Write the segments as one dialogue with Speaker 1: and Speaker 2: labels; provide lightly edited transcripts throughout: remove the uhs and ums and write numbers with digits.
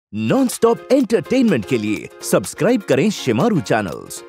Speaker 1: Non stop entertainment के लिए subscribe करें शिमारू चैनल्स।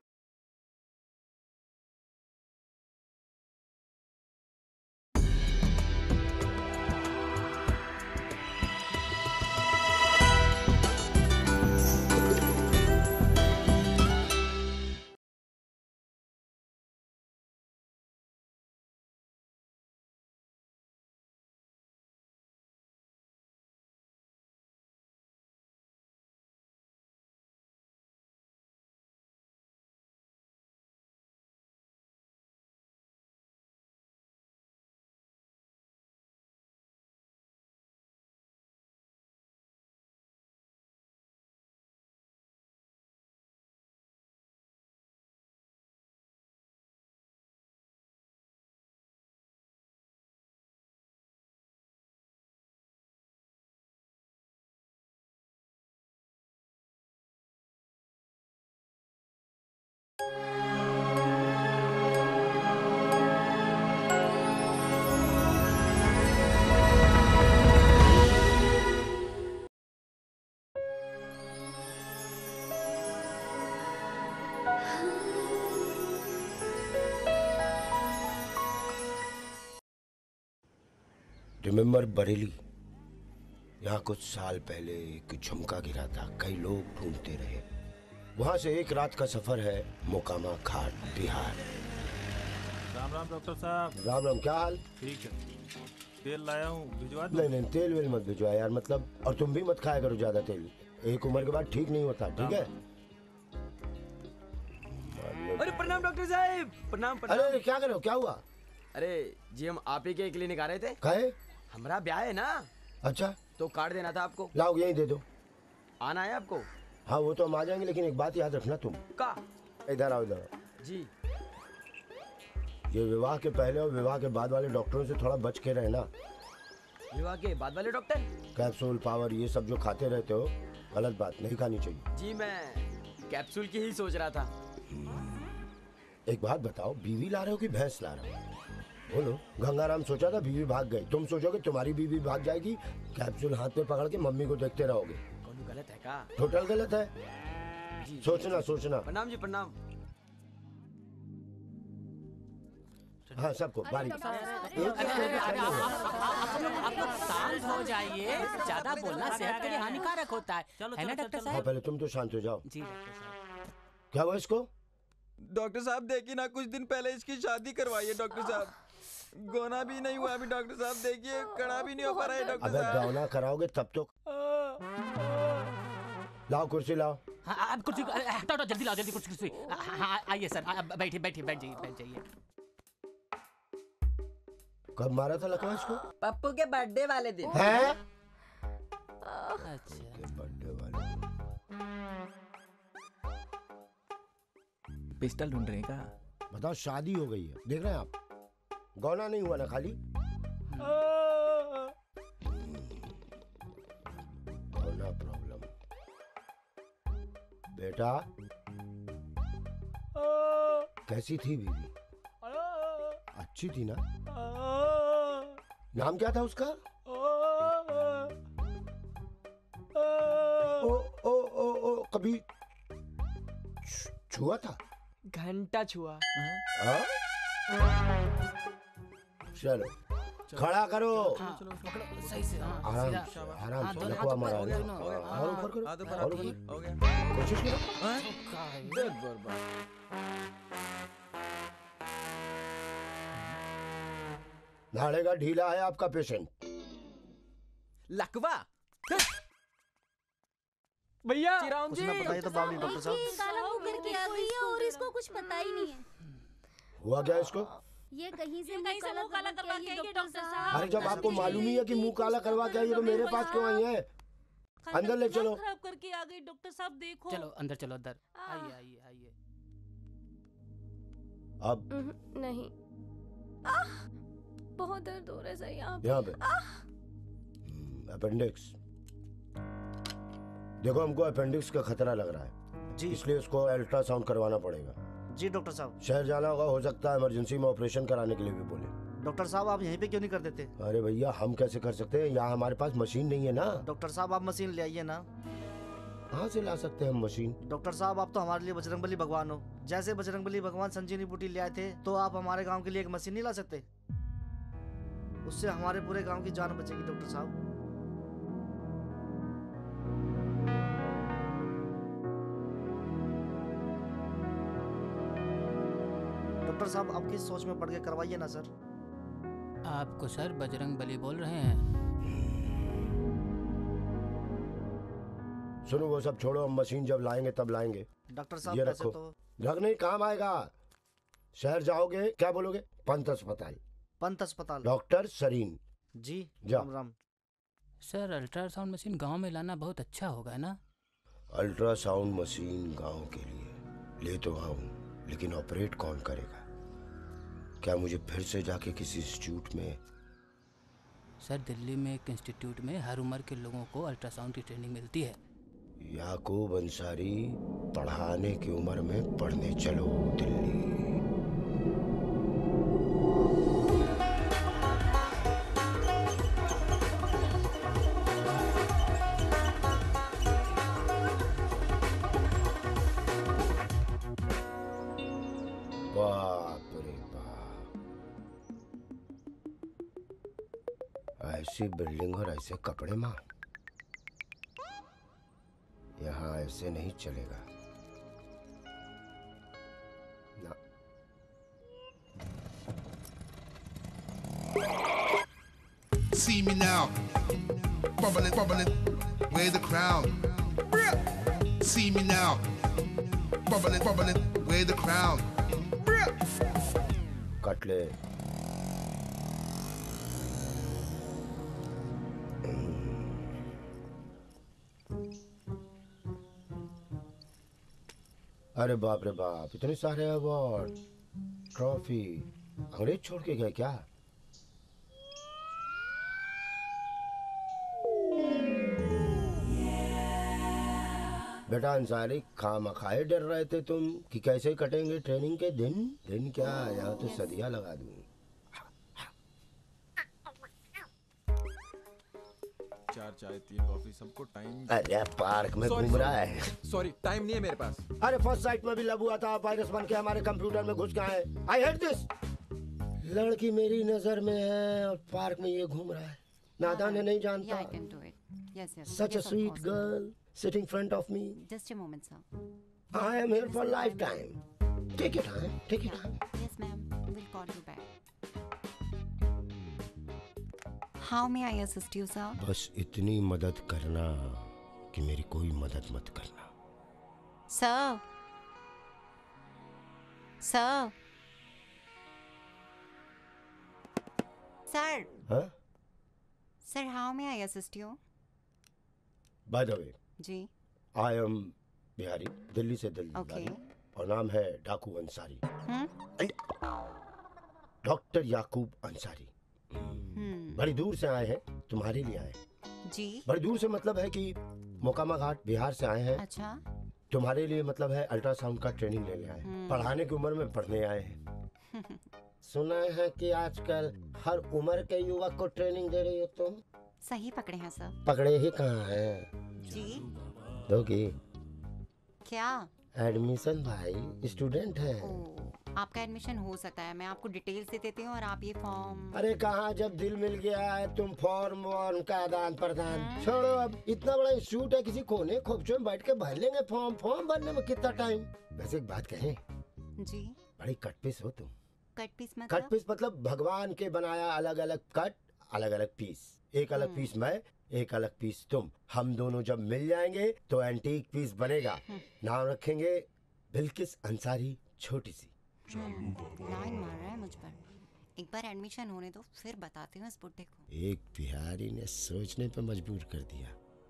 Speaker 2: रिमेंबर बरेली, यहाँ कुछ साल पहले एक झुमका गिरा था। कई लोग ढूंढते रहे। वहाँ से एक रात का सफर है मोकामा घाट, बिहार।
Speaker 3: राम राम डॉक्टर साहब।
Speaker 2: राम राम, क्या हाल?
Speaker 3: ठीक है, तेल लाया हूँ, भिजवा दो।
Speaker 2: नहीं, तेल वेल मत भिजवा यार, मतलब। और तुम भी मत खाया करो ज्यादा तेल, एक उम्र के बाद ठीक नहीं होता, ठीक है?
Speaker 4: अरे प्रणाम डॉक्टर साहब, प्रणाम प्रणाम।
Speaker 2: अरे क्या करो, क्या हुआ?
Speaker 4: अरे जी हम आप ही के क्लिनिक आ रहे थे।
Speaker 2: कहे?
Speaker 4: हमारा ब्याह है ना,
Speaker 2: अच्छा,
Speaker 4: तो कार्ड देना था आपको।
Speaker 2: लाओ यही दे दो।
Speaker 4: आना है आपको?
Speaker 2: हाँ वो तो हम आ जाएंगे, लेकिन एक बात याद रखना तुम।
Speaker 4: का?
Speaker 2: इधर आओ, इधर।
Speaker 4: जी।
Speaker 2: ये विवाह के पहले और विवाह के बाद वाले डॉक्टरों से थोड़ा बच के रहना।
Speaker 4: विवाह के बाद वाले डॉक्टर?
Speaker 2: कैप्सूल, पावर, ये सब जो खाते रहते हो, गलत बात, नहीं खानी चाहिए।
Speaker 4: जी मैं कैप्सूल की ही सोच रहा था।
Speaker 2: एक बात बताओ, बीवी ला रहे हो कि भैंस ला रहे हो? बोलो। गंगाराम सोचा था बीवी भाग गई, तुम सोचोगे तुम्हारी बीवी भाग जाएगी? कैप्सूल हाथ में पकड़ के मम्मी को देखते रहोगे।
Speaker 4: कौन गलत है का?
Speaker 2: टोटल गलत है।
Speaker 4: जी,
Speaker 2: सोचना सोचना।
Speaker 4: प्रणाम जी प्रणाम।
Speaker 2: हाँ सबको बारी।
Speaker 5: आप लोग शांत हो जाइए, ज्यादा बोलना सेहत के लिए हानिकारक होता है। है ना डॉक्टर
Speaker 2: हाँ
Speaker 5: साहब?
Speaker 2: पहले तुम तो शांत हो जाओ।
Speaker 5: जी डॉक्टर साहब।
Speaker 2: क्या हुआ इसको?
Speaker 6: डॉक्टर साहब देखिए ना, कुछ दिन पहले इसकी शादी करवाई है डॉक्टर साहब। गोना भी नहीं हुआ अभी डॉक्टर साहब, देखिए कड़ा भी नहीं हो पा रहा है डॉक्टर
Speaker 2: अगर
Speaker 6: साहब।
Speaker 2: गौना कराओगे तब तो। लाओ कुर्सी लाओ।
Speaker 5: हाँ आप कुर्सी हटाओ, जल्दी लाओ, जल्दी कुर्सी। हाँ आइए सर, बैठिए बैठिए, बैठ जाइए, बैठ जाइए।
Speaker 2: कब मारा था लकवा इसको?
Speaker 7: पप्पू के बर्थडे वाले दिन।
Speaker 2: है?
Speaker 5: अच्छा
Speaker 2: बर्थडे वाले।
Speaker 6: पिस्टल ढूंढ रहे हैं का?
Speaker 2: बताओ, शादी हो गई है, देख रहे हैं आप? गौना नहीं हुआ ना खाली? गौना प्रॉब्लम। बेटा कैसी थी बीवी? अच्छी थी ना? नाम क्या था उसका? ओ कभी छुआ था?
Speaker 7: घंटा छुआ।
Speaker 2: हाँ? चलो खड़ा करो।
Speaker 5: सही से,
Speaker 2: आराम से, आराम से। लकवा मारा है ना? और ऊपर करो, और ऊपर
Speaker 6: हो गया।
Speaker 2: कोशिश करो। नाड़ेगा ढीला है आपका पेशेंट।
Speaker 6: लकवा
Speaker 7: भैया
Speaker 6: कुछ ना बताइए तो बावली डॉक्टर साहब।
Speaker 8: काला मुंह करके आ गई है और इसको कुछ पता ही नहीं है।
Speaker 2: हुआ क्या इसको?
Speaker 8: ये कहीं से
Speaker 9: मुंह काला करवा के आई है डॉक्टर साहब।
Speaker 2: अरे जब आपको मालूम ही है कि मुंह काला करवा के आई है तो मेरे पास क्यों आई है? अंदर ले चलो।
Speaker 9: खराब करके आ गई डॉक्टर साहब, देखो।
Speaker 5: चलो अंदर, चलो अंदर। आइए आइए आइए।
Speaker 2: अब
Speaker 8: नहीं, बहुत दर्द हो रहा है सर यहाँ
Speaker 2: पे। अपेंडिक्स। देखो हमको अपेंडिक्स का खतरा लग रहा है जी, इसलिए उसको अल्ट्रासाउंड करवाना पड़ेगा।
Speaker 6: जी डॉक्टर साहब।
Speaker 2: शहर जाना होगा, हो सकता है इमरजेंसी में ऑपरेशन कराने के लिए भी बोले।
Speaker 10: डॉक्टर साहब आप यहीं पे क्यों नहीं कर देते?
Speaker 2: अरे भैया हम कैसे कर सकते हैं, यहाँ हमारे पास मशीन नहीं है ना।
Speaker 10: डॉक्टर साहब आप मशीन ले आइए ना।
Speaker 2: कहाँ से ला सकते हैं हम मशीन?
Speaker 10: डॉक्टर साहब आप तो हमारे लिए बजरंगबली भगवान हो। जैसे बजरंगबली भगवान संजीवनी बूटी ले आए थे, तो आप हमारे गांव के लिए एक मशीन नहीं ला सकते? उससे हमारे पूरे गांव की जान बचेगी डॉक्टर साहब। डॉक्टर साहब आपकी सोच में पड़ के करवाइए ना सर।
Speaker 5: आपको सर बजरंगबली बोल रहे हैं?
Speaker 2: सुनो वो सब छोड़ो, हम मशीन जब लाएंगे तब लाएंगे।
Speaker 10: डॉक्टर साहब
Speaker 2: ये
Speaker 10: पैसे
Speaker 2: रखो।
Speaker 10: तो
Speaker 2: रखने काम आएगा। शहर जाओगे क्या बोलोगे? पंत अस्पताल।
Speaker 10: पंत अस्पताल।
Speaker 2: डॉक्टर सरीन
Speaker 10: जी
Speaker 2: जा।
Speaker 10: Ram Ram.
Speaker 5: Sir ultrasound machine गांव में लाना बहुत अच्छा होगा ना?
Speaker 2: अल्ट्रासाउंड मशीन गांव के लिए ले तो आऊं, लेकिन ऑपरेट कौन करेगा? क्या मुझे फिर से जाके किसी इंस्टीट्यूट में?
Speaker 5: सर दिल्ली में एक इंस्टीट्यूट में हर उम्र के लोगों को अल्ट्रासाउंड की ट्रेनिंग मिलती है।
Speaker 2: याकूब अंसारी पढ़ाने की उम्र में पढ़ने चलो दिल्ली। बाप रे बाप, ऐसी बिल्डिंग और ऐसे कपड़े माँ, यहाँ ऐसे नहीं चलेगा ना।
Speaker 11: See me now, bubbling, bubbling, wear the crown. See me now, bubbling, bubbling, wear the crown.
Speaker 2: Cut ले। अरे बाप रे बाप, इतने सारे अवार्ड, ट्रॉफी, अंग्रेज छोड़ के गए क्या? बेटा अंसारी, खामखाए डर रहे थे तुम कि कैसे कटेंगे ट्रेनिंग के दिन। दिन क्या, यहाँ तो सदिया लगा दूं।
Speaker 6: 4 चाय 3 कॉफी, सबको टाइम।
Speaker 2: अरे पार्क में घूम रहा है।
Speaker 6: सॉरी टाइम नहीं है मेरे पास।
Speaker 2: अरे फर्स्ट साइट में भी लब हुआ था, वायरस बन के हमारे कंप्यूटर में घुस गया है। I hate this. लड़की मेरी नजर में है और पार्क में ये घूम रहा है। नादान है, नहीं जानता।
Speaker 12: Yeah, I can do it. Yes, yes.
Speaker 2: Such a
Speaker 12: Yes, of
Speaker 2: sweet
Speaker 12: course.
Speaker 2: girl sitting in front of me.
Speaker 12: Just a moment, sir.
Speaker 2: I am here for lifetime. Take your time. Take your time.
Speaker 12: Yes, ma'am. We'll call you back. How may I assist you, sir?
Speaker 2: बस इतनी मदद करना कि मेरी कोई मदद मत करना।
Speaker 12: Sir. Sir. Sir.
Speaker 2: हाँ?
Speaker 12: Sir, how may I assist you?
Speaker 2: By the way,
Speaker 12: ji.
Speaker 2: I am Bihari, Delhi से दिल्ली
Speaker 12: Okay.
Speaker 2: वाली, और नाम है डाकू अंसारी।
Speaker 12: हम्म?
Speaker 2: डॉक्टर याकूब अंसारी। बड़ी दूर से आए हैं, तुम्हारे लिए आए।
Speaker 12: जी।
Speaker 2: बड़ी दूर से मतलब है कि मोकामा घाट बिहार से आए हैं।
Speaker 12: अच्छा।
Speaker 2: तुम्हारे लिए मतलब है अल्ट्रासाउंड का ट्रेनिंग लेने आए हैं। पढ़ाने की उम्र में पढ़ने आए हैं। सुना है कि आजकल हर उम्र के युवक को ट्रेनिंग दे रही हो तुम।
Speaker 12: सही पकड़े हैं सर।
Speaker 2: पकड़े ही कहाँ हैं?
Speaker 12: जी।
Speaker 2: दोगी?
Speaker 12: क्या?
Speaker 2: एडमिशन भाई, स्टूडेंट है।
Speaker 12: आपका एडमिशन हो सकता है, मैं आपको डिटेल्स दे देती हूँ और आप ये फॉर्म।
Speaker 2: अरे कहाँ, जब दिल मिल गया है तुम फॉर्म वॉर्म का आदान प्रदान छोड़ो। अब इतना बड़ा इंस्टीट्यूट है, किसी कोने खोपचे में बैठ के भर लेंगे फॉर्म। फॉर्म भरने में कितना टाइम? वैसे एक बात कहें?
Speaker 12: जी।
Speaker 2: बड़ी कटपीस हो तुम।
Speaker 12: कटपीस मतलब?
Speaker 2: कटपीस मतलब भगवान के बनाया अलग अलग कट, अलग अलग पीस। एक अलग पीस मैं, एक अलग पीस तुम। हम दोनों जब मिल जाएंगे तो एंटीक पीस बनेगा। नाम रखेंगे बिल्किस अंसारी छोटी सी।
Speaker 12: लाइन मार रहा है मुझ पर। एक बार एडमिशन होने दो, फिर बताती हूँ इस बुड्ढे को।
Speaker 2: एक बिहारी ने सोचने पे मजबूर कर दिया।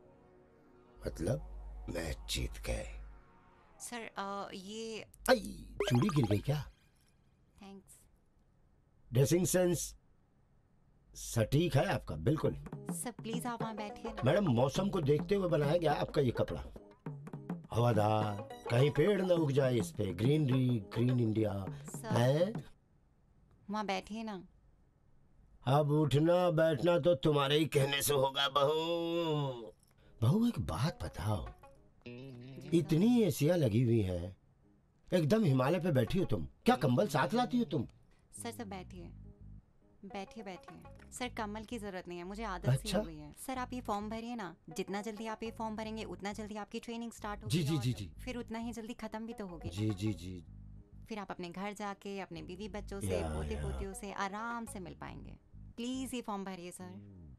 Speaker 2: मतलब मैच जीत गए।
Speaker 12: सर ये
Speaker 2: चूड़ी गिर गई क्या?
Speaker 12: थैंक्स।
Speaker 2: ड्रेसिंग सेंस सटीक है आपका, बिल्कुल।
Speaker 12: सर प्लीज आप वहाँ बैठिए।
Speaker 2: मैडम, मौसम को देखते हुए बनाया गया आपका ये कपड़ा। हवादार, कहीं पेड़ न उग जाए इस पे। ग्रीनरी, ग्रीन इंडिया है।
Speaker 12: वहाँ बैठिए ना।
Speaker 2: अब उठना बैठना तो तुम्हारे ही कहने से होगा बहू। बहू एक बात बताओ, इतनी एसियां लगी हुई हैं, एकदम हिमालय पे बैठी हो तुम, क्या कंबल साथ लाती हो तुम?
Speaker 12: सर बैठिए बैठिए बैठिए। सर कम्बल की जरूरत नहीं है, मुझे आदत सी
Speaker 2: अच्छा?
Speaker 12: हो गई है। सर आप ये फॉर्म भरिए ना, जितना जल्दी आप ये फॉर्म भरेंगे उतना जल्दी आपकी ट्रेनिंग स्टार्ट होगी।
Speaker 2: जी जी
Speaker 12: और
Speaker 2: जी जी
Speaker 12: फिर उतना ही जल्दी खत्म भी तो होगी।
Speaker 2: जी जी जी।
Speaker 12: फिर आप अपने घर जाके अपने बीवी बच्चों से, पोते पोतियों से आराम से मिल पाएंगे। प्लीज ये फॉर्म भरिए सर।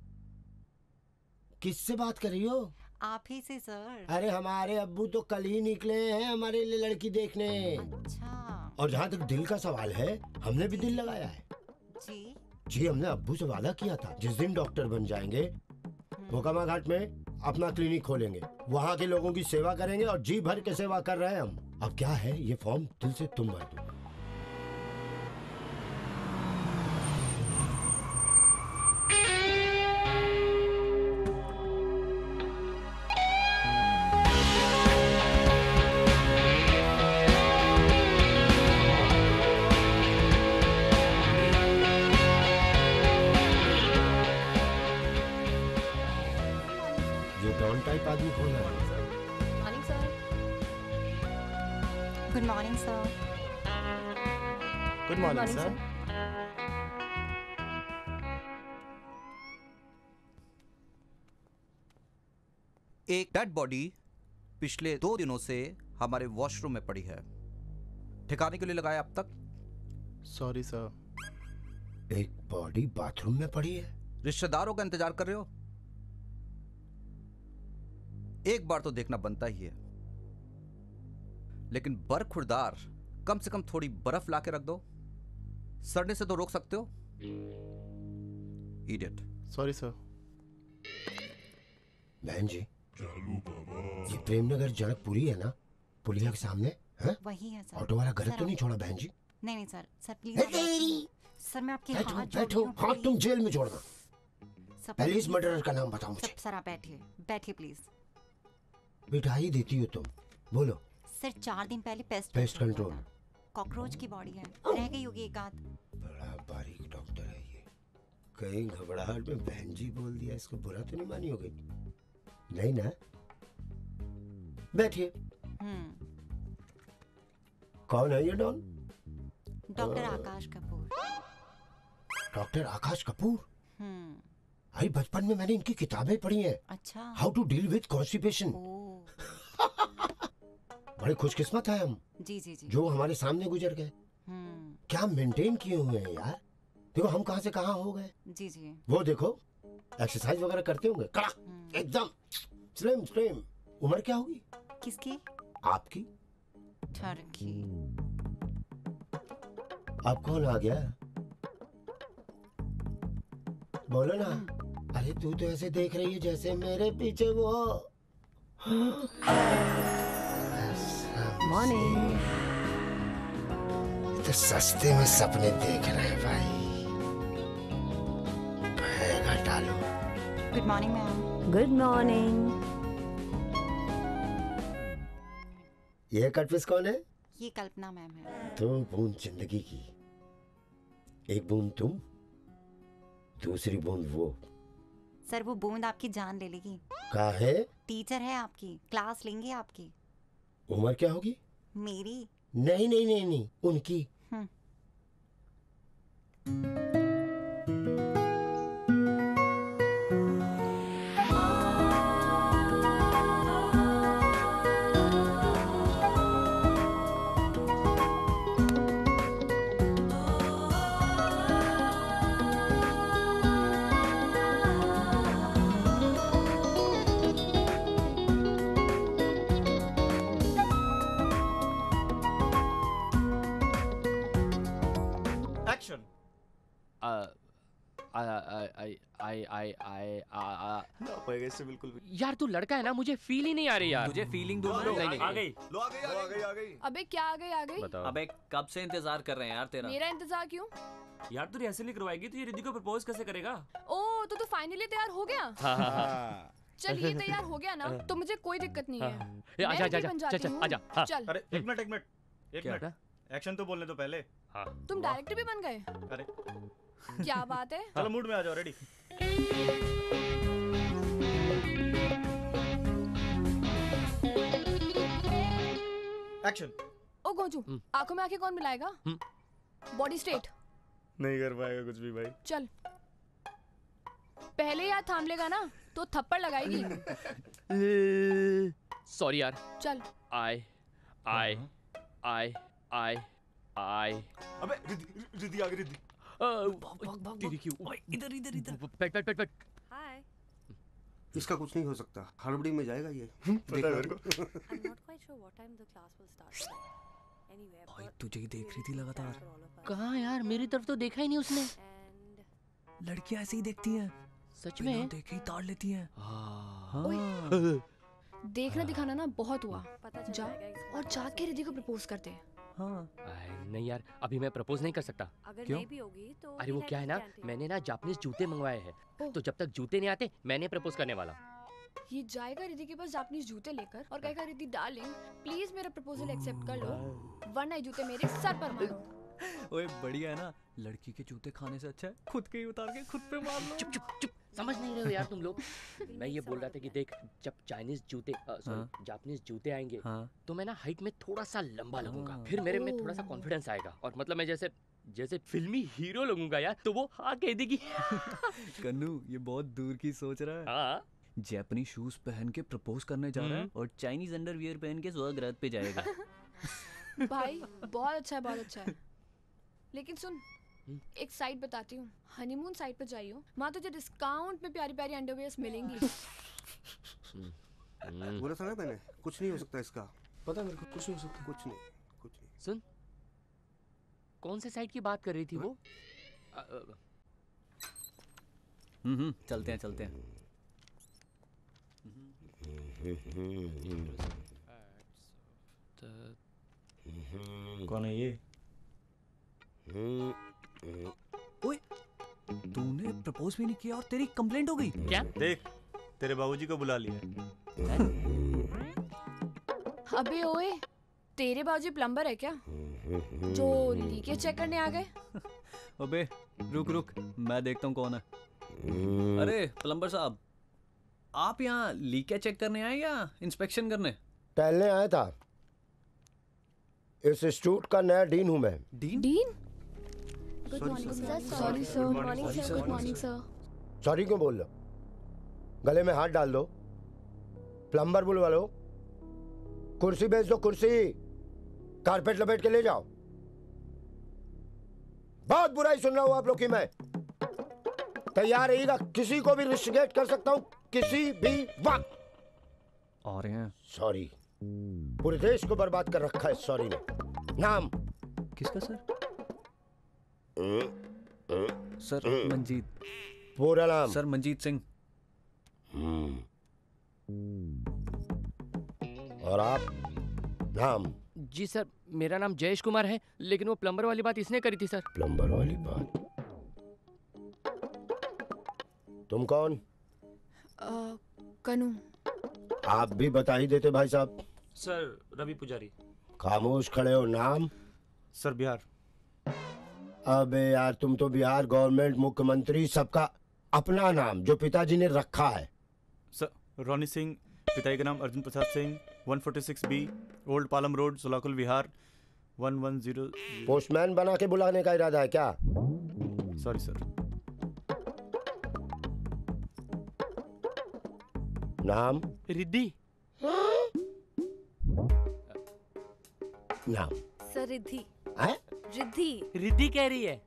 Speaker 2: किससे बात कर रही हो?
Speaker 12: आप ही से सर।
Speaker 2: अरे हमारे अब्बू तो कल ही निकले हैं हमारे लिए लड़की देखने।
Speaker 12: अच्छा।
Speaker 2: और जहाँ तक दिल का सवाल है, हमने भी दिल लगाया है।
Speaker 12: जी
Speaker 2: जी, हमने अब्बू से वादा किया था, जिस दिन डॉक्टर बन जाएंगे मोकामा घाट में अपना क्लिनिक खोलेंगे, वहाँ के लोगों की सेवा करेंगे और जी भर के सेवा कर रहे हैं हम। अब क्या है, ये फॉर्म दिल से तुम भर दो। टाइप आदमी कौन है?
Speaker 8: Morning sir.
Speaker 12: Good morning sir.
Speaker 13: Good morning sir.
Speaker 14: एक डेड बॉडी पिछले 2 दिनों से हमारे वॉशरूम में पड़ी है। ठिकाने के लिए लगाया अब तक?
Speaker 13: Sorry sir.
Speaker 2: एक बॉडी बाथरूम में पड़ी है?
Speaker 14: रिश्तेदारों का इंतजार कर रहे हो? एक बार तो देखना बनता ही है, लेकिन बरखुरदार कम से कम थोड़ी बर्फ लाके रख दो, सड़ने से तो रोक सकते हो। इडियट।
Speaker 13: Sorry sir.
Speaker 2: बहन जी, ये प्रेमनगर जनकपुरी है ना, पुलिया के सामने है?
Speaker 12: वही है सर।
Speaker 2: ऑटो वाला गलत तो नहीं छोड़ा बहन जी?
Speaker 12: नहीं नहीं सर, सर प्लीज। सर मैं आपके हाथ
Speaker 2: बैठो, हाथ तुम जेल में छोड़ना। पहले इस मर्डरर का नाम बताओ मुझे।
Speaker 12: सर आप बैठिए बैठिए प्लीज।
Speaker 2: मिठाई देती हो तुम, बोलो।
Speaker 12: सर 4 दिन पहले
Speaker 2: पेस्ट कंट्रोल
Speaker 12: कॉकरोच की बॉडी है, रह गई होगी एक आध।
Speaker 2: बड़ा बारीक डॉक्टर है ये, कहीं घबराहट में बहन जी बोल दिया, इसको बुरा तो नहीं मानी हो गई? नहीं ना? बैठिए। कौन है ये don?
Speaker 12: Doctor Akash Kapoor.
Speaker 2: Doctor Akash Kapoor? अरे बचपन में मैंने इनकी किताबें पढ़ी हैं।
Speaker 12: अच्छा।
Speaker 2: How to deal with constipation. बड़े खुशकिस्मत है हम।
Speaker 12: जी जी जी।
Speaker 2: जो हमारे सामने गुजर गए। क्या मेंटेन किए हुए हैं यार। देखो हम कहाँ से कहाँ हो गए।
Speaker 12: जी जी।
Speaker 2: वो देखो एक्सरसाइज वगैरह करते होंगे, कड़ा एकदम स्लिम स्लिम। उम्र क्या होगी?
Speaker 12: किसकी?
Speaker 2: आपकी।
Speaker 12: ठरकी।
Speaker 2: आप कौन आ गया? बोलो ना। अरे तू तो ऐसे देख रही है जैसे मेरे पीछे वो।
Speaker 8: मॉर्निंग।
Speaker 2: तो सस्ते में सपने देख रहे हैं भाई। घटा लो।
Speaker 12: Good morning ma'am.
Speaker 8: Good morning.
Speaker 2: ये कटपीस कौन है?
Speaker 12: ये कल्पना मैम है।
Speaker 2: 2 बूंद जिंदगी की, एक बूंद तुम, दूसरी बूंद वो।
Speaker 12: सर वो बूंद आपकी जान ले लेगी।
Speaker 2: काहे?
Speaker 12: टीचर है आपकी, क्लास लेंगे आपकी।
Speaker 2: उम्र क्या होगी?
Speaker 12: मेरी?
Speaker 2: नहीं नहीं नहीं नहीं, उनकी।
Speaker 15: इससे बिल्कुल भी।
Speaker 16: यार तू लड़का है ना, मुझे फील ही नहीं आ रही यार।
Speaker 4: तुझे फीलिंग दूर
Speaker 16: नहीं
Speaker 15: आ गई। लो आ गई।
Speaker 17: अबे क्या आ गई?
Speaker 16: बताओ।
Speaker 4: अबे कब से इंतजार कर रहे हैं यार तेरा।
Speaker 17: मेरा इंतजार क्यों?
Speaker 3: यार तू रिहर्सल नहीं करवाएगी तो ये रिद्धि को प्रपोज कैसे करेगा?
Speaker 17: ओ तो फाइनली तैयार हो गया। चल ये तैयार हो गया ना तो मुझे कोई दिक्कत नहीं है।
Speaker 16: आजा आजा।
Speaker 17: चल।
Speaker 15: अरे एक मिनट एक्शन तो बोलने दो पहले।
Speaker 17: तुम डायरेक्टर भी बन गए?
Speaker 15: अरे
Speaker 17: क्या बात है?
Speaker 15: चलो मूड में आ जाओ, रेडी? एक्शन।
Speaker 17: ओ गोजू, आंखों में आंखें कौन मिलाएगा? Body straight.
Speaker 15: नहीं कर पाएगा कुछ भी भाई।
Speaker 17: चल। पहले यार थाम लेगा ना तो थप्पड़ लगाएगी।
Speaker 16: सॉरी यार।
Speaker 17: चल।
Speaker 16: आई
Speaker 15: अबे रिद्धि आ गई, रिद्धि।
Speaker 16: तेरी क्यों? इधर बैठ।
Speaker 18: हाय।
Speaker 19: इसका कुछ नहीं हो सकता, हड़बड़ी में जाएगा ये।
Speaker 15: पता है मेरे को।
Speaker 18: I'm not quite sure what time the class will start. Anyway,
Speaker 4: भाई तुझे ही देख रही थी लगातार।
Speaker 5: कहाँ यार, मेरी तरफ तो देखा ही नहीं उसने।
Speaker 4: लड़कियां ऐसे ही देखती हैं।
Speaker 5: सच में?
Speaker 4: देखे ही ताड़ लेती हैं।
Speaker 17: देखना दिखाना ना बहुत हुआ। जा और जाके रिद्धि को प्रपोज करते हैं।
Speaker 16: नहीं यार, अभी मैं प्रपोज नहीं कर सकता।
Speaker 18: अगर
Speaker 16: क्यों?
Speaker 18: नहीं भी होगी तो
Speaker 16: अरे वो क्या है ना, मैंने ना जापानीज जूते मंगवाए हैं, तो जब तक जूते नहीं आते मैं नहीं प्रपोज करने वाला।
Speaker 17: ये जाएगा रिद्धि के पास जापानीज जूते लेकर और कहेगा रिद्धि डार्लिंग प्लीज मेरा प्रपोजल एक्सेप्ट कर लो वरना ये जूते मेरे सर पर मारो।
Speaker 4: ओए बढ़िया है ना, लड़की के जूते खाने से अच्छा है खुद के ही उतार के खुद पे मार लो।
Speaker 16: चुप समझ नहीं रहे हो यार तुम लोग। मैं ये बोल रहा था कि देख, जब चाइनीज जूते जापानीज जूते आएंगे तो मैं ना हाइट में थोड़ा सा लंबा लगूंगा, फिर मेरे में थोड़ा सा कॉन्फिडेंस आएगा और मतलब मैं जैसे फिल्मी हीरो लगूंगा यार, तो वो हाँ कह देगी।
Speaker 4: कन्नू ये बहुत दूर की सोच रहा है।
Speaker 16: हाँ
Speaker 4: जापानी शूज पहन के प्रपोज करने जा रहा है और चाइनीज अंडरवियर पहन के स्वर्ग पे जाएगा।
Speaker 17: भाई बहुत अच्छा है। लेकिन सुन, एक साइट बताती हूँ, हनीमून साइट पर जाइयो, वहाँ तुझे डिस्काउंट में प्यारी प्यारी अंडरवियर्स मिलेंगी।
Speaker 19: बोला था ना मैंने, कुछ नहीं हो सकता इसका। पता है मेरे को, कुछ नहीं हो सकता। कुछ नहीं।
Speaker 16: सुन, कौन से साइट की बात कर रही थी वो?
Speaker 4: चलते हैं।
Speaker 15: कौन है ये?
Speaker 4: ओए, तूने प्रपोज भी नहीं किया और तेरी कंप्लेंट हो गई
Speaker 16: क्या?
Speaker 15: देख, तेरे बाबूजी को बुला लिया।
Speaker 17: अबे ओए, तेरे बाबूजी प्लम्बर है क्या जो लीकेज चेक करने आ गए?
Speaker 4: अबे रुक, मैं देखता हूँ कौन है। अरे प्लम्बर साहब, आप यहाँ लीकेज चेक करने आए या इंस्पेक्शन करने?
Speaker 2: टहलने आया था। इस इंस्टीट्यूट का नया डीन हूँ मैं।
Speaker 17: Dean? Good morning sir. Sorry sir. Good morning sir.
Speaker 2: Sorry क्यों बोल रहे हो? गले में हाथ डाल दो, प्लम्बर बुलवा लो, कुर्सी भेज दो, कुर्सी कारपेट लपेट के ले जाओ। बहुत बुराई सुन रहा हूं आप लोग की मैं। तैयार रहिएगा, किसी को भी रिस्ट्रिकेट कर सकता हूं किसी भी वक्त।
Speaker 4: आ रहे हैं।
Speaker 2: सॉरी, पूरे देश को बर्बाद कर रखा है सॉरी ने। नाम
Speaker 4: किसका सर? सर मंजीत।
Speaker 2: पूरा नाम?
Speaker 4: सर मंजीत सिंह।
Speaker 2: और आप? नाम?
Speaker 16: जी सर, मेरा नाम जयेश कुमार है, लेकिन वो प्लम्बर वाली बात इसने करी थी सर।
Speaker 2: प्लम्बर वाली बात? तुम कौन?
Speaker 17: कनू।
Speaker 2: आप भी बता ही देते भाई साहब।
Speaker 3: सर रवि पुजारी।
Speaker 2: खामोश खड़े हो। नाम?
Speaker 15: सर बिहार।
Speaker 2: अबे यार, तुम तो बिहार गवर्नमेंट मुख्यमंत्री सबका अपना नाम जो पिताजी ने रखा है।
Speaker 15: सर रोनी सिंह, पिताजी का नाम Arjun Prasad Singh, 146B old Palam road, सोलाकुल बिहार 110।
Speaker 2: पोस्टमैन बना के बुलाने का इरादा है क्या?
Speaker 15: Sorry sir.
Speaker 2: नाम?
Speaker 16: रिद्धि।
Speaker 2: नाम?
Speaker 18: सर रिद्धि।
Speaker 2: हैं?
Speaker 5: रिद्धि कह रही है।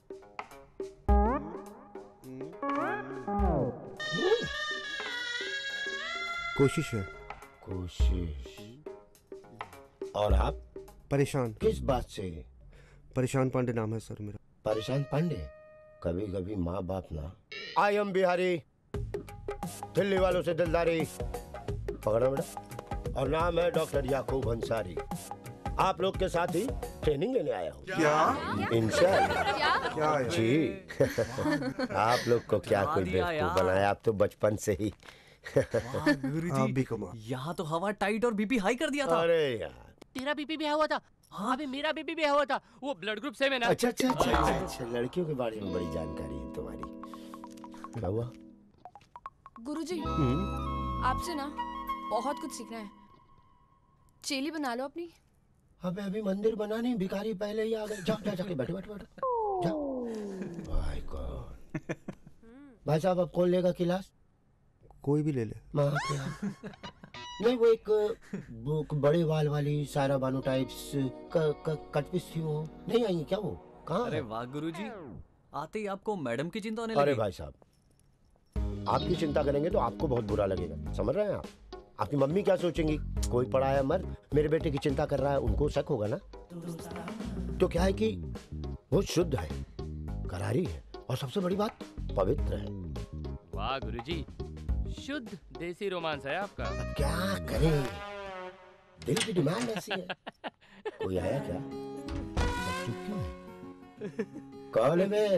Speaker 19: कोशिश है।
Speaker 2: कोशिश। और आप?
Speaker 19: परेशान।
Speaker 2: किस बात से?
Speaker 19: परेशान पांडे नाम है सर मेरा।
Speaker 2: परेशान पांडे? कभी कभी माँ बाप ना। आई एम बिहारी, दिल्ली वालों से दिलदारी। पकड़ो बेटा। और नाम है डॉक्टर याकूब अंसारी। आप लोग के साथ ही ट्रेनिंग लेने आया हूँ।
Speaker 19: क्या?
Speaker 2: इंशाअल्लाह।
Speaker 19: क्या
Speaker 2: जी। आप लोग को क्या कोई बेवकूफ बनाया? आप तो बचपन से ही।
Speaker 4: गुरुजी, यहाँ तो हवा टाइट और बीपी हाई कर दिया था।
Speaker 2: अरे यार,
Speaker 5: तेरा बीपी भी हाई हुआ था?
Speaker 16: हाँ अभी मेरा बेबी भी हुआ था, वो ब्लड ग्रुप सेम है ना।
Speaker 2: अच्छा अच्छा अच्छा अच्छा, लड़कियों के बारे में बड़ी जानकारी है तुम्हारी। क्या हुआ?
Speaker 17: गुरुजी, आपसे ना बहुत कुछ सीखना है। चेली बना लो अपनी।
Speaker 2: अबे अभी मंदिर बना नहीं, भिखारी पहले ही आ गए। जाओ जाओ जाके बैठो बैठो बैठो जाओ। भाई गॉड। भाई साहब अब कौन लेगा क्लास?
Speaker 19: कोई भी ले ले।
Speaker 2: माँ क्या? नहीं वो एक बड़े बाल वाली सारा बानो टाइप्स कटपिस थी, वो नहीं आई क्या? वो कहाँ?
Speaker 4: अरे वाह गुरुजी, आते ही आपको मैडम की चिंता होने लगी।
Speaker 2: अरे भाई साहब, आपकी चिंता करेंगे तो आपको बहुत बुरा लगेगा, समझ रहे हैं आप? आपकी मम्मी क्या सोचेंगी? कोई पढ़ाया मर्द मेरे बेटे की चिंता कर रहा है, उनको शक होगा ना। तो क्या है कि वो शुद्ध है, करारी है, और सबसे बड़ी बात पवित्र है।
Speaker 16: वाह गुरुजी, शुद्ध देसी रोमांस है आपका।
Speaker 2: अब क्या करें, दिल की डिमांड ऐसी है। कोई आया क्या? चुप क्यों है? कौन है बे?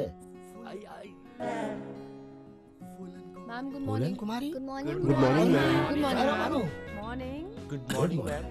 Speaker 17: Ma'am good morning.
Speaker 2: कुमारी
Speaker 17: good morning.
Speaker 2: Good morning ma'am.
Speaker 17: Good morning.
Speaker 18: Morning.
Speaker 2: Good morning ma'am.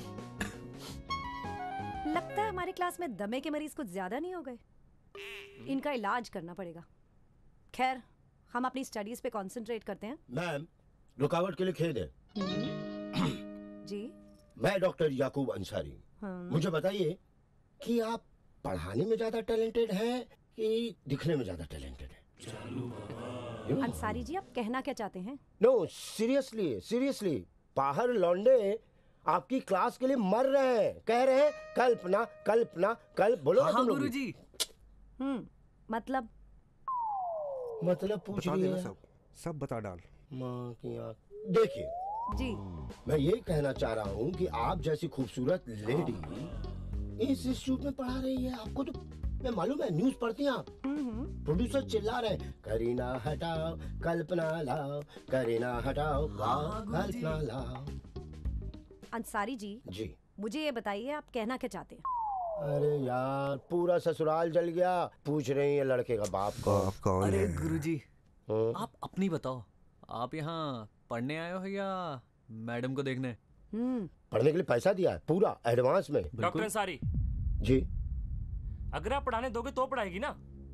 Speaker 18: लगता है हमारी क्लास में दमे के मरीज कुछ ज्यादा नहीं हो गए, इनका इलाज करना पड़ेगा। खैर हम अपनी स्टडीज पे कंसंट्रेट करते हैं।
Speaker 2: मैम रुकावट के लिए खेद है।
Speaker 18: जी
Speaker 2: मैं डॉक्टर याकूब अंसारी। मुझे बताइए कि आप पढ़ाने में ज्यादा टैलेंटेड हैं कि दिखने में ज्यादा टैलेंटेड हैं?
Speaker 18: अंसारी जी आप कहना क्या चाहते हैं?
Speaker 2: नो सीरियसली सीरियसली, बाहर लौंडे आपकी क्लास के लिए मर रहे हैं, कह रहे हैं कल्पना कल्पना कल्प। बोलो
Speaker 4: हाँ गुरुजी।
Speaker 18: मतलब
Speaker 2: पूछ
Speaker 19: बता
Speaker 2: रही
Speaker 19: देना
Speaker 2: है।
Speaker 19: सब बता डाल।
Speaker 2: माँ की आँख। देखिए
Speaker 18: जी,
Speaker 2: मैं ये कहना चाह रहा हूँ कि आप जैसी खूबसूरत लेडी इस इंस्टीट्यूट में पढ़ा रही है। आपको तो मैं मालूम है, न्यूज़ पढ़ती हैं आप। प्रोड्यूसर चिल्ला रहे हैं, करीना हटाओ कल्पना लाओ, करीना हटाओ कल्पना लाओ।
Speaker 18: अंसारी जी मुझे ये बताइए आप कहना क्या चाहते हैं?
Speaker 2: अरे यार पूरा ससुराल जल गया, पूछ रही है लड़के का बाप कौन?
Speaker 4: अरे गुरुजी आप अपनी बताओ, आप यहाँ पढ़ने आए हो या मैडम को देखने?
Speaker 2: पढ़ने के लिए पैसा दिया है पूरा एडवांस में।
Speaker 3: डॉक्टर अंसारी
Speaker 2: जी,
Speaker 3: अगर आप पढ़ाने दोगे तो पढ़ाएगी ना।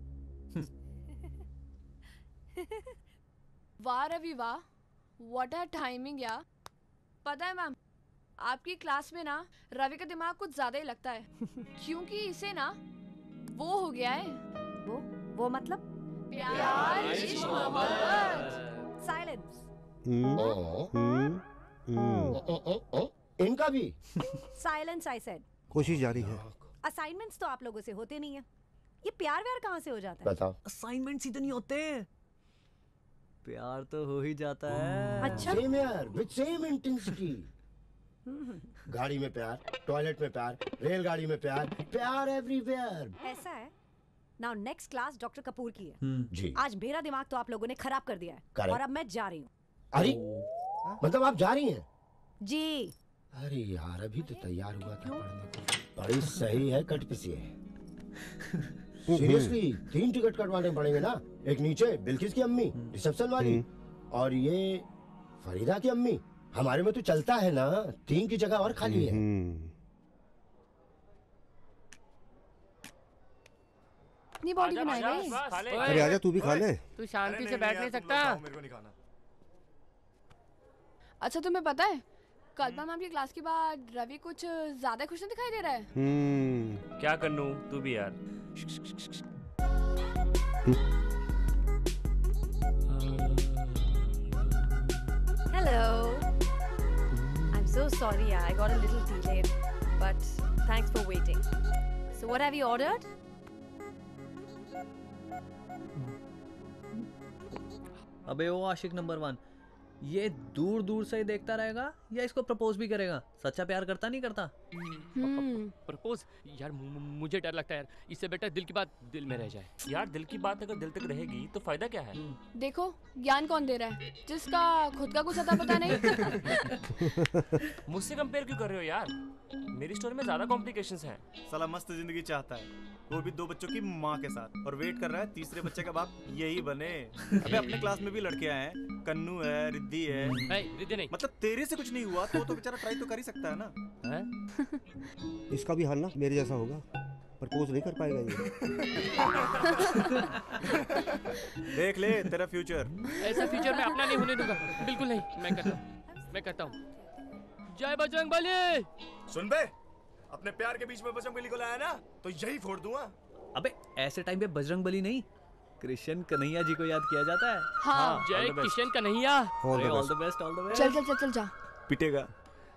Speaker 17: वाह रवि वाह, व्हाट अ टाइमिंग यार। पता है मैम, आपकी क्लास में ना रवि का दिमाग कुछ ज्यादा ही लगता है। क्योंकि इसे ना वो हो गया है।
Speaker 18: वो मतलब?
Speaker 17: प्यार इश्क मोहब्बत।
Speaker 18: साइलेंस।
Speaker 2: इनका भी
Speaker 18: साइलेंस आई सेड।
Speaker 19: कोशिश जारी है।
Speaker 18: असाइनमेंट्स तो आप लोगों से होते नहीं है, ये प्यार व्यार कहाँ से हो जाता है?
Speaker 2: बताओ।
Speaker 4: असाइनमेंट्स इतने होते हैं, प्यार तो हो ही जाता है।
Speaker 18: अच्छा
Speaker 2: सेम यार, विद सेम इंटेंसिटी। गाड़ी में प्यार, टॉयलेट में प्यार, रेलगाड़ी में प्यार, प्यार एवरीवेयर।
Speaker 18: ऐसा है। Now next class doctor Kapoor की है।
Speaker 2: जी।
Speaker 18: आज मेरा दिमाग तो आप लोगों ने खराब कर दिया है।
Speaker 2: Correct.
Speaker 18: और अब मैं जा रही हूँ।
Speaker 2: अरे मतलब आप जा रही हैं?
Speaker 18: जी।
Speaker 2: अरे यार अभी तो तैयार हुआ था पढ़ने को। बड़ी सही है, कट पिसी है। सीरियसली 3 टिकट कटवाने पड़ेंगे ना। एक नीचे बिल्किस की अम्मी रिसेप्शन वाली, और ये फरीदा की अम्मी। हमारे में तो चलता है ना, 3 की जगह और खाली है।
Speaker 17: अपनी बॉडी बनाई गई।
Speaker 19: अरे आजा तू भी खा ले।
Speaker 16: तू शांति से बैठ नहीं सकता?
Speaker 15: मेरे को नहीं खाना।
Speaker 17: अच्छा तुम्हें पता है, कल्पना मैम की क्लास के बाद रवि कुछ ज्यादा खुश नहीं दिखाई दे रहा है।
Speaker 3: क्या करनू, तू भी यार।
Speaker 18: Hello. I'm so sorry, I got a little delayed, but thanks for waiting. So what have you ordered?
Speaker 4: अबे वो आशिक नंबर 1, ये दूर दूर से ही देखता रहेगा या इसको प्रपोज भी करेगा? सच्चा प्यार करता नहीं करता?
Speaker 16: प्रपोज यार मुझे डर लगता है यार, इससे बेटर दिल की बात दिल में रह जाए।
Speaker 3: यार दिल की बात अगर दिल तक रहेगी तो फायदा क्या है?
Speaker 17: देखो ज्ञान कौन दे रहा है, जिसका खुद का कुछ अता पता नहीं।
Speaker 3: मुझसे कंपेयर क्यों कर रहे हो यार? मेरी स्टोरी में ज्यादा कॉम्प्लिकेशंस हैं।
Speaker 15: साला मस्त जिंदगी चाहता है, वो भी 2 बच्चों की माँ के साथ, और वेट कर रहा है तीसरे बच्चे का बाप यही बने। अबे अपने क्लास में भी लड़के आए हैं, कन्नू है, रिद्धि है।
Speaker 16: रिद्धि नहीं।
Speaker 15: मतलब तेरे से कुछ नहीं हुआ तो बेचारा ट्राई तो कर ही सकता है ना।
Speaker 19: इसका भी हाल ना मेरे जैसा होगा, प्रपोज नहीं कर पाएगा ये।
Speaker 15: देख ले तेरा फ्यूचर।
Speaker 16: ऐसा फ्यूचर मैं अपना नहीं होने दूंगा, बिल्कुल नहीं। मैं करता हूँ। जय बजरंगबली।
Speaker 3: सुन बे, अपने प्यार के बीच में बजरंगबली को लाया ना तो यही फोड़ दूंगा।
Speaker 4: अबे ऐसे टाइम पे बजरंगबली नहीं, कृष्ण कन्हैया जी को याद किया जाता है।
Speaker 17: हाँ,
Speaker 16: जय Krishna Kanhaiya.
Speaker 4: All the best, all the best.
Speaker 17: चल चल चल चल जा।
Speaker 15: पिटेगा।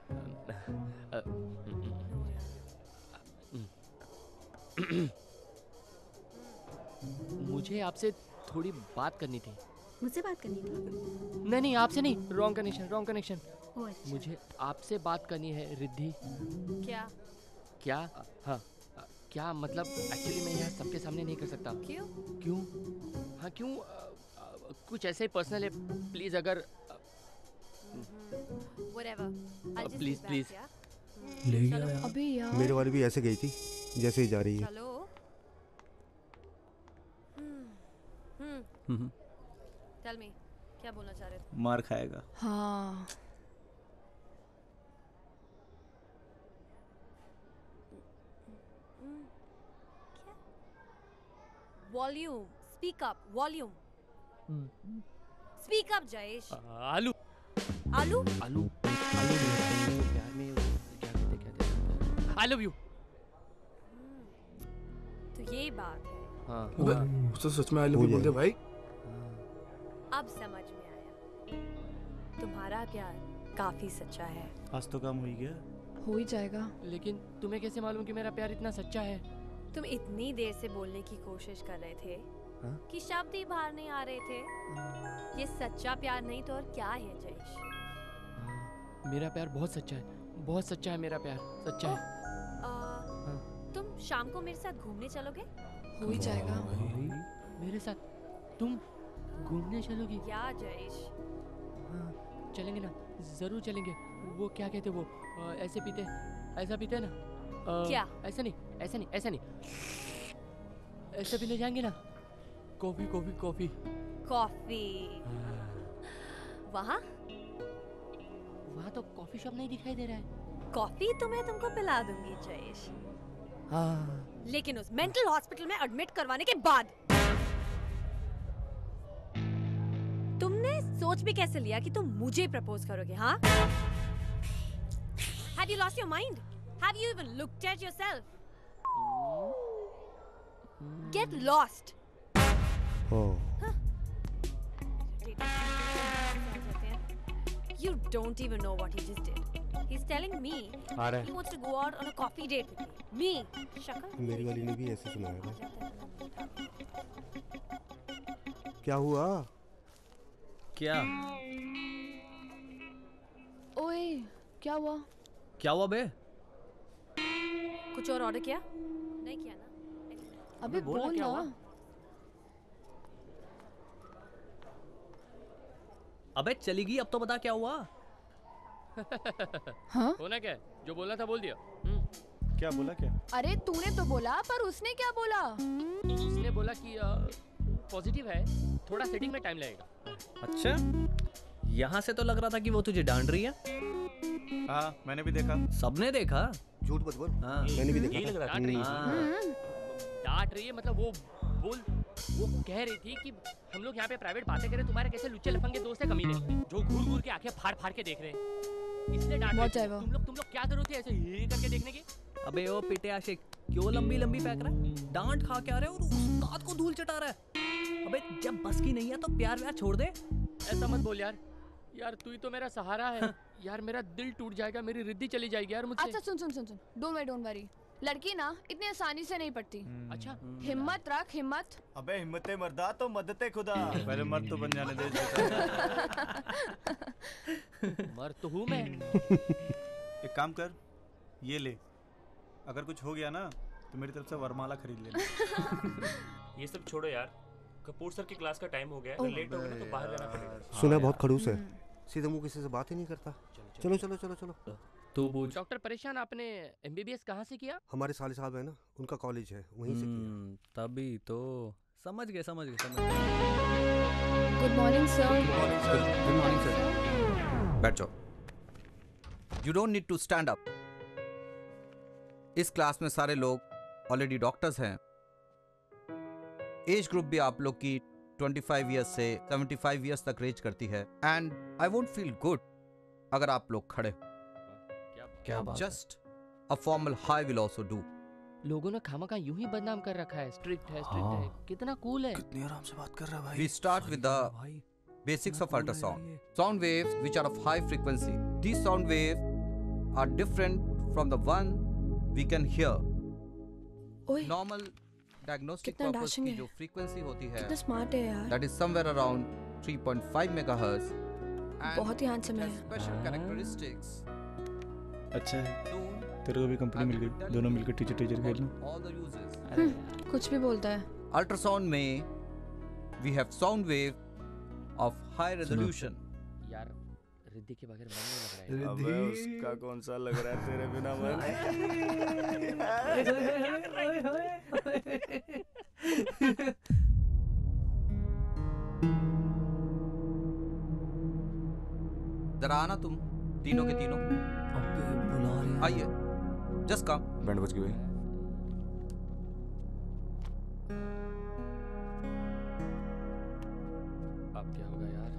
Speaker 16: मुझे आपसे थोड़ी बात करनी थी।
Speaker 8: मुझसे बात करनी थी?
Speaker 16: नहीं आपसे नहीं, रॉन्ग कनेक्शन।
Speaker 8: ओह, अच्छा।
Speaker 16: मुझे आपसे बात करनी है रिद्धि। क्या? हाँ, क्या मतलब एक्चुअली मैं यहाँ सबके सामने नहीं कर सकता। क्यों? हाँ क्यों? कुछ ऐसे ही पर्सनल है, प्लीज अगर प्लीज
Speaker 19: ले गया
Speaker 17: अबे यार।
Speaker 19: मेरे वाली भी ऐसे गई थी जैसे ही जा रही है।
Speaker 18: चलो। टेल मी, क्या बोलना चाह रहे थे?
Speaker 15: मार खाएगा।
Speaker 17: हाँ।
Speaker 18: Volume, speak up, volume. Speak up Jayesh.
Speaker 16: आलू। प्यार में क्या कहते आई लव यू।
Speaker 18: तो ये बात है।
Speaker 16: हाँ।
Speaker 19: तो सच में आई लव यू बोलते भाई।
Speaker 18: अब समझ में आया, तुम्हारा प्यार काफी सच्चा है।
Speaker 15: आज तो काम हो ही गया।
Speaker 17: हो ही जाएगा।
Speaker 16: लेकिन तुम्हें कैसे मालूम कि मेरा प्यार इतना सच्चा है?
Speaker 18: तुम इतनी देर से बोलने की कोशिश कर रहे थे कि शब्द ही बाहर नहीं आ रहे थे। ये सच्चा प्यार नहीं तो और क्या है जयेश?
Speaker 16: मेरा प्यार बहुत सच्चा है, बहुत सच्चा है मेरा प्यार, सच्चा है।
Speaker 18: तुम शाम को मेरे साथ घूमने चलोगे?
Speaker 17: हो ही जाएगा।
Speaker 16: मेरे साथ तुम घूमने चलोगी?
Speaker 18: क्या जयेश?
Speaker 16: चलेंगे ना, जरूर चलेंगे। वो क्या कहते वो ऐसे पीते, ऐसा पीते ना?
Speaker 18: क्या?
Speaker 16: ऐसा नहीं। ऐसे पीने जाएंगे ना? कॉफी। वहाँ तो कॉफी शॉप नहीं दिखाई दे रहा है।
Speaker 18: कॉफी तो मैं तुमको पिला दूंगी जयेश।
Speaker 16: हाँ।
Speaker 18: लेकिन उस मेंटल हॉस्पिटल में एडमिट करवाने के बाद। तुमने सोच भी कैसे लिया कि तुम मुझे प्रपोज करोगे? हाँ? Have you lost your mind? Have you even looked at yourself? Get lost. You don't even know what he just did. He's telling me he wants to go out on a coffee date with me. शक्ल?
Speaker 19: मेरी वाली ने भी ऐसे सुनाया था। क्या हुआ?
Speaker 4: क्या?
Speaker 17: ओए, क्या हुआ?
Speaker 4: क्या हुआ बे?
Speaker 18: कुछ और ऑर्डर किया? नहीं किया ना?
Speaker 17: अबे बोल ना।
Speaker 4: अबे चली गई, अब तो बता क्या हुआ?
Speaker 17: हाँ?
Speaker 16: होना क्या है? जो बोलना था बोल दिया।
Speaker 15: क्या बोला क्या?
Speaker 17: अरे तूने तो बोला, पर उसने क्या बोला?
Speaker 16: उसने बोला कि पॉजिटिव है, थोड़ा सेटिंग में टाइम लगेगा।
Speaker 4: अच्छा, यहाँ से तो लग रहा था कि वो तुझे डांट रही है।
Speaker 15: हाँ, मैंने भी देखा।
Speaker 4: सबने देखा?
Speaker 19: झूठ मत बोल।
Speaker 4: हाँ,
Speaker 19: मैंने भी देखा।
Speaker 16: यही लग रहा था। डांट रही है मतलब वो कह रही थी कि हम लोग यहाँ पे प्राइवेट बातें करें, तुम्हारे कैसे लुच्चे लफंगे दोस्त है कमीने जो घूर के आंखें फाड़ के देख रहे हैं, इसलिए डांट रही थी। तुम लोग क्या जरूरत है ऐसे ये करके देखने की?
Speaker 4: अबे ओ पिटे आशिक, क्यों लंबी फेंक रहा है? डांट खा के आ रहा है और उस्ताद को धूल चटा रहा है। अबे जब बस की नहीं है तो प्यार छोड़ दे।
Speaker 16: ऐसा मत बोल यार तू ही तो मेरा सहारा है यार। मेरा दिल टूट जाएगा, मेरी रिद्धि चली जाएगी यार मुझसे।
Speaker 17: अच्छा सुन, डोंट वरी। लड़की ना इतनी आसानी से नहीं पड़ती।
Speaker 16: अच्छा,
Speaker 17: हिम्मत रख, हिम्मत।
Speaker 15: अबे हिम्मते मर्दा तो मदते खुदा। पहले मर्द तो बन जाने दे।
Speaker 16: मर्द तो हूँ मैं।
Speaker 15: एक काम कर, ये ले, अगर कुछ हो गया ना तो मेरी तरफ से वरमाला खरीद लेना।
Speaker 3: ये सब छोड़ो यार, कपूर सर की क्लास का टाइम हो गया है, लेट हो गया ना तो बाहर जाना पड़ेगा।
Speaker 19: सुना बहुत खड़ूस है, सीधे मुंह किसी से बात ही नहीं करता। चलो।
Speaker 16: तो डॉक्टर परेशान, आपने एमबीबीएस कहाँ से किया?
Speaker 19: हमारे साले साहब है ना, उनका कॉलेज है, वहीं से किया।
Speaker 4: तभी तो समझ गए समझ गए
Speaker 17: good morning sir.
Speaker 14: Good morning sir. बैठ जाओ। You don't need to stand up. इस क्लास में सारे लोग ऑलरेडी डॉक्टर्स हैं। एज ग्रुप भी आप लोग की 25 ईयर्स से 75 ईयर्स तक रेंज करती है and I won't feel good अगर आप लोग खड़े।
Speaker 16: क्या बात है?
Speaker 14: Just a formal hi will also do.
Speaker 16: लोगों ने खामा का यूं ही बदनाम कर रखा है, स्ट्रिक्ट है, स्ट्रिक्ट है। कितना कूल है।
Speaker 15: कितनी आराम से बात कर रहा है भाई।
Speaker 14: We start with the basics of ultrasound. Sound waves which are of high frequency. These sound waves are different from the one we can hear. Normal diagnostic
Speaker 17: कितना
Speaker 14: purpose
Speaker 17: dashing
Speaker 14: की
Speaker 17: है।
Speaker 14: जो frequency होती है
Speaker 17: कितना स्मार्ट है यार।
Speaker 14: that is somewhere around 3.5 megahertz. And
Speaker 17: बहुत ही हैंडसम
Speaker 14: it
Speaker 17: है।
Speaker 14: has special characteristics.
Speaker 15: अच्छा है, तेरे को भी कंपनी मिल गई, दोनों मिलकर टीचर टीचर खेल लो।
Speaker 14: All the uses.
Speaker 17: कुछ भी बोलता है।
Speaker 14: Ultrasound में we have sound wave of high resolution.
Speaker 16: यार रिद्धि के बगैर मन नहीं लग रहा है।
Speaker 15: अबे उसका कौन सा लग रहा है तेरे बिना मन।
Speaker 14: जरा आना तुम तीनों के तीनों।
Speaker 4: बुला रहे हैं।
Speaker 14: आइए, जस्ट कम।
Speaker 15: बैंड बज गई भाई।
Speaker 16: अब क्या होगा यार?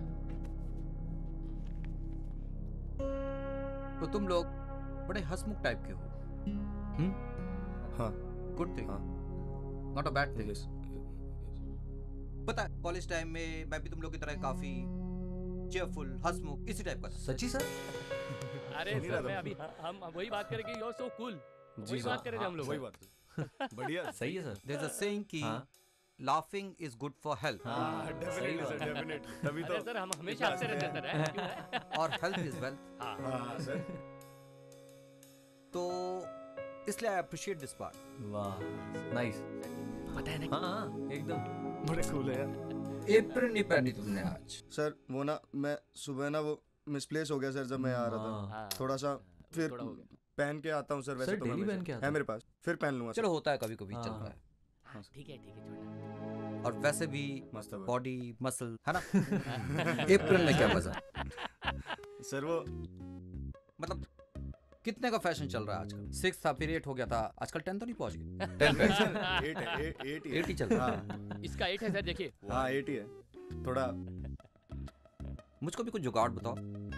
Speaker 14: तो तुम लोग बड़े हंसमुख टाइप के हो।
Speaker 15: हाँ।
Speaker 14: Good thing. Not a bad thing. पता है कॉलेज टाइम में मैं भी तुम लोग की तरह काफी चेयरफुल, हंसमुख, इसी टाइप का था।
Speaker 4: सच्ची सर?
Speaker 16: अरे सर मैं अभी हम वही बात करेंगे। You are so cool. वही बात करेंगे हम लोग।
Speaker 15: वही बात। बढ़िया।
Speaker 4: सही है सर।
Speaker 14: There's a saying कि laughing is good for health.
Speaker 15: Definitely sir, definitely. तभी तो
Speaker 16: अरे सर हम हमेशा हंसते रहते सर। क्यों है?
Speaker 14: और health is wealth.
Speaker 15: हाँ सर।
Speaker 14: तो इसलिए I appreciate this part.
Speaker 4: वाह, नाइस।
Speaker 16: पता है ना?
Speaker 4: हाँ एकदम।
Speaker 15: बड़े कूल है यार।
Speaker 14: एप्रिल नहीं पहनी तुमने आज।
Speaker 13: सर वो ना मैं सुबह ना वो मिसप्लेस हो गया सर जब मैं आ रहा था थोड़ा सा फिर पहन के आता हूँ सर वैसे तो
Speaker 4: डेली पहन के आता
Speaker 13: है मेरे पास फिर पहन लूंगा
Speaker 14: चलो होता है कभी कभी चलता है।
Speaker 16: ठीक है छोड़ना।
Speaker 14: और वैसे भी बॉडी मसल है ना। अप्रैल में क्या मजा
Speaker 13: सर वो
Speaker 14: मतलब कितने का फैशन चल रहा है आजकल। 6 था फिर 8 हो गया था आजकल 10 तो नहीं पहुंच गए। 8 ही चल रहा है।
Speaker 16: इसका 8 है सर देखिए।
Speaker 13: हाँ 8 ही है थोड़ा।
Speaker 14: मुझको भी कुछ जुगाड़ बताओ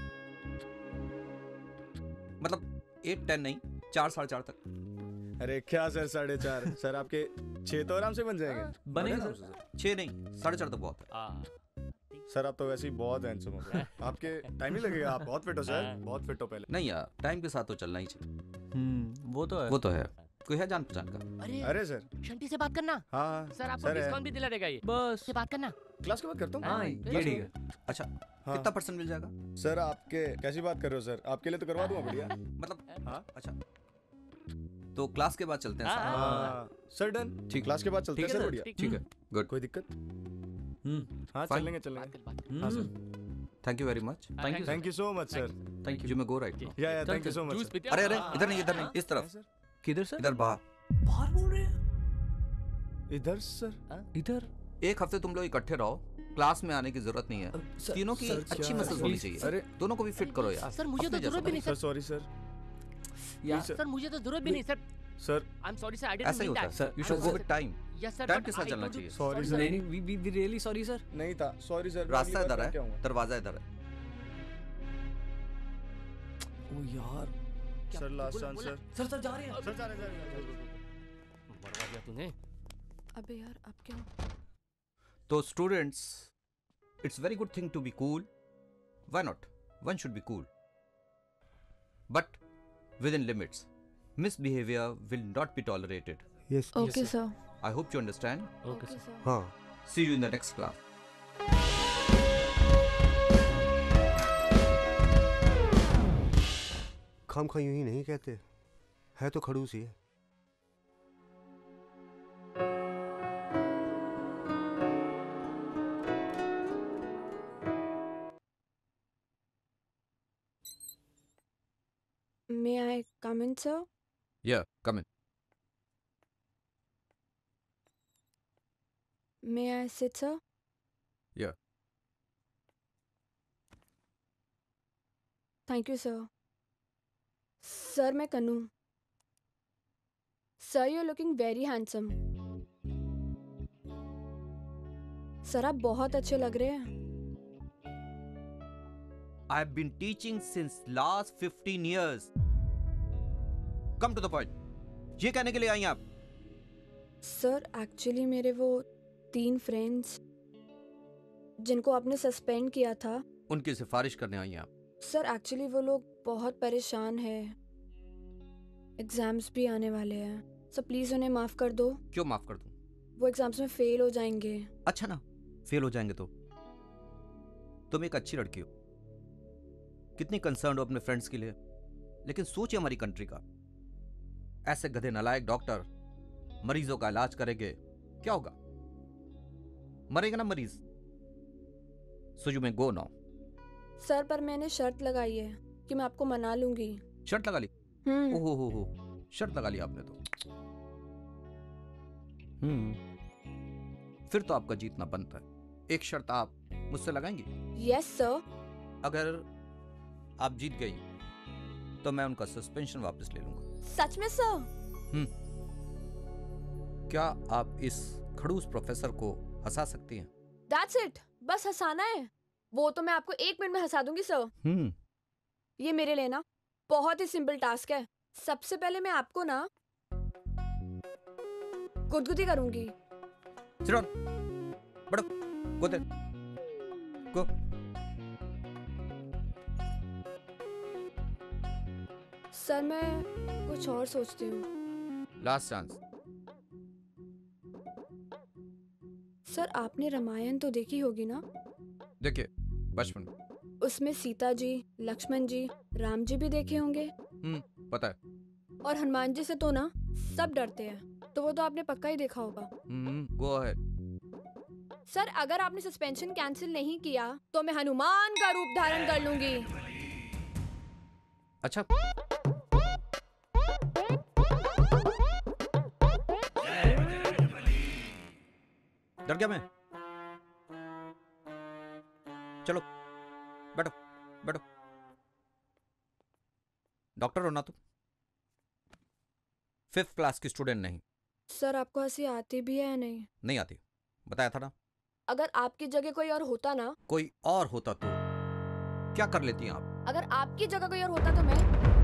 Speaker 14: मतलब 8 10 नहीं 4 4.5 तक।
Speaker 13: अरे क्या सर 4.5 सर आपके 6 तो आराम से बन जाएंगे।
Speaker 14: बनेंगे सर 6 नहीं 4.5 तक बहुत है।
Speaker 13: सर आप तो वैसे ही बहुत हैंडसम हो आपके टाइम ही लगेगा। आप बहुत फिट हो सर बहुत फिट हो पहले।
Speaker 14: नहीं यार टाइम के साथ तो चलना ही चाहिए।
Speaker 4: वो तो है
Speaker 14: कोई है जान पहचान का।
Speaker 13: अरे सर
Speaker 16: शंटी से बात करना।
Speaker 13: हाँ
Speaker 16: सर आपको डिस्काउंट भी दिला देगा ये।
Speaker 4: बस
Speaker 16: से बात करना।
Speaker 13: क्लास के बाद करता हूँ।
Speaker 4: हाँ ये ठीक है।
Speaker 14: अच्छा कितना परसेंट मिल जाएगा
Speaker 13: सर आपके कैसी बात कर रहे हो सर आपके लिए तो करवा दूंगा बढ़िया।
Speaker 14: मतलब हाँ अच्छा तो क्लास के बाद चलते हैं
Speaker 13: सर डन
Speaker 14: ठीक
Speaker 13: क्लास के बाद चलते हैं सर बढ़िया।
Speaker 14: ठीक है गुड
Speaker 13: कोई दिक्कत हाँ चलेंगे हाँ sir
Speaker 14: thank you very much
Speaker 13: thank you so much sir
Speaker 14: thank you may go right
Speaker 13: yeah thank you so much.
Speaker 14: अरे अरे इधर नहीं इस तरफ
Speaker 4: किधर सर?
Speaker 14: इधर बाहर
Speaker 4: बोल रहे हैं
Speaker 13: इधर सर
Speaker 4: इधर।
Speaker 14: एक हफ्ते तुम लोग इकट्ठे रहो क्लास में आने की जरूरत नहीं है। तीनों की अच्छी मसल्स होनी चाहिए।
Speaker 13: अरे
Speaker 14: दोनों को भी फिट करो यार।
Speaker 16: सर मुझे तो जरूरत भी नहीं
Speaker 13: सर सॉरी सर
Speaker 16: सर मुझे तो जरूरत भी नहीं sir.
Speaker 13: Sir
Speaker 16: I am sorry sir I didn't
Speaker 14: ऐसा ही
Speaker 16: मीन
Speaker 14: होता है
Speaker 16: that.
Speaker 14: Sir you should go with time.
Speaker 16: Yes sir
Speaker 14: time के साथ चलना चाहिए।
Speaker 13: सॉरी सर
Speaker 4: नहीं वी रियली सॉरी सर।
Speaker 13: नहीं था सॉरी सर।
Speaker 14: रास्ता इधर है दरवाजा इधर है।
Speaker 4: ओ यार
Speaker 13: sir last chance sir
Speaker 4: sir जा रहे हैं
Speaker 13: सर जा रहे हैं
Speaker 16: मरवा दिया तूने।
Speaker 17: अबे यार अब क्या?
Speaker 14: तो students it's very good thing to be cool. Why not one should be cool but within limits. Misbehavior will not be tolerated.
Speaker 19: Yes.
Speaker 17: Okay sir.
Speaker 14: I hope you understand.
Speaker 16: Okay sir.
Speaker 19: हाँ
Speaker 14: See you in the next class.
Speaker 19: खाम खा यूं ही नहीं कहते है तो खड़ूस ही है।
Speaker 17: May I come in sir?
Speaker 14: Yeah, come in.
Speaker 17: May I sit, sir?
Speaker 14: Yeah.
Speaker 17: Thank you, sir. Sir, मैं कन्नू. Sir, you're looking very handsome. Sir आप बहुत अच्छे लग रहे हैं.
Speaker 14: I've been teaching since last 15 years. Come to the point. ये कहने के लिए आई आप?
Speaker 17: सर एक्चुअली मेरे वो 3 फ्रेंड्स जिनको आपने सस्पेंड किया था,
Speaker 14: उनकी सिफारिश करने आई आप?
Speaker 17: सर एक्चुअली वो लोग बहुत परेशान हैं. एग्जाम्स भी आने वाले हैं. सर प्लीज उन्हें माफ कर दो.
Speaker 14: क्यों माफ कर दूं?
Speaker 17: वो एग्जाम्स में फेल हो जाएंगे.
Speaker 14: अच्छा ना, फेल हो जाएंगे तो तुम एक अच्छी लड़की हो, कितनी कंसर्न हो अपने फ्रेंड्स के लिए. लेकिन सोचिए हमारी कंट्री का, ऐसे गधे नालायक डॉक्टर मरीजों का इलाज करेंगे, क्या होगा? मरेगा ना मरीज. So you may go now.
Speaker 17: Sir पर मैंने शर्त लगाई है कि मैं आपको मना लूंगी.
Speaker 14: शर्त लगा ली? ओहो हो, शर्त लगा ली आपने तो. फिर तो आपका जीतना बनता है. एक शर्त आप मुझसे लगाएंगी?
Speaker 17: Yes sir.
Speaker 14: अगर आप जीत गई तो मैं उनका सस्पेंशन वापस ले लूंगा.
Speaker 17: सच में सर?
Speaker 14: क्या आप इस खड़ूस प्रोफेसर को हंसा सकती हैं?
Speaker 17: That's it. बस हंसाना है. वो तो मैं आपको 1 मिनट में हंसा दूंगी सर. ये मेरे लिए ना बहुत ही सिंपल टास्क है. सबसे पहले मैं आपको ना गुदगुदी करूंगी.
Speaker 14: Sit down. बढ़ो. Go there. Go.
Speaker 17: सर मैं कुछ और सोचती हूँ.
Speaker 14: Last chance.
Speaker 17: सर आपने रामायण तो देखी होगी ना?
Speaker 14: देखिए, बचपन में.
Speaker 17: उसमें सीता जी, लक्ष्मण जी, राम जी भी देखे होंगे.
Speaker 14: पता है.
Speaker 17: और हनुमान जी से तो ना सब डरते हैं, तो वो तो आपने पक्का ही देखा होगा.
Speaker 14: Go ahead.
Speaker 17: सर अगर आपने सस्पेंशन कैंसिल नहीं किया तो मैं हनुमान का रूप धारण कर लूंगी.
Speaker 14: अच्छा. डर गया मैं. चलो बैठो बैठो. डॉक्टर हो ना तुम? 5th क्लास की स्टूडेंट नहीं.
Speaker 17: सर आपको हंसी आती भी है या नहीं?
Speaker 14: नहीं आती, बताया था ना.
Speaker 17: अगर आपकी जगह कोई और होता ना.
Speaker 14: कोई और होता तो क्या कर लेती हैं आप?
Speaker 17: अगर आपकी जगह कोई और होता तो मैं.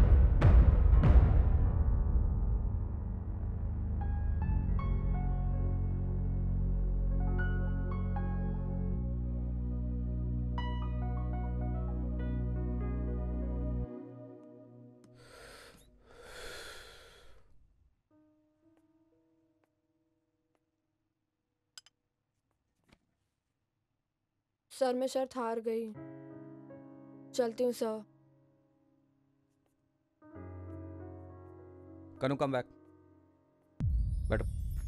Speaker 17: सर मैं शर्त हार गई. चलती हूँ सर.
Speaker 14: Kanu come back. बैठो.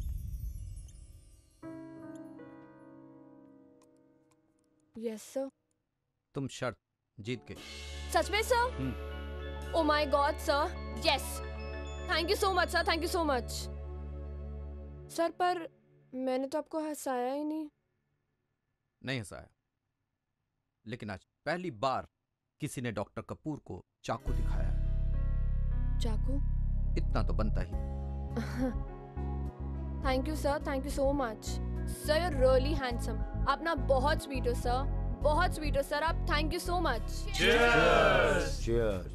Speaker 17: Yes sir.
Speaker 14: तुम शर्त जीत गई.
Speaker 17: सच में sir? Oh my god sir. Yes. Thank you so much sir. Thank you so much. Sir पर मैंने तो आपको हंसाया ही नहीं.
Speaker 14: नहीं हंसाया, लेकिन आज पहली बार किसी ने डॉक्टर कपूर को चाकू दिखाया है.
Speaker 17: चाकू?
Speaker 14: इतना तो बनता ही.
Speaker 17: Thank you sir. Thank you so much sir. You are really handsome. आप ना बहुत स्वीट हो सर. बहुत स्वीट हो सर आप. Thank you so much.
Speaker 2: Cheers. Cheers.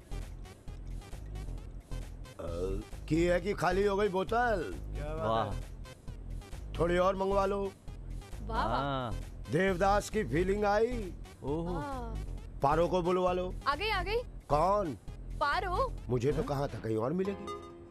Speaker 2: की है कि खाली हो गई बोतल?
Speaker 4: वाह.
Speaker 2: थोड़ी और मंगवा लो.
Speaker 17: वाह.
Speaker 2: देवदास की फीलिंग आई.
Speaker 4: ओहो.
Speaker 2: पारो को बुलवा लो.
Speaker 17: आ गई आ गई.
Speaker 2: कौन?
Speaker 17: पारो.
Speaker 2: मुझे तो कहा था कहीं और मिलेगी.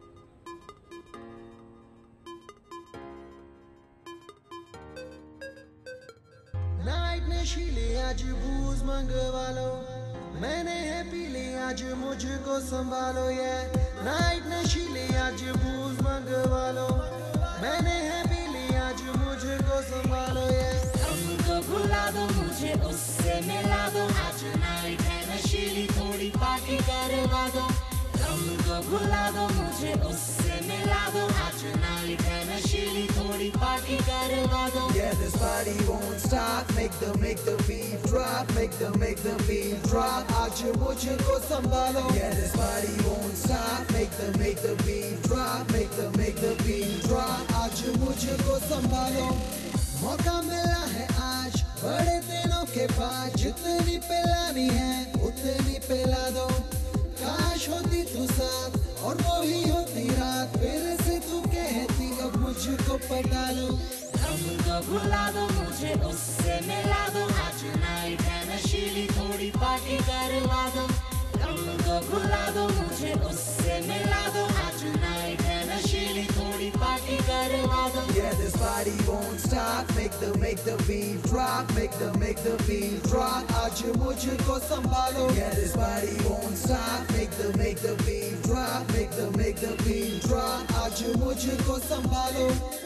Speaker 20: नाइट नशीले आज बूज मंगवा लो. मैंने है पीले आज मुझको संभालो. ये नाइट नशीले आज बूज मंगवा लो. मैंने है पीले आज मुझको संभालो. ये
Speaker 5: भुला दो मुझे उससे मिला दो. आज नाइट है नशीली थोड़ी पार्टी करवा दो.
Speaker 20: हमको भुला दो मुझे उससे मिला दो आज नाइट है नशीली थोड़ी पार्टी करवा दो
Speaker 21: Yeah, this party won't stop. Make the beat drop. Make the beat drop. आज मुझको संभालो. Yeah, this party won't stop. Make the beat drop. Make the beat drop. आज मुझको संभालो. मौका मिला है आज बड़े दिनों के बाद जितनी पिलानी है उतनी पिला दो काश होती तू साथ और वो ही होती रात फिर से तू कहती अब मुझको पटा लो
Speaker 20: हमको भुला दो मुझे उससे मिला दो आज नाइट है नशीली थोड़ी पार्टी करवा दो हमको भुला दो मुझे उससे मिला दो आज नाइट है नशीली थोड़ी पार्टी करवा दो
Speaker 21: Yeah, this party won't stop. Make the beat drop. Make the beat drop. आज मुझको संभालो. Yeah, this party won't stop. Make the beat drop. Make the beat drop. आज मुझको संभालो.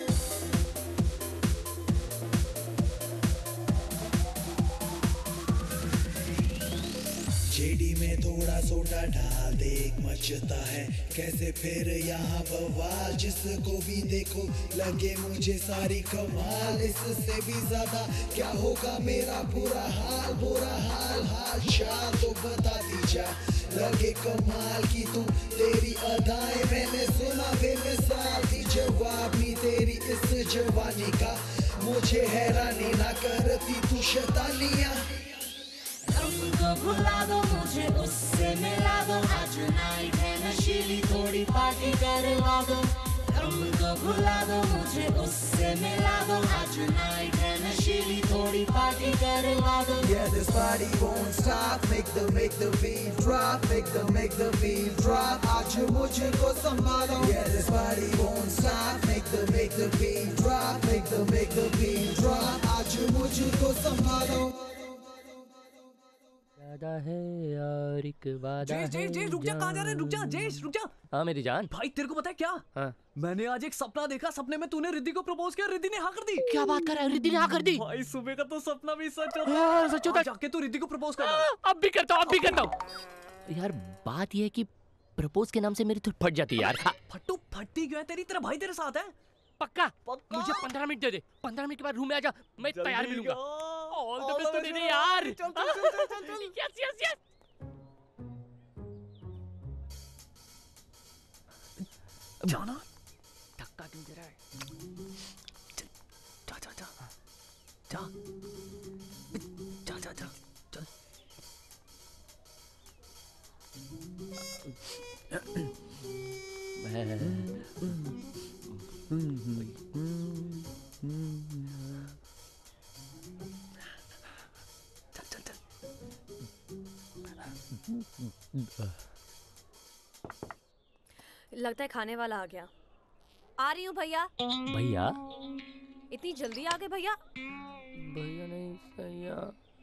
Speaker 21: जेडी में थोड़ा सोडा डाल देख मचता है कैसे फिर यहाँ बवाल जिसको भी देखो लगे मुझे सारी कमाल इससे भी ज्यादा क्या होगा मेरा बुरा हाल शाह तो बता दीजा लगे कमाल की तू तेरी अदाएं मैंने सुना बेमिसाल थी जवाब नहीं तेरी इस जवानी का मुझे हैरानी ना करती तू शैतानियां
Speaker 20: हमको भुला दो मुझे उससे मिला दो आज नाइट है नशीली थोड़ी पार्टी करवा दो हमको भुला दो मुझे उससे मिला दो आज नाइट है नशीली थोड़ी पार्टी करवा दो
Speaker 21: Yeah, this party won't stop. Make the beat drop. Make the beat drop. आज मुझको संभालो. Yeah, this party won't stop. Make the beat drop. Make the beat drop. आज मुझको संभालो.
Speaker 16: वादा है और एक वादा है
Speaker 4: जेश रुक जा कहाँ जा रहे रुक जा जेश रुक जा
Speaker 16: हाँ मेरी जान
Speaker 4: भाई तेरे को पता है क्या
Speaker 16: हाँ
Speaker 4: मैंने आज एक सपना देखा सपने में तूने रिद्धि को प्रपोज किया रिद्धि ने हाँ कर दी
Speaker 16: क्या बात कर रहा है रिद्धि ने हाँ कर दी
Speaker 4: भाई सुबह का तो सपना भी सच होता
Speaker 16: यार सच होता
Speaker 4: जाके तू रिद्धि को प्रपोज कर
Speaker 16: अब भी करता हूँ यार बात ये है कि प्रपोज के नाम से मेरी तो फट जाती है यार
Speaker 4: फट्टू फटती क्यों है तेरी तेरा भाई तेरे साथ है
Speaker 16: पक्का मुझे 15 मिनट दे दे 15 मिनट के बाद रूम में आ जा मैं तैयार मिलूंगा ऑल द बेस्ट तो दे दे यार चल यस
Speaker 4: जाना
Speaker 16: धक्का क्यों दे रहा है
Speaker 18: लगता है खाने वाला आ गया आ रही हूँ भैया
Speaker 16: भैया
Speaker 18: इतनी जल्दी आ गए भैया
Speaker 16: भैया नहीं सैया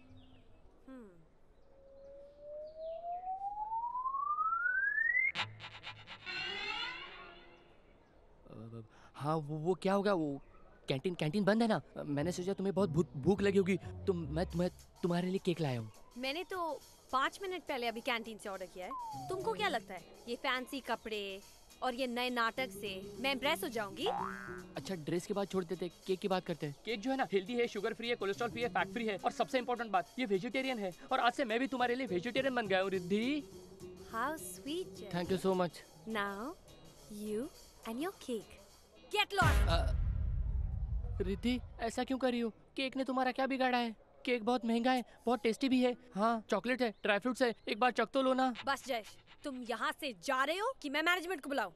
Speaker 16: हाँ वो क्या होगा वो कैंटीन बंद है ना मैंने सोचा तुम्हें बहुत भूख लगी होगी तो मैं तुम्हारे लिए केक लाया हूँ
Speaker 18: मैंने तो 5 मिनट पहले अभी कैंटीन से ऑर्डर किया है तुमको क्या लगता है ये फैंसी कपड़े और ये नए नाटक से मैं इम्प्रेस हो जाऊंगी
Speaker 16: अच्छा ड्रेस की बात छोड़ देते केक की बात करते हैं केक जो है ना हेल्दी है शुगर फ्री है कोलेस्ट्रॉल फ्री है फैट फ्री है और सबसे इम्पोर्टेंट बात ये वेजिटेरियन है और आज से मैं भी तुम्हारे लिए वेजिटेरियन बन गया हूँ Riddhi
Speaker 18: how sweet
Speaker 16: thank you so much
Speaker 18: now you and your cake get lost
Speaker 16: Riddhi ऐसा क्यों कर रही हो केक ने तुम्हारा क्या बिगाड़ा है केक बहुत महंगा है बहुत टेस्टी भी है हाँ चॉकलेट है ड्राई फ्रूट्स है एक बार चख तो लो ना
Speaker 18: बस जयेश तुम यहाँ से जा रहे हो कि मैं मैनेजमेंट को बुलाऊं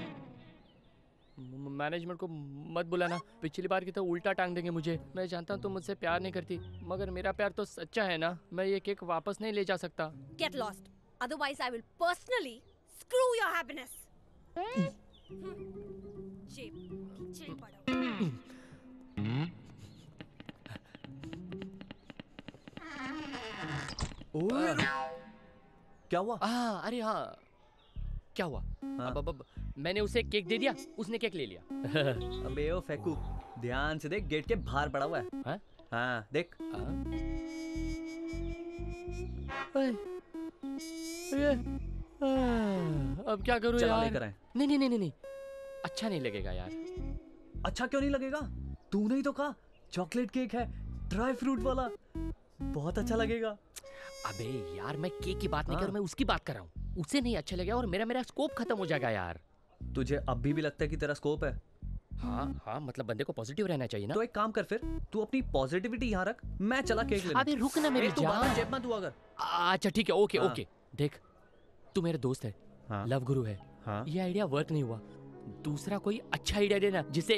Speaker 16: मैनेजमेंट को मत बुलाना पिछली बार की तो उल्टा टांग देंगे मुझे मैं जानता हूँ तुम मुझसे प्यार नहीं करती मगर मेरा प्यार तो सच्चा है ना मैं ये केक वापस नहीं ले जा सकता
Speaker 18: get lost otherwise I will personally screw your happiness chill पड़ो
Speaker 4: क्या हुआ
Speaker 16: अरे हाँ क्या हुआ अब मैंने उसे केक दे दिया उसने केक ले लिया
Speaker 4: अबे ओ फेकू ध्यान से देख गेट के बाहर पड़ा हुआ है हाँ देख
Speaker 16: अब क्या करूं
Speaker 4: चला
Speaker 16: यार?
Speaker 4: लेकर आए।
Speaker 16: नहीं नहीं नहीं नहीं, अच्छा नहीं लगेगा यार।
Speaker 4: अच्छा क्यों नहीं लगेगा? तूने ही तो कहा चॉकलेट केक है, ड्राई फ्रूट वाला, बहुत अच्छा लगेगा।
Speaker 16: अबे यार, मैं केक की बात नहीं कर रहा, मैं उसकी बात कर रहा हूँ। उसे नहीं अच्छा लगेगा और मेरा स्कोप खत्म हो जाएगा यार।
Speaker 4: तुझे अभी भी लगता है कि तेरा स्कोप है?
Speaker 16: हाँ, मतलब बंदे को पॉजिटिव रहना चाहिए ना।
Speaker 4: तो एक काम कर फिर, तू अपनी पॉजिटिविटी यहाँ रख, मैं चला केक लेने।
Speaker 16: अबे रुक ना मेरी
Speaker 4: तू
Speaker 16: जान।
Speaker 4: बात जेब मत हुआ कर।
Speaker 16: अच्छा ठीक है, ओके
Speaker 4: हाँ।
Speaker 16: ओके। देख, तू मेरा दोस्त है, लव गुरु है, ये आइडिया वर्क नहीं हुआ। दूसरा कोई अच्छा आइडिया देना जिसे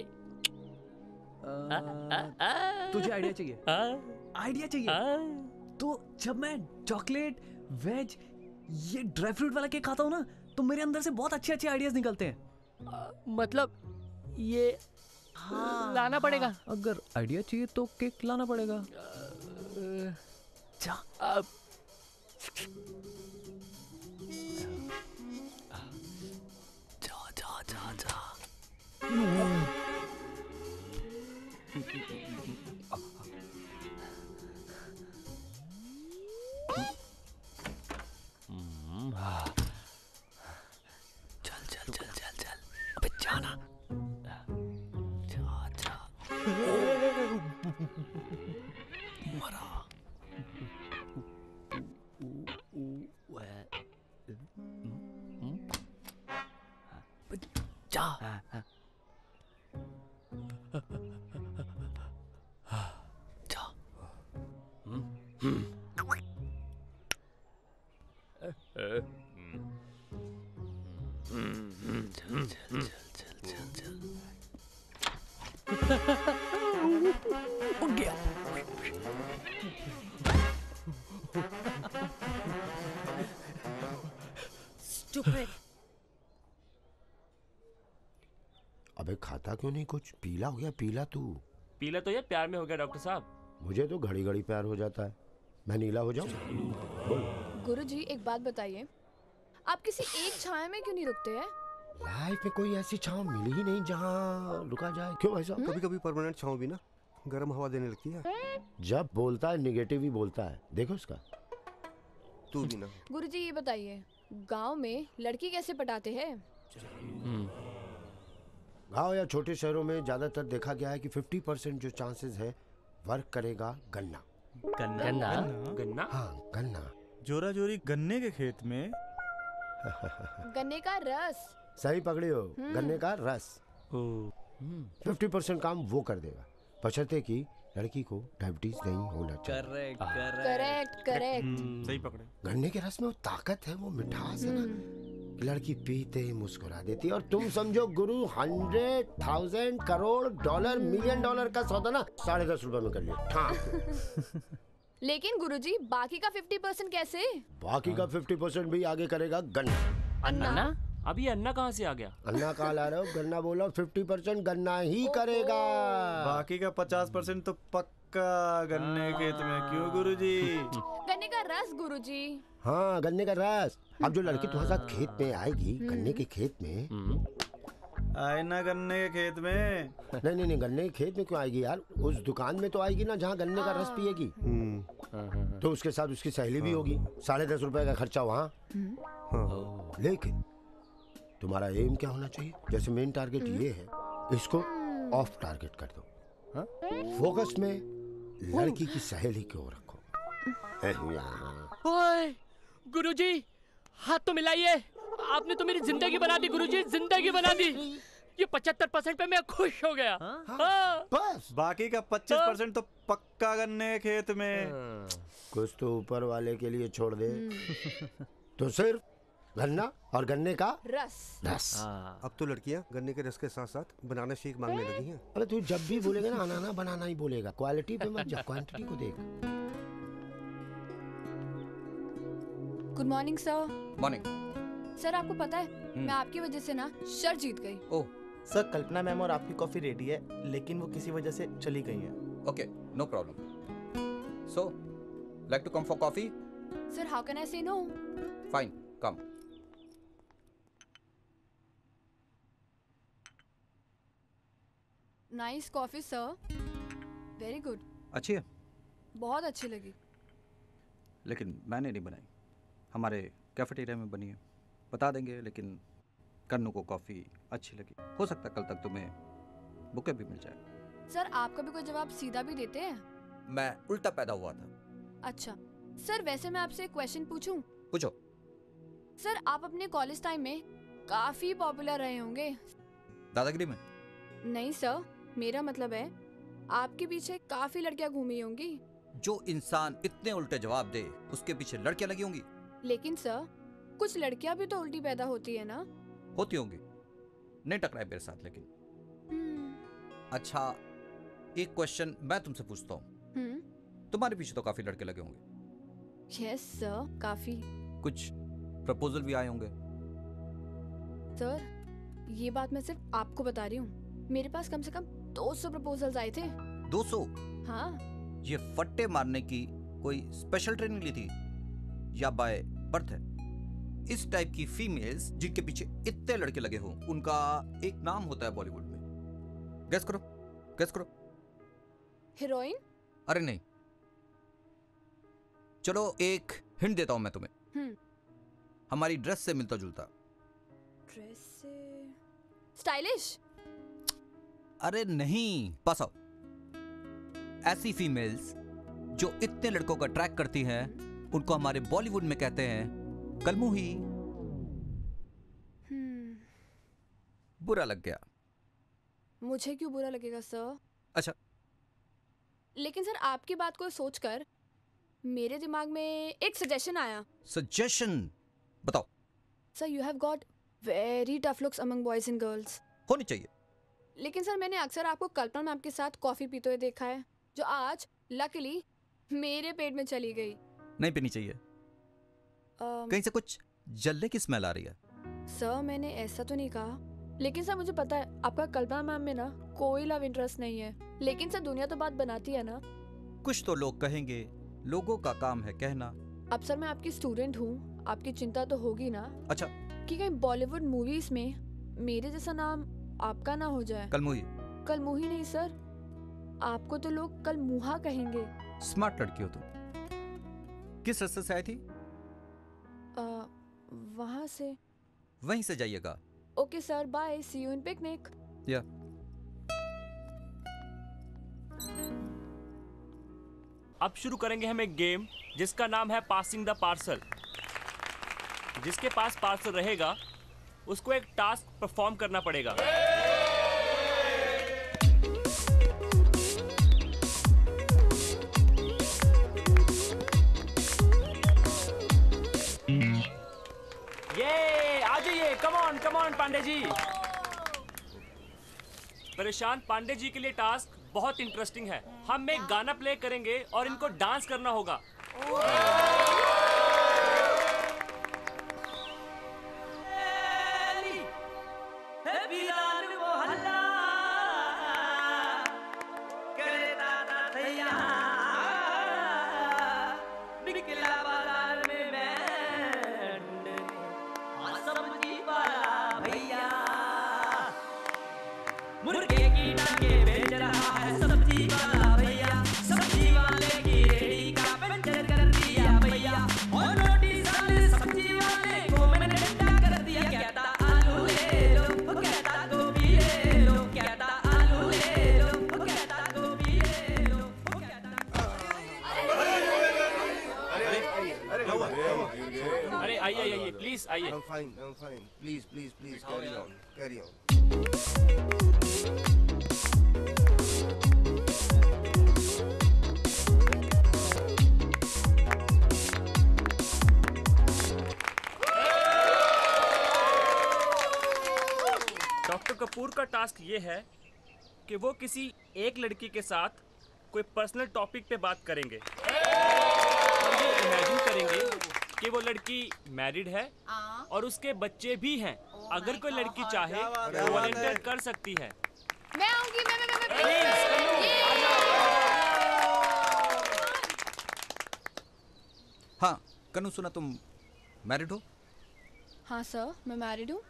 Speaker 4: तुझे आइडिया चाहिए? आइडिया चाहिए? तो जब मैं चॉकलेट, वेज, ये ड्राई फ्रूट वाला केक खाता हूँ ना, तो मेरे अंदर से बहुत अच्छे अच्छे आइडियाज निकलते हैं।
Speaker 16: मतलब ये लाना पड़ेगा।
Speaker 4: अगर आइडिया चाहिए तो केक लाना पड़ेगा। जा
Speaker 16: अब
Speaker 4: जा चल अबे जाना। जा मरा। जा चल उठ गया।
Speaker 18: Stupid.
Speaker 2: अबे खाता क्यों नहीं कुछ? पीला हो गया, पीला तू।
Speaker 3: पीला तो ये प्यार में हो गया डॉक्टर साहब।
Speaker 2: मुझे तो घड़ी घड़ी प्यार हो जाता है। मैं नीला हो जाऊं? बोल।
Speaker 17: गुरुजी एक बात बताइए, आप किसी एक छाया में क्यों नहीं रुकते हैं?
Speaker 2: लाइफ में कोई ऐसी छांव मिली ही नहीं जहाँ रुका जाए। क्यों भाई साहब?
Speaker 19: कभी कभी परमानेंट छांव भी ना गर्म हवा देने लगती है।
Speaker 2: जब बोलता है निगेटिव ही बोलता है, देखो उसका।
Speaker 19: तू भी ना।
Speaker 17: गुरुजी ये बताइए, गांव में लड़की कैसे पटाते हैं?
Speaker 2: गांव या छोटे शहरों में ज्यादातर देखा गया है कि 50% जो चांसेस है वर्क करेगा गन्ना।
Speaker 3: गन्ना?
Speaker 2: हाँ, गन्ना।
Speaker 15: जोरा जोरी गन्ने के खेत में।
Speaker 17: गन्ने का रस।
Speaker 2: सही पकड़े हो, गन्ने का रस। 50% काम वो कर देगा, बशर्ते कि लड़की को डायबिटीज नहीं होना चाहिए।
Speaker 17: करेक्ट।
Speaker 15: सही पकड़े।
Speaker 2: गन्ने के रस में वो ताकत है, वो मिठास है ना, कि लड़की पीते ही मुस्कुरा देती है। और तुम समझो गुरु, 100,000 करोड़ डॉलर, मिलियन डॉलर का सौदा ना 10.5 रुपए में कर लिया।
Speaker 17: लेकिन गुरुजी बाकी का 50% कैसे?
Speaker 2: बाकी का 50% भी आगे करेगा गन्ना।
Speaker 3: अन्ना? अभी अन्ना कहाँ से आ गया?
Speaker 2: अन्ना कहाँ ला रहे हो? गन्ना बोलो। 50% गन्ना ही करेगा।
Speaker 15: बाकी का 50% तो पक्का गन्ने के खेत में। क्यों गुरुजी?
Speaker 17: गन्ने का रस गुरुजी।
Speaker 2: हाँ, गन्ने का रस। अब जो लड़की तुम्हारे साथ खेत में आएगी, गन्ने के खेत में
Speaker 15: आए ना गन्ने के खेत में।
Speaker 2: नहीं, गन्ने के खेत में क्यों आएगी यार? उस दुकान में तो आएगी ना जहाँ गन्ने का रस पिएगी। तो उसके साथ उसकी सहेली भी होगी। 10.5 रुपए का खर्चा वहाँ। लेकिन तुम्हारा एम क्या होना चाहिए? जैसे मेन टारगेट ये है, इसको ऑफ टारगेट कर दो। फोकस में लड़की की सहेली की ओर रखो।
Speaker 16: ओए गुरुजी, हाथ तो मिलाइए। आपने तो मेरी जिंदगी बना दी गुरुजी, जिंदगी बना दी। ये 75% पे मैं खुश हो गया। हाँ।
Speaker 2: बस
Speaker 15: बाकी का 25% तो पक्का गन्ने के खेत में।
Speaker 2: कुछ तो ऊपर वाले के लिए छोड़ दे। तो सिर्फ गन्ना और गन्ने का रस।
Speaker 19: अब तो लड़कियां गन्ने के रस के साथ साथ बनाना शेक मांगने लगी हैं।
Speaker 2: अरे तू जब भी बोलेगा ना, अनाना बनाना ही बोलेगा। क्वालिटी पे मत जा, क्वांटिटी को देख।
Speaker 17: Good morning sir.
Speaker 14: Morning.
Speaker 17: Sir आपको पता है, मैं आपकी वजह से ना शर्त जीत गई।
Speaker 14: ओह
Speaker 10: सर, कल्पना मैम और आपकी कॉफी रेडी है, लेकिन वो किसी वजह से चली गई हैं।
Speaker 14: Okay, no problem. So like to come for coffee?
Speaker 17: Sir how can I say no?
Speaker 14: Fine, come.
Speaker 17: Nice coffee sir, very good.
Speaker 14: अच्छी है?
Speaker 17: बहुत अच्छी लगी।
Speaker 14: लेकिन मैंने नहीं बनाई, हमारे कैफेटेरिया में बनी है। बता देंगे, लेकिन कन्नू को कॉफ़ी अच्छी लगी। हो सकता है कल तक तुम्हें बुके भी मिल जाए।
Speaker 17: सर आप कभी कोई जवाब सीधा भी देते हैं?
Speaker 14: मैं उल्टा पैदा हुआ था।
Speaker 17: अच्छा सर, वैसे मैं आपसे एक क्वेश्चन पूछूं?
Speaker 14: पूछो।
Speaker 17: सर आप अपने कॉलेज टाइम में काफी पॉपुलर रहे होंगे।
Speaker 14: दादागिरी में?
Speaker 17: नहीं सर, मेरा मतलब है आपके पीछे काफी लड़कियां घूमी होंगी।
Speaker 14: जो इंसान इतने उल्टे जवाब दे उसके पीछे लड़कियां लगी होंगी।
Speaker 17: लेकिन सर कुछ लड़कियां भी तो उल्टी पैदा होती है ना?
Speaker 14: होती होंगी, नहीं टकराए मेरे साथ। लेकिन अच्छा, एक क्वेश्चन मैं तुमसे पूछता हूँ। तुम्हारे पीछे तो काफी लड़के लगे होंगे।
Speaker 17: यस सर, काफी।
Speaker 14: कुछ प्रपोजल भी आए होंगे।
Speaker 17: सर ये बात मैं सिर्फ आपको बता रही हूँ, मेरे पास कम से कम 200 प्रपोजल्स आए थे।
Speaker 14: 200?
Speaker 17: हाँ।
Speaker 14: ये फट्टे मारने की कोई स्पेशल ट्रेनिंग ली थी या बाय बर्थ है? इस टाइप की फीमेल्स जिनके पीछे इतने लड़के लगे हों, उनका एक नाम होता है बॉलीवुड में। गेस करो, गेस करो।
Speaker 17: हीरोइन?
Speaker 14: अरे नहीं, चलो एक हिंट देता हूं मैं तुम्हें। हमारी ड्रेस से मिलता जुलता।
Speaker 17: ड्रेस से? स्टाइलिश?
Speaker 14: अरे नहीं, पास आओ। ऐसी फीमेल्स जो इतने लड़कों का ट्रैक करती हैं, उनको हमारे बॉलीवुड में कहते हैं कलमुही। बुरा लग गया।
Speaker 17: मुझे क्यों बुरा लगेगा सर?
Speaker 14: अच्छा,
Speaker 17: लेकिन सर आपकी बात को सोचकर मेरे दिमाग में एक सजेशन आया।
Speaker 14: सजेशन? बताओ।
Speaker 17: Sir you have got very tough looks among boys and girls.
Speaker 14: होनी चाहिए।
Speaker 17: लेकिन सर मैंने अक्सर आपको कल्पना मैम के साथ कॉफी पीते हुए देखा है, जो आज लकीली मेरे पेट में चली गई।
Speaker 14: नहीं पीनी चाहिए। कहीं से कुछ जलने की स्मेल आ रही है।
Speaker 17: सर मैंने ऐसा तो नहीं कहा, लेकिन सर मुझे पता है आपका कल्पना मैम में ना कोई लव इंटरेस्ट नहीं है। लेकिन सर दुनिया तो बात बनाती है ना।
Speaker 14: कुछ तो लोग कहेंगे, लोगों का काम है कहना।
Speaker 17: अब सर मैं आपकी स्टूडेंट हूँ, आपकी चिंता तो होगी ना।
Speaker 14: अच्छा,
Speaker 17: कि कहीं बॉलीवुड मूवीज में मेरे जैसा नाम आपका ना हो जाए।
Speaker 14: कलमुही?
Speaker 17: कलमुही नहीं सर, आपको तो लोग कलमुहा कहेंगे।
Speaker 14: स्मार्ट लड़की हो तुम। किस रास्ते से आई थी?
Speaker 17: वहाँ से।
Speaker 14: वहीं से जाइएगा।
Speaker 17: Okay sir, bye, see you in picnic.
Speaker 14: Yeah.
Speaker 3: अब शुरू करेंगे हम एक गेम जिसका नाम है पासिंग द पार्सल। जिसके पास पार्सल रहेगा उसको एक टास्क परफॉर्म करना पड़ेगा। ये आ जाइए, कम ऑन पांडे जी। परेशान पांडे जी के लिए टास्क बहुत इंटरेस्टिंग है। हम एक गाना प्ले करेंगे और इनको डांस करना होगा।
Speaker 1: मुर्गे की टांगे बेच रहा है सब्जी वाला भैया, सब्जी वाले की रेडी का पंचर कर दिया भैया। और रोटी साले सब्जी वाले को मैंने ठंडा कर दिया। कहता आलू ले लो, कहता गोभी ले लो, कहता आलू ले लो, कहता गोभी ले लो,
Speaker 3: अरे आइए प्लीज आइए।
Speaker 2: I'm fine. Please, carry on.
Speaker 3: Doctor Kapoor का टास्क ये है कि वो किसी एक लड़की के साथ कोई पर्सनल टॉपिक पे बात करेंगे और ये इमेजिन करेंगे कि वो लड़की मैरिड है और उसके बच्चे भी हैं। अगर कोई लड़की चाहे तो वॉलंटियर कर सकती है।
Speaker 17: मैं आऊंगी, मैं
Speaker 14: हाँ कन्नू, सुना तुम मैरिड हो?
Speaker 17: हाँ सर, मैं मैरिड हूँ।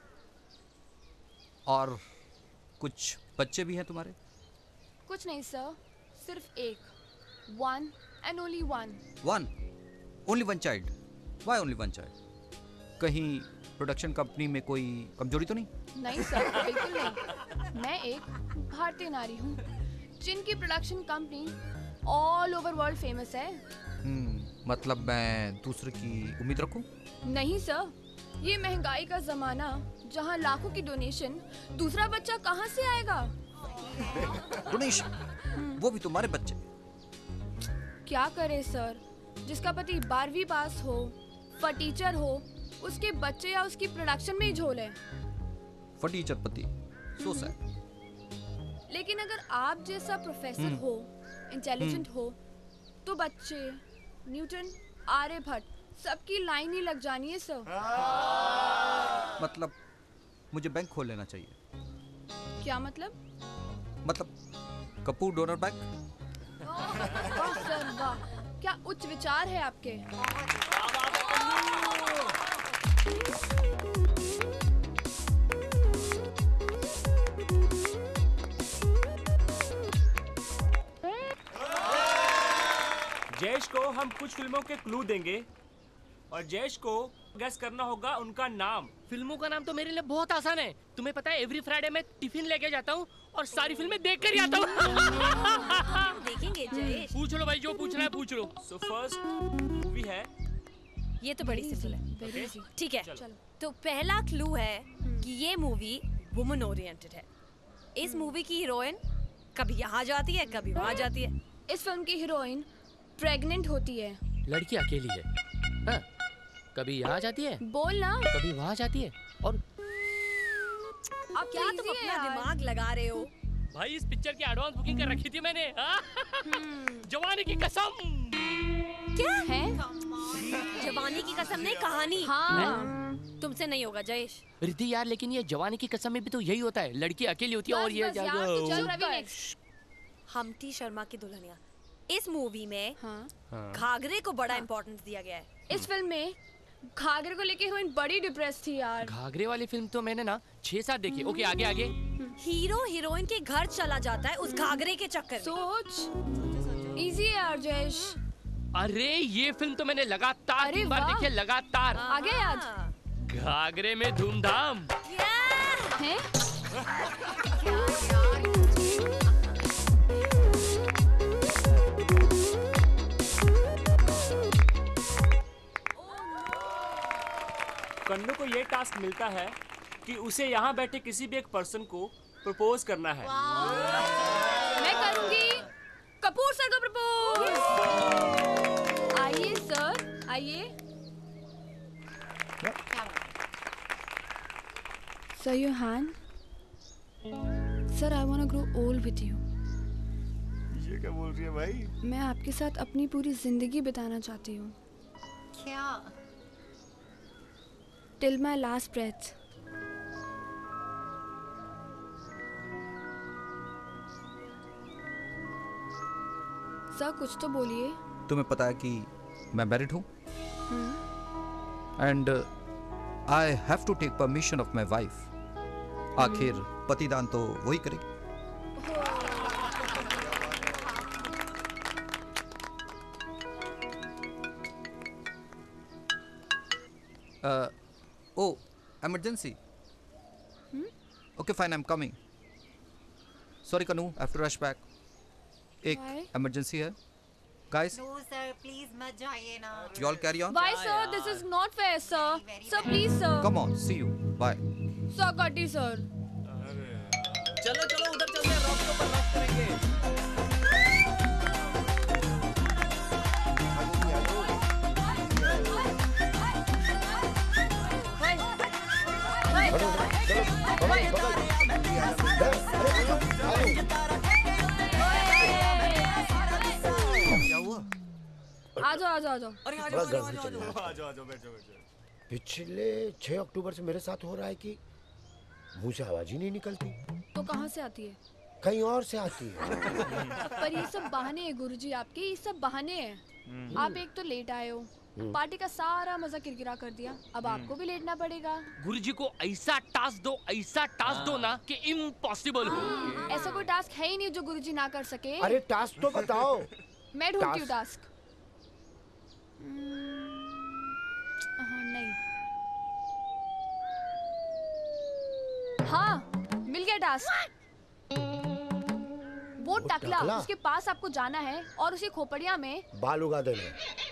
Speaker 14: और कुछ बच्चे भी हैं तुम्हारे?
Speaker 17: कुछ नहीं सर, सिर्फ एक, one and only one.
Speaker 14: One? Only one child? Why only one child? कहीं प्रोडक्शन कंपनी में कोई कमजोरी तो नहीं?
Speaker 17: नहीं सर, बिल्कुल नहीं। मैं एक भारतीय नारी हूँ जिनकी production company all over world famous है।
Speaker 14: मतलब मैं दूसरे की उम्मीद रखूं?
Speaker 17: नहीं सर, ये महंगाई का जमाना जहाँ लाखों की डोनेशन, दूसरा बच्चा कहाँ से आएगा?
Speaker 14: डोनेशन? वो भी तुम्हारे बच्चे?
Speaker 17: क्या करे सर, जिसका पति 12वीं पास हो, फटीचर हो, उसके बच्चे या उसकी प्रोडक्शन में ही झोल है।
Speaker 14: फटीचर पति, सो सैड।
Speaker 17: लेकिन अगर आप जैसा प्रोफेसर हो, इंटेलिजेंट हो, तो बच्चे, न्यूटन, आर्यभट्ट सबकी लाइन ही लग जानी है सर।
Speaker 14: मतलब मुझे बैंक खोल लेना चाहिए?
Speaker 17: क्या मतलब?
Speaker 14: मतलब कपूर डोनर बैंक?
Speaker 17: वाह सर वाह, क्या उच्च विचार है आपके।
Speaker 3: जयेश को हम कुछ फिल्मों के क्लू देंगे और जयेश को गेस करना होगा उनका नाम।
Speaker 16: फिल्मों का नाम तो मेरे लिए बहुत आसान है। तुम्हें पता है एवरी फ्राइडे मैं टिफिन लेके जाता हूँ और सारी फिल्में देख कर ही आता हूँ।
Speaker 18: देखेंगे जयेश।
Speaker 16: पूछ लो भाई, जो पूछना है पूछ लो।
Speaker 3: So first मूवी है,
Speaker 18: ये तो बड़ी सिंपल है। ठीक है, तो पहला क्लू है कि ये मूवी वुमन ओरिएंटेड है। इस मूवी की हीरोइन कभी यहाँ जाती है, कभी वहाँ जाती है।
Speaker 17: इस फिल्म की हीरोइन प्रेग्नेंट होती है।
Speaker 16: लड़की अकेली है, हाँ? कभी यहाँ जाती है,
Speaker 17: बोल ना,
Speaker 16: कभी वहाँ जाती है। और
Speaker 18: अब क्या तुम अपना दिमाग लगा रहे हो?
Speaker 16: भाई इस पिक्चर की एडवांस बुकिंग कर रखी थी मैंने। जवानी की कसम।
Speaker 18: क्या है? जवानी की कसम नहीं, कहानी।
Speaker 17: हाँ।
Speaker 18: तुमसे नहीं होगा जयेश।
Speaker 16: रिद्धि यार, लेकिन ये जवानी की कसम में भी तो यही होता है, लड़की अकेली होती है और ये
Speaker 18: हमटी शर्मा की दुल्हनिया। इस मूवी में घाघरे को बड़ा इम्पोर्टेंस दिया गया है।
Speaker 17: इस फिल्म में घाघरे को लेके हीरोइन बड़ी डिप्रेस थी यार।
Speaker 16: घाघरे वाली फिल्म तो मैंने ना 6-7 देखी। ओके आगे आगे।
Speaker 18: हीरो हीरोइन के घर चला जाता है उस घाघरे के चक्कर में।
Speaker 17: सोच, इजी है यार जयेश।
Speaker 16: अरे ये फिल्म तो मैंने लगातार 3 बार देखी है, लगातार।
Speaker 17: आगे याद।
Speaker 16: घाघरे में धूमधाम।
Speaker 17: हैं?
Speaker 3: कन्नू को ये टास्क मिलता है कि उसे यहाँ बैठे किसी भी एक पर्सन को प्रपोज करना है।
Speaker 17: मैं करूंगी कपूर सर को प्रपोज। आइए सर, आइए। Sir, your hand. Sir, I wanna grow old with you.
Speaker 15: ये क्या बोल रही है भाई?
Speaker 17: मैं आपके साथ अपनी पूरी जिंदगी बिताना चाहती हूँ।
Speaker 12: क्या?
Speaker 17: Till my last breath. Sir कुछ तो बोलिए।
Speaker 14: तुम्हें पता है कि मैं मैरिड हूँ and I have to take permission of my wife. आखिर पतिदान तो वही करेगी। Oh, emergency. Okay, fine, I'm coming. Sorry, Kanu, I have to rush back. एक emergency है. Guys.
Speaker 12: No, sir, please मत जाइए ना.
Speaker 14: You all carry on.
Speaker 17: Why, sir? This is not fair, sir. Sir, please, sir.
Speaker 14: Come on, see you. Bye.
Speaker 17: Sir, Kati, sir.
Speaker 4: चलो चलो उधर चलते हैं, रॉक के ऊपर रॉक करेंगे।
Speaker 2: पिछले 6 अक्टूबर से मेरे साथ हो रहा है कि मुंह से आवाज ही नहीं निकलती।
Speaker 17: तो कहाँ से आती है?
Speaker 2: कहीं और से आती है।
Speaker 17: पर ये सब बहाने हैं गुरुजी आपके, ये सब बहाने हैं। आप एक तो लेट आए हो, पार्टी का सारा मजा किरकिरा कर दिया, अब आपको भी लेटना पड़ेगा।
Speaker 16: गुरुजी को ऐसा टास्क दो ना कि इम्पॉसिबल हो।
Speaker 17: ऐसा कोई टास्क है ही नहीं जो गुरुजी ना कर सके।
Speaker 2: अरे टास्क तो बताओ।
Speaker 17: मैं ढूंढती हूँ टास्क। नहीं हाँ मिल गया टास्क। वो टकला, उसके पास आपको जाना है और उसकी खोपड़िया में
Speaker 2: बाल उगा देना।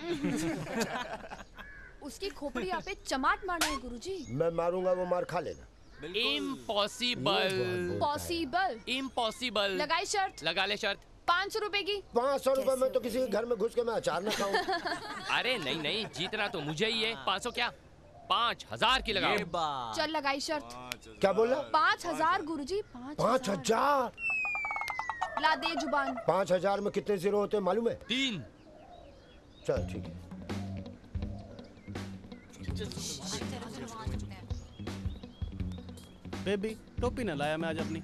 Speaker 17: उसकी खोपड़िया पे चमाट मारना है गुरुजी।
Speaker 2: मैं मारूंगा, वो मार खा लेगा।
Speaker 16: इम्पॉसिबल।
Speaker 17: पॉसिबल।
Speaker 16: इम्पॉसिबल।
Speaker 17: लगाई शर्त।
Speaker 16: लगा ले शर्त।
Speaker 17: 500 रुपए की।
Speaker 2: 500 रुपए में तो किसी के घर में घुस के मैं अचार न खाऊं।
Speaker 16: अरे नहीं नहीं, जीतना तो मुझे ही है। 500 क्या 5000 की लगाओ।
Speaker 17: चल लगाई शर्त।
Speaker 2: क्या बोला?
Speaker 17: 5000 गुरुजी।
Speaker 2: 5000।
Speaker 17: ला दे जुबान।
Speaker 2: 5000 में कितने जीरो होते हैं मालूम है?
Speaker 16: 3।
Speaker 2: चल ठीक है।
Speaker 7: बेबी टोपी ना लाया मैं आज अपनी।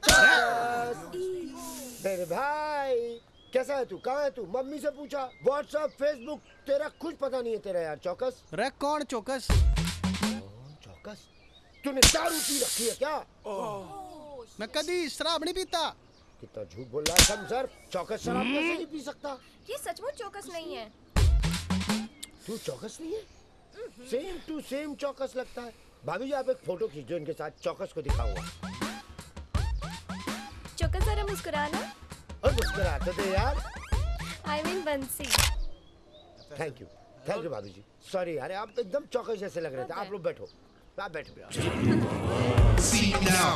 Speaker 2: मेरे भाई कैसा है तू? कहाँ है तू? मम्मी से पूछा? व्हाट्सएप फेसबुक तेरा कुछ पता नहीं है तेरा यार। चौकस
Speaker 7: रे कौन चौकस?
Speaker 2: चौकस तूने दारू पी रखी है क्या?
Speaker 7: मैं कभी शराब नहीं पीता।
Speaker 2: कितना झूठ बोल रहा है समझर। चौकस शराब कैसे नहीं पी सकता?
Speaker 18: ये सचमुच चौकस नहीं है।
Speaker 2: तू चौकस नहीं है? सेम टू सेम चौकस लगता है। भाभी जी आप एक फोटो खींचो इनके साथ, चौकस को दिखाऊंगा।
Speaker 18: चौकस जरा मुस्कुराना।
Speaker 2: और मुस्कुराते थे यार।
Speaker 18: I mean Bansi.
Speaker 2: Thank you भाभी जी। सॉरी यार, आप एकदम चौकस जैसे लग रहे थे। आप लोग बैठो, आप बैठो।
Speaker 11: See now.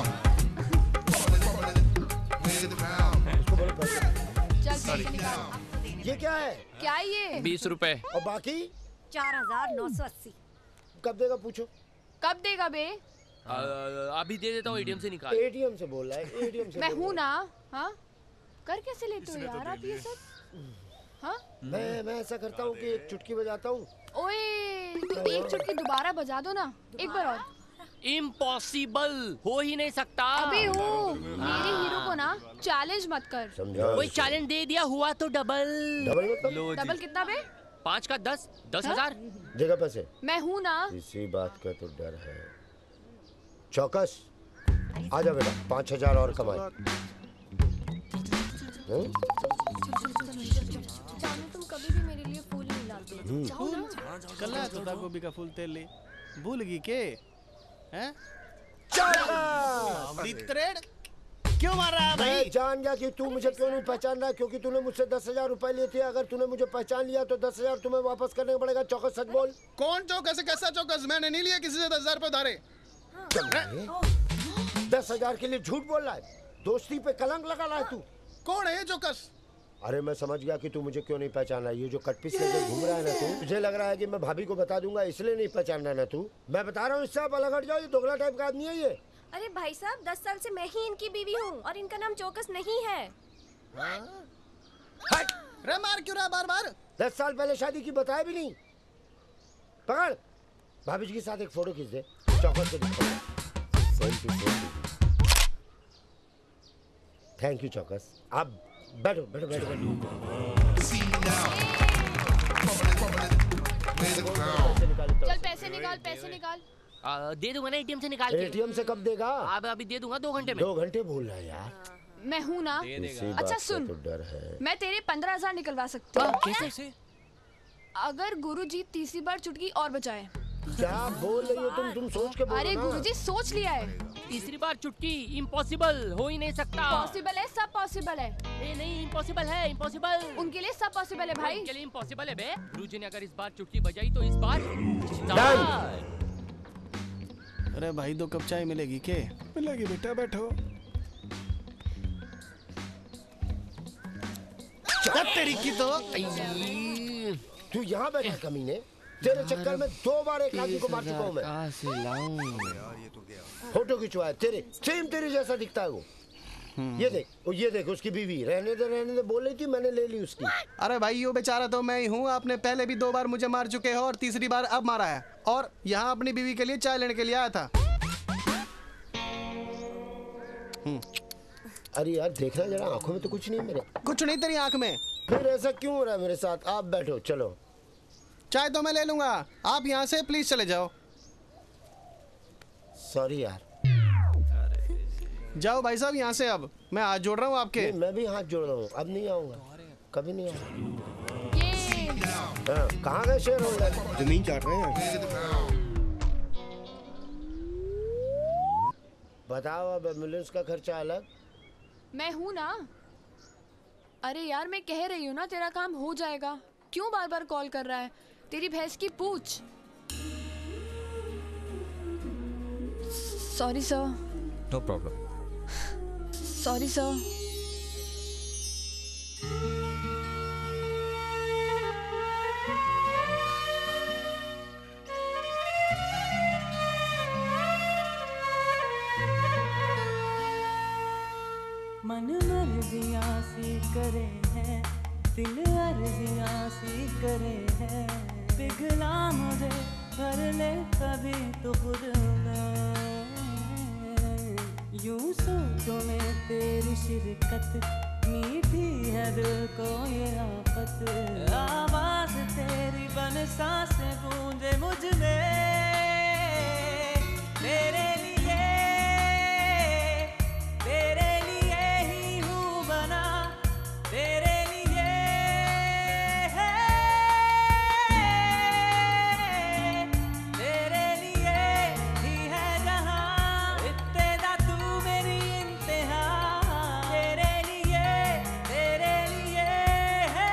Speaker 17: चल पैसे निकाल।
Speaker 2: ये क्या है?
Speaker 17: क्या ये?
Speaker 16: 20 रुपए।
Speaker 2: और बाकी
Speaker 18: 4980।
Speaker 2: कब देगा पूछो?
Speaker 17: कब देगा बे?
Speaker 16: अभी दे देता हूँ, एटीएम से निकाल।
Speaker 2: एटीएम से बोल रहा है, एटीएम से।
Speaker 17: मैं हूँ ना। हाँ कर कैसे लेते हो यार आप ये सब? हाँ
Speaker 2: मैं ऐसा करता हूँ कि एक चुटकी बजाता हूँ।
Speaker 17: ओए तो एक चुटकी दोबारा बजा दो ना, एक बार और।
Speaker 16: इम्पॉसिबल, हो ही नहीं सकता।
Speaker 17: अबे हो, मेरे हीरो को ना चैलेंज मत कर।
Speaker 16: कोई चैलेंज दे दिया हुआ तो डबल।
Speaker 2: डबल मतलब?
Speaker 17: डबल कितना बे?
Speaker 16: 5 का 10, 10,000।
Speaker 2: देगा पैसे?
Speaker 17: मैं हूँ ना।
Speaker 2: इसी बात का तो डर है। चौकस आजा बेटा, 5000 और कमाए।
Speaker 18: जानू तुम कभी भी मेरे लिए फूल नहीं लाते। जाओ ना।
Speaker 7: कल्ला छोटा गोभी का फूल तेल ले। भूल गई के? हैं? क्यों मार रहा है भाई?
Speaker 2: मैं जान गया कि तू मुझे क्यों नहीं पहचान रहा, क्योंकि तूने मुझसे 10,000 रुपए लिए थे। अगर तूने मुझे पहचान लिया तो 10,000 तुम्हें वापस करने पड़ेगा। चौकस सच बोल।
Speaker 7: कौन चौकस? कैसा चौकस? मैंने नहीं लिया किसी से 10,000 रुपए उधारे।
Speaker 2: 10,000 के लिए झूठ बोल रहा है। दोस्ती पे कलंक लगा रहा है तू।
Speaker 7: कौन है ये चौकस?
Speaker 2: अरे मैं समझ गया कि तू मुझे क्यों नहीं पहचान रहा। ये जो कटपीस लेके घूम रहा है ना तू, तुझे लग रहा है कि मैं भाभी को बता दूंगा इसलिए नहीं पहचान रहा ना तू। मैं बता रहा हूँ, इससे आप अलग हट जाओ। ये दोगला टाइप का आदमी है ये।
Speaker 18: अरे भाई साहब 10 साल से मैं ही इनकी बीवी हूँ और इनका नाम चौकस नहीं है।
Speaker 2: हट!
Speaker 7: रे मार क्यों रहा बार बार?
Speaker 2: 10 साल पहले शादी की बताया भी नहीं। पकड़ भाभी जी के साथ एक फोटो खींच दे, चौकस को दिखाऊंगा। Same to same. Thank you Chaukas. आप बैठो बैठो बैठो बैठो।
Speaker 17: चल पैसे निकाल, पैसे निकाल।
Speaker 16: दे दूंगा ना एटीएम से निकाल के।
Speaker 2: एटीएम से कब देगा?
Speaker 16: अब अभी दे दूंगा 2 घंटे में।
Speaker 2: 2 घंटे बोल रहा है यार।
Speaker 17: मैं हूँ ना। अच्छा सुन,
Speaker 2: तो डर है।
Speaker 17: मैं तेरे 15,000 निकलवा सकती हूँ।
Speaker 16: कैसे?
Speaker 17: अगर गुरुजी तीसरी बार चुटकी और बजाए।
Speaker 2: क्या बोल रही हो तुम सोच के बोलो
Speaker 17: अरे
Speaker 2: ना।
Speaker 17: गुरुजी सोच लिया है।
Speaker 16: तीसरी बार चुटकी इम्पॉसिबल, हो ही नहीं सकता।
Speaker 17: पॉसिबल है, सब पॉसिबल है।
Speaker 16: नहीं इम्पॉसिबल है, इम्पॉसिबल।
Speaker 17: उनके लिए सब पॉसिबल है भाई।
Speaker 16: उनके लिए इम्पॉसिबल है बे। गुरुजी ने अगर इस बार चुटकी बजाई तो इस बार
Speaker 7: अरे भाई 2 कप चाय मिलेगी के? मिलेगी बेटा, बैठो। तेरी की तो
Speaker 2: तू यहाँ बैठा कमीने। तेरे चक्कर में 2 बार एक आदमी को मार चुका हूँ मैं।
Speaker 16: कहाँ से लाऊं?
Speaker 2: फोटो खिंचवाया तेरे, सेम तेरे जैसा दिखता है वो। ये देख उसकी बीवी। रहने दे बोल रही थी, मैंने ले ली उसकी।
Speaker 7: अरे भाई यो बेचारा तो मैं ही हूँ। आपने पहले भी 2 बार मुझे मार चुके हो और तीसरी बार अब मारा है। और यहाँ अपनी बीवी के लिए चाय लेने के लिए आया था।
Speaker 2: अरे यार देखना जरा, आंखों में तो कुछ नहीं मेरे।
Speaker 7: कुछ नहीं तेरी आंख में।
Speaker 2: फिर ऐसा क्यों हो रहा है मेरे साथ? आप बैठो, चलो
Speaker 7: चाय तो मैं ले लूंगा, आप यहाँ से प्लीज चले जाओ।
Speaker 2: सॉरी यार।
Speaker 7: जाओ भाई साहब यहाँ से। अब मैं हाथ जोड़ रहा हूँ आपके।
Speaker 2: मैं भी हाथ जोड़ रहा हूँ। अब नहीं आऊंगा, कभी नहीं आऊंगा। कहाँ गए शेयर होल्डर?
Speaker 19: जमीन चाट रहे हैं।
Speaker 2: बताओ, अब एम्बुलेंस का खर्चा अलग।
Speaker 17: मैं हूँ ना। अरे यार मैं कह रही हूँ ना तेरा काम हो जाएगा। क्यों बार बार कॉल कर रहा है? तेरी भैंस की पूछ। Sorry sir.
Speaker 14: No problem.
Speaker 17: Sorry sir.
Speaker 1: मन मर्जियाँ सी करे है, दिल अर्जियाँ सी करे है, पिघला मुझे भर ले कभी तो खुद में। यूं सोचो में तेरी शिरकत, मीठी है दिल को ये आफत। आवाज तेरी बन सांसें गूंजे मुझ में। तेरे लिए, तेरे लिए ही हूँ बना, तेरे लिए है, तेरे लिए ही है जहाँ। इब्तिदा तू मेरी इंतहा, तेरे लिए है।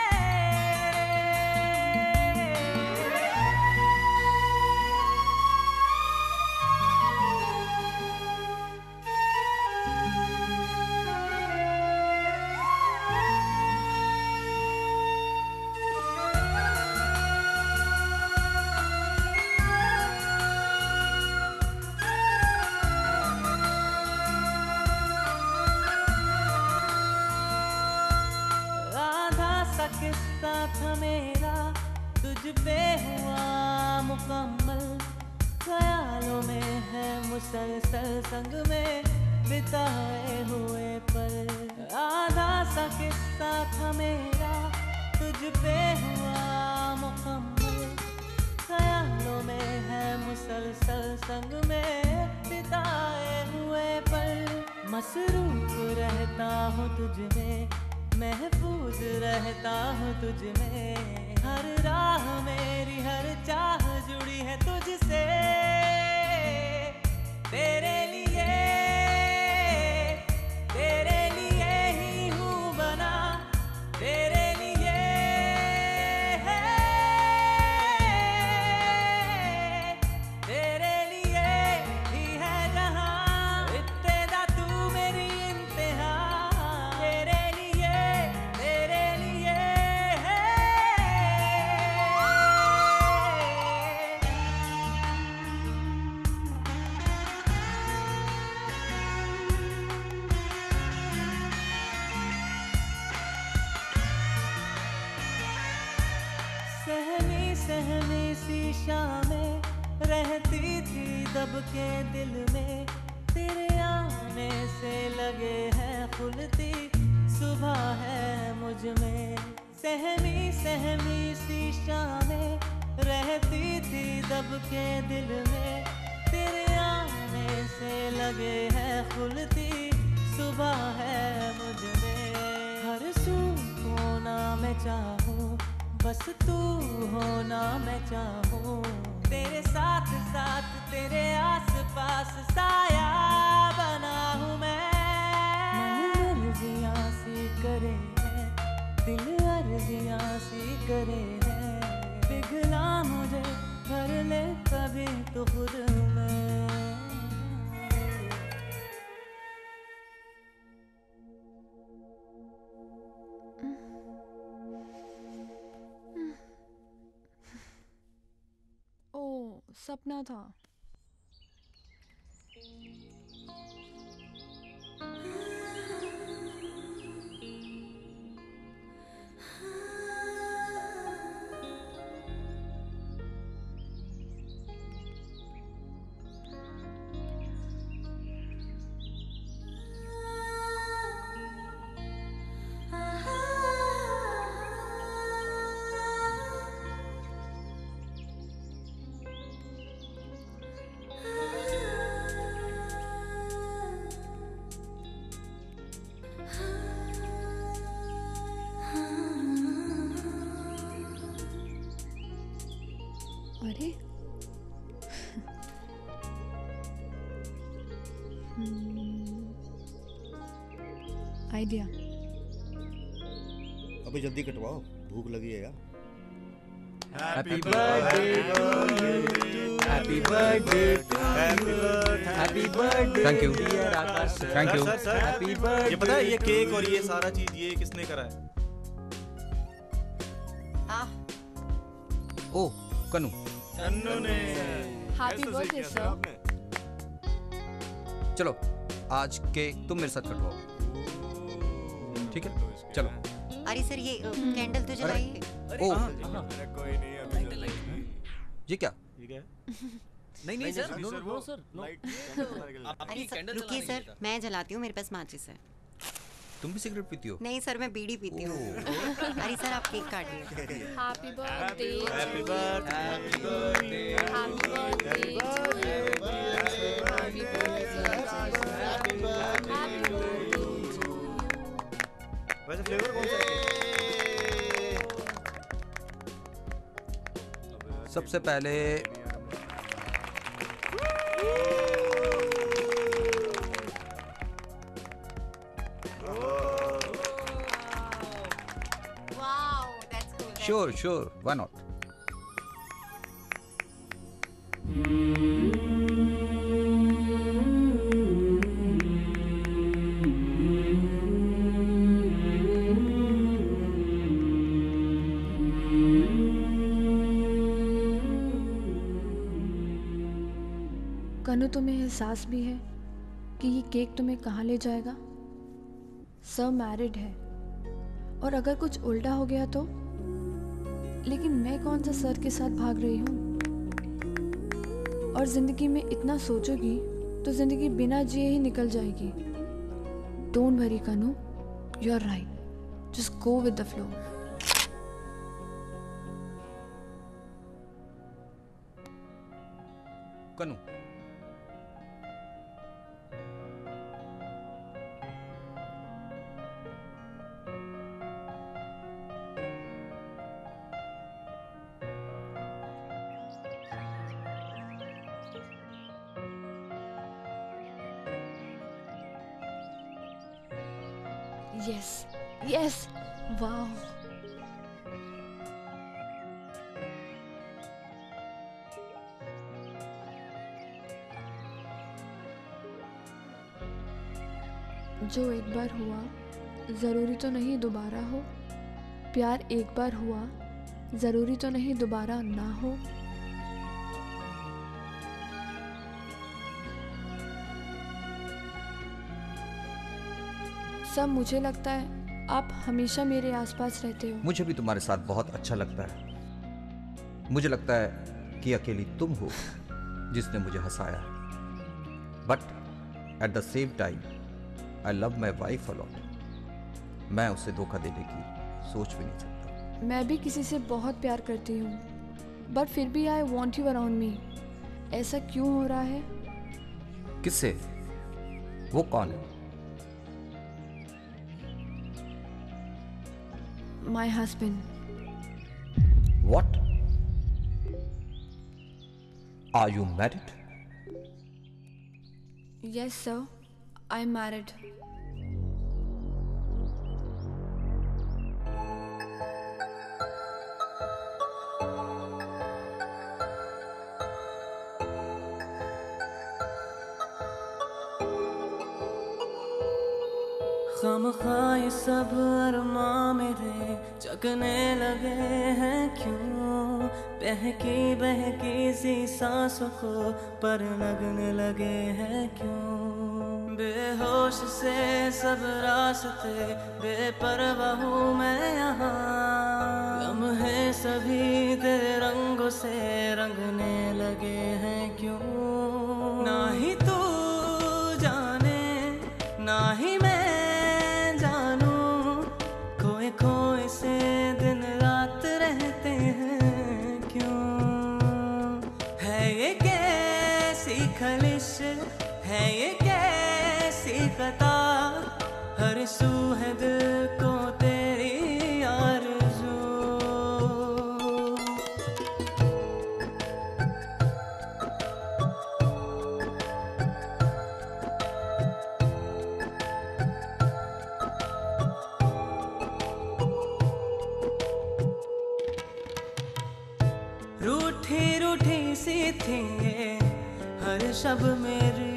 Speaker 1: आधा सा किस्सा था मेरा, तुझ पे हुआ मुकम्मल। ख्यालों में है मुसलसल, संग में बिताए हुए पल। आधा सा किस्सा था मेरा, तुझ पे हुआ मुकम्मल। ख्यालों में है मुसलसल, संग में बिताए हुए पल। मसरूफ रहता हूँ तुझ में, महफूज रहता हूँ तुझ में। हर राह मेरी, हर चाह जुड़ी है तुझसे। तेरे लिए, तेरे लिए ही हूँ बना, तेरे लिए है, तेरे लिए ही है जहाँ। इब्तिदा तू मेरी इंतहा, तेरे लिए है। सहमी सहमी सी शामें रहती थी दब के दिल में। तेरे आने से लगे हैं खुलती सुबह है मुझ में। सहमी सहमी सी शामें रहती थी दब के दिल में। तेरे आने से लगे हैं खुलती सुबह है मुझ में। हर सू होना मैं चाहूँ, बस तू होना मैं चाहूँ। तेरे साथ साथ तेरे आस पास साया बना हूँ मैं। मन अर्जियाँ सी करे है, दिल अर्जियाँ सी करे है, पिघला मुझे भर ले कभी तो खुद में।
Speaker 17: ओ, सपना था। आइडिया।
Speaker 19: अभी जल्दी कटवाओ, भूख लगी है यार।
Speaker 4: Happy birthday to you. Happy birthday to you. Happy birthday
Speaker 14: Thank you.
Speaker 4: dear Akash.
Speaker 14: Thank you.
Speaker 15: Sir
Speaker 4: Happy birthday.
Speaker 15: ये पता है, ये केक और ये सारा चीज ये किसने करा है?
Speaker 14: ओ कनु।
Speaker 15: कन्नू ने।
Speaker 17: Happy birthday sir.
Speaker 14: चलो आज केक तुम मेरे साथ कटवाओ, ठीक है? चलो।
Speaker 12: अरे सर ये कैंडल तो जलाइए।
Speaker 14: ओ
Speaker 15: कोई नहीं अभी
Speaker 14: ये क्या?
Speaker 4: नहीं सर, नो सर, नो।
Speaker 12: अरे सर रुकिए सर, मैं जलाती हूँ, मेरे पास माचिस है।
Speaker 14: तुम भी सिगरेट पीती हो?
Speaker 12: नहीं सर, मैं बीड़ी पीती हूँ। अरे सर आप केक काटिए।
Speaker 17: Happy birthday.
Speaker 15: Happy birthday.
Speaker 17: Happy birthday. Happy birthday.
Speaker 15: वैसे फ्लेवर कौन सा है?
Speaker 14: सबसे पहले Sure, why not?
Speaker 17: कनु, तुम्हें एहसास भी है कि ये केक तुम्हें कहाँ ले जाएगा? सर मैरिड है और अगर कुछ उल्टा हो गया तो? लेकिन मैं कौन सा सर के साथ भाग रही हूँ? और जिंदगी में इतना सोचोगी तो जिंदगी बिना जिए ही निकल जाएगी। Don't worry Kanu, you are right, just go with the flow.
Speaker 14: Kanu
Speaker 17: Yes, wow. जो एक बार हुआ जरूरी तो नहीं दोबारा हो, प्यार एक बार हुआ जरूरी तो नहीं दोबारा ना हो। सब मुझे लगता है आप हमेशा मेरे आसपास रहते हो।
Speaker 14: मुझे भी तुम्हारे साथ बहुत अच्छा लगता है। मुझे लगता है कि अकेली तुम हो जिसने मुझे हंसाया, but at the same time I love my wife a lot. मैं उसे धोखा देने की सोच भी नहीं सकता।
Speaker 17: मैं भी किसी से बहुत प्यार करती हूँ, बट फिर भी I want you around me. ऐसा क्यों हो रहा है?
Speaker 14: किससे? वो कौन है?
Speaker 17: My husband.
Speaker 14: What? Are you married?
Speaker 17: Yes, sir. I'm married.
Speaker 1: खामख़ा सब अरमां मेरे जगने लगे हैं क्यों? बहकी बहकी सी सांसों को पर लगने लगे हैं क्यों? बेहोश से सब रास्ते बेपरवाह हूँ मैं यहाँ। लम्हे सभी तेरे रंगों से रंगने लगे हैं क्यों? ना ही तू जाने ना ही मैं खोए से दिन रात रहते हैं क्यों? है ये कैसी खलिश है ये कैसी खता, हर सू है दिल को तेरी आरज़ू। सी थी ये हर शब मेरी,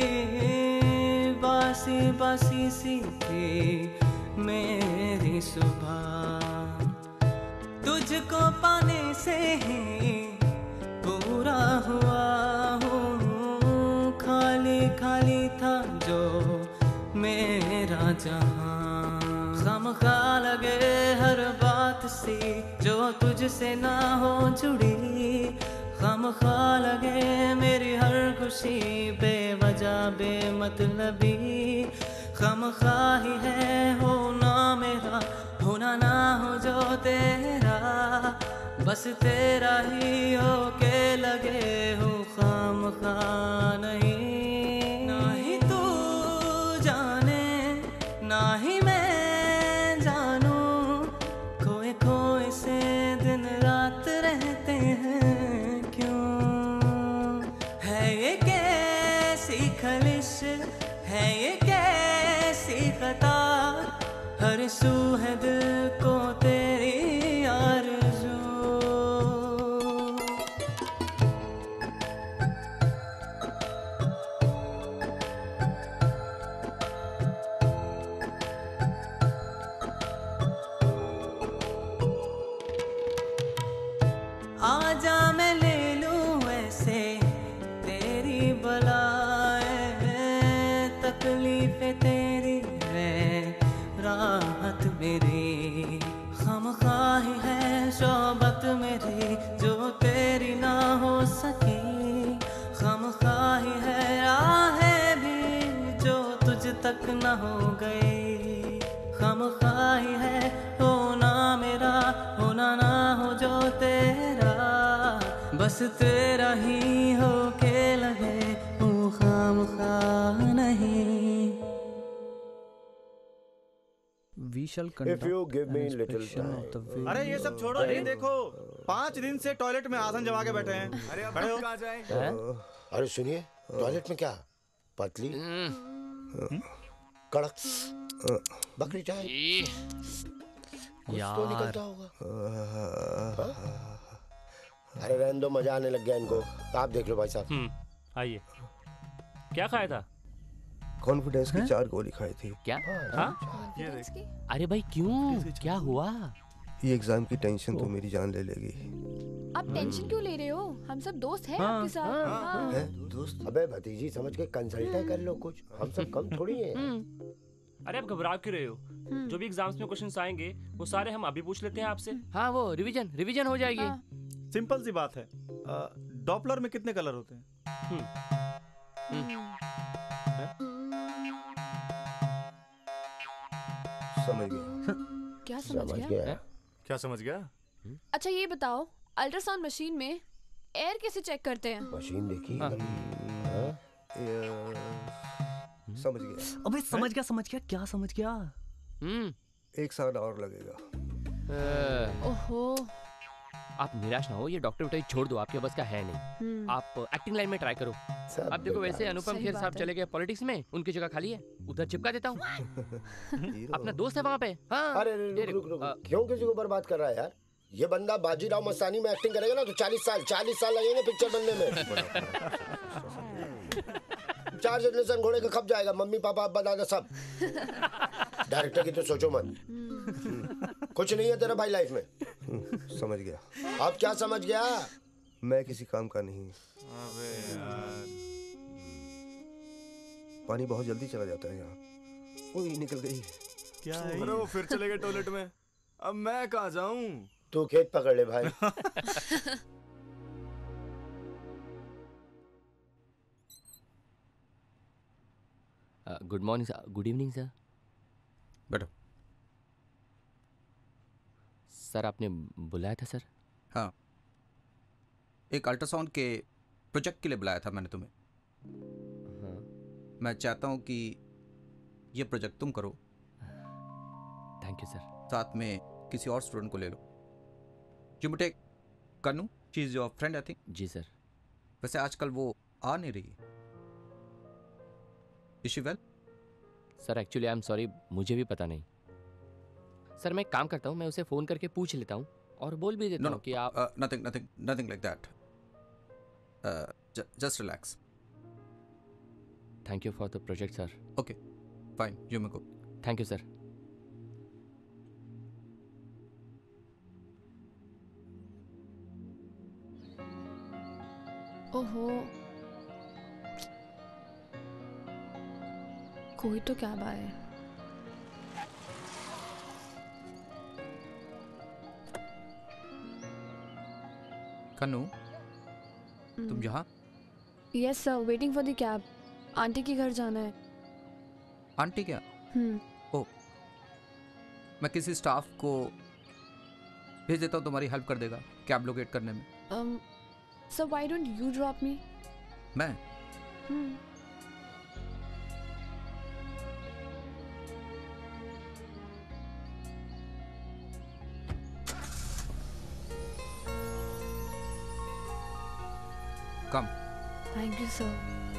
Speaker 1: बासी बासी सी थी मेरी सुबह। तुझको पाने से ही पूरा हुआ हूँ, खाली खाली था जो मेरा जहां। खामखा लगे हर बात सी जो तुझसे ना हो जुड़ी, खामखा लगे मेरी हर खुशी बेवजह बेमतलबी। खामखा ही है होना मेरा, होना ना हो जो तेरा, बस तेरा ही होके लगे हूँ खामखा नहीं। ना ही तू जाने ना ही मैं जानूं, खोए खोए से दिन रात रहते हैं क्यों। है ये कैसी खलिश है ये कैसी खता, हर सू है दिल को तेरी आरज़ू। आजा मैं ले लूं ऐसे तेरी बलाएं, तकलीफें तेरी है राहत मेरी। खामखाही है शौबत मेरी जो तेरी ना हो सकी, खामखाही है राहें भी जो तुझ तक ना हो गई। खामखाही है होना मेरा, होना ना हो जो तेरा, बस तेरा ही हो के लगे वो खामखा नहीं।
Speaker 4: We shall
Speaker 2: If
Speaker 4: conduct
Speaker 2: you give me
Speaker 4: an
Speaker 2: little
Speaker 4: inspection of the way.
Speaker 15: अरे ये सब छोड़ो, ये देखो 5 दिन से टॉयलेट में आसन जमा के बैठे हैं। अरे अब खड़े हो।
Speaker 2: कहाँ जाएं? अरे सुनिए, टॉयलेट में क्या पतली कड़क बकरी चाय कुछ तो निकलता होगा। अरे रहने दो, मजा आने लग गया इनको। आप देख लो भाई साहब।
Speaker 3: आइए। क्या खाया था?
Speaker 19: कॉन्फिडेंस की 4 गोली खाई थी।
Speaker 16: क्या?
Speaker 3: हाँ?
Speaker 16: ये देख। अरे भाई क्यों? क्या हुआ?
Speaker 19: ये एग्जाम की टेंशन तो मेरी जान ले लेगी।
Speaker 17: आप टेंशन क्यों ले रहे हो? हम सब दोस्त हैं आपके साथ। हाँ।
Speaker 2: हैं? दोस्त? अबे भतीजी समझ के कंसल्ट कर लो कुछ, हम सब कम थोड़ी हैं।
Speaker 3: अरे आप घबरा क्यों रहे हो? जो भी एग्जाम्स में क्वेश्चंस आएंगे वो सारे हम अभी पूछ लेते हैं आपसे।
Speaker 16: हाँ वो रिवीजन हो जाएगी।
Speaker 15: सिंपल सी बात है। डॉपलर में कितने कलर होते हैं?
Speaker 19: समझ गया।
Speaker 17: क्या समझ गया?
Speaker 15: क्या समझ गया?
Speaker 17: अच्छा ये बताओ, अल्ट्रासाउंड मशीन में एयर कैसे चेक करते हैं?
Speaker 2: मशीन देखी?
Speaker 19: समझ गया।
Speaker 4: अबे समझ गया क्या समझ गया?
Speaker 19: 1 साल और लगेगा।
Speaker 17: ओहो।
Speaker 16: आप निराश ना हो, ये डॉक्टर उठाई छोड़ दो, आपके बस का है नहीं। आप एक्टिंग लाइन में ट्राई करो। अब देखो वैसे अनुपम खेर साहब चले गए पॉलिटिक्स में, उनकी जगह खाली है, उधर चिपका देता हूँ। अपना दोस्त है वहाँ पे। हाँ।
Speaker 2: अरे रुक, क्यों किसी को बर्बाद कर रहा है यार? ये बंदा बाजीराव मस्तानी में एक्टिंग करेगा ना तो 40 साल लगेंगे पिक्चर बनने में। 4 जनरेशन घोड़े का खप जाएगा, मम्मी पापा अब्बा दादा सब। डायरेक्टर की तो सोचो मत। कुछ नहीं है तेरा भाई लाइफ में।
Speaker 19: समझ गया।
Speaker 2: आप क्या समझ गया?
Speaker 19: मैं किसी काम का नहीं।
Speaker 15: अबे यार।
Speaker 19: पानी बहुत जल्दी चला जाता है यहाँ। ओह निकल गई।
Speaker 15: क्या है?
Speaker 13: अरे वो फिर चले गए टॉयलेट में। अब मैं कहाँ जाऊँ?
Speaker 2: तू खेत पकड़ ले भाई।
Speaker 16: Good morning sir. Good evening sir.
Speaker 14: बैठो।
Speaker 16: सर आपने बुलाया था सर?
Speaker 14: हाँ, एक अल्ट्रासाउंड के प्रोजेक्ट के लिए बुलाया था मैंने तुम्हें।
Speaker 16: हाँ।
Speaker 14: मैं चाहता हूँ कि ये प्रोजेक्ट तुम करो।
Speaker 16: Thank you sir.
Speaker 14: साथ में किसी और स्टूडेंट को ले लो। You take Kannu, she is your friend I think.
Speaker 16: जी सर।
Speaker 14: वैसे आजकल वो आ नहीं रही। Is she well?
Speaker 16: Sir actually I am sorry, मुझे भी पता नहीं। सर मैं एक काम करता हूँ, मैं उसे फ़ोन करके पूछ लेता हूँ और बोल भी देता हूँ कि आप
Speaker 14: nothing like that. Just relax.
Speaker 16: Thank you for the project sir.
Speaker 14: Okay fine, you may go.
Speaker 16: Thank you sir.
Speaker 17: ओहो, कोई तो क्या बात है.
Speaker 14: कन्नू, तुम यहाँ?
Speaker 17: Yes sir, waiting for the cab. Aunty के घर जाना है.
Speaker 14: आंटी क्या? ओ, मैं किसी स्टाफ को भेज देता हूँ, तुम्हारी हेल्प कर देगा कैब लोकेट करने में.
Speaker 17: Sir why don't you drop me?
Speaker 14: मैं? Come.
Speaker 17: Thank you, sir.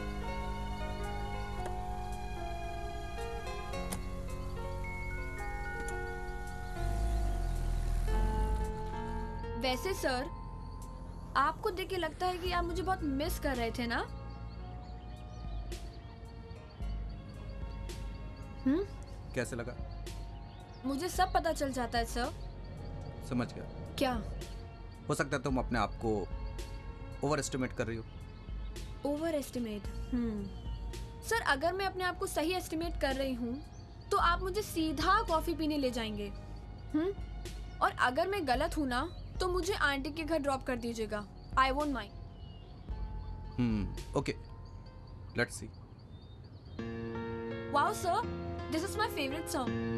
Speaker 17: वैसे सर, आपको देख के लगता है कि आप मुझे बहुत मिस कर रहे थे ना?
Speaker 14: कैसे लगा?
Speaker 17: मुझे सब पता चल जाता है सर.
Speaker 14: समझ गया.
Speaker 17: क्या?
Speaker 14: हो सकता है तुम अपने आप को ओवर एस्टिमेट कर रही हो.
Speaker 17: Over estimate? सर, अगर मैं अपने आप को सही एस्टिमेट कर रही हूँ तो आप मुझे सीधा कॉफी पीने ले जाएंगे. और अगर मैं गलत हूँ ना तो मुझे आंटी के घर ड्रॉप कर दीजिएगा. I won't mind.
Speaker 14: Okay, let's see.
Speaker 17: Wow sir, this is my favourite song.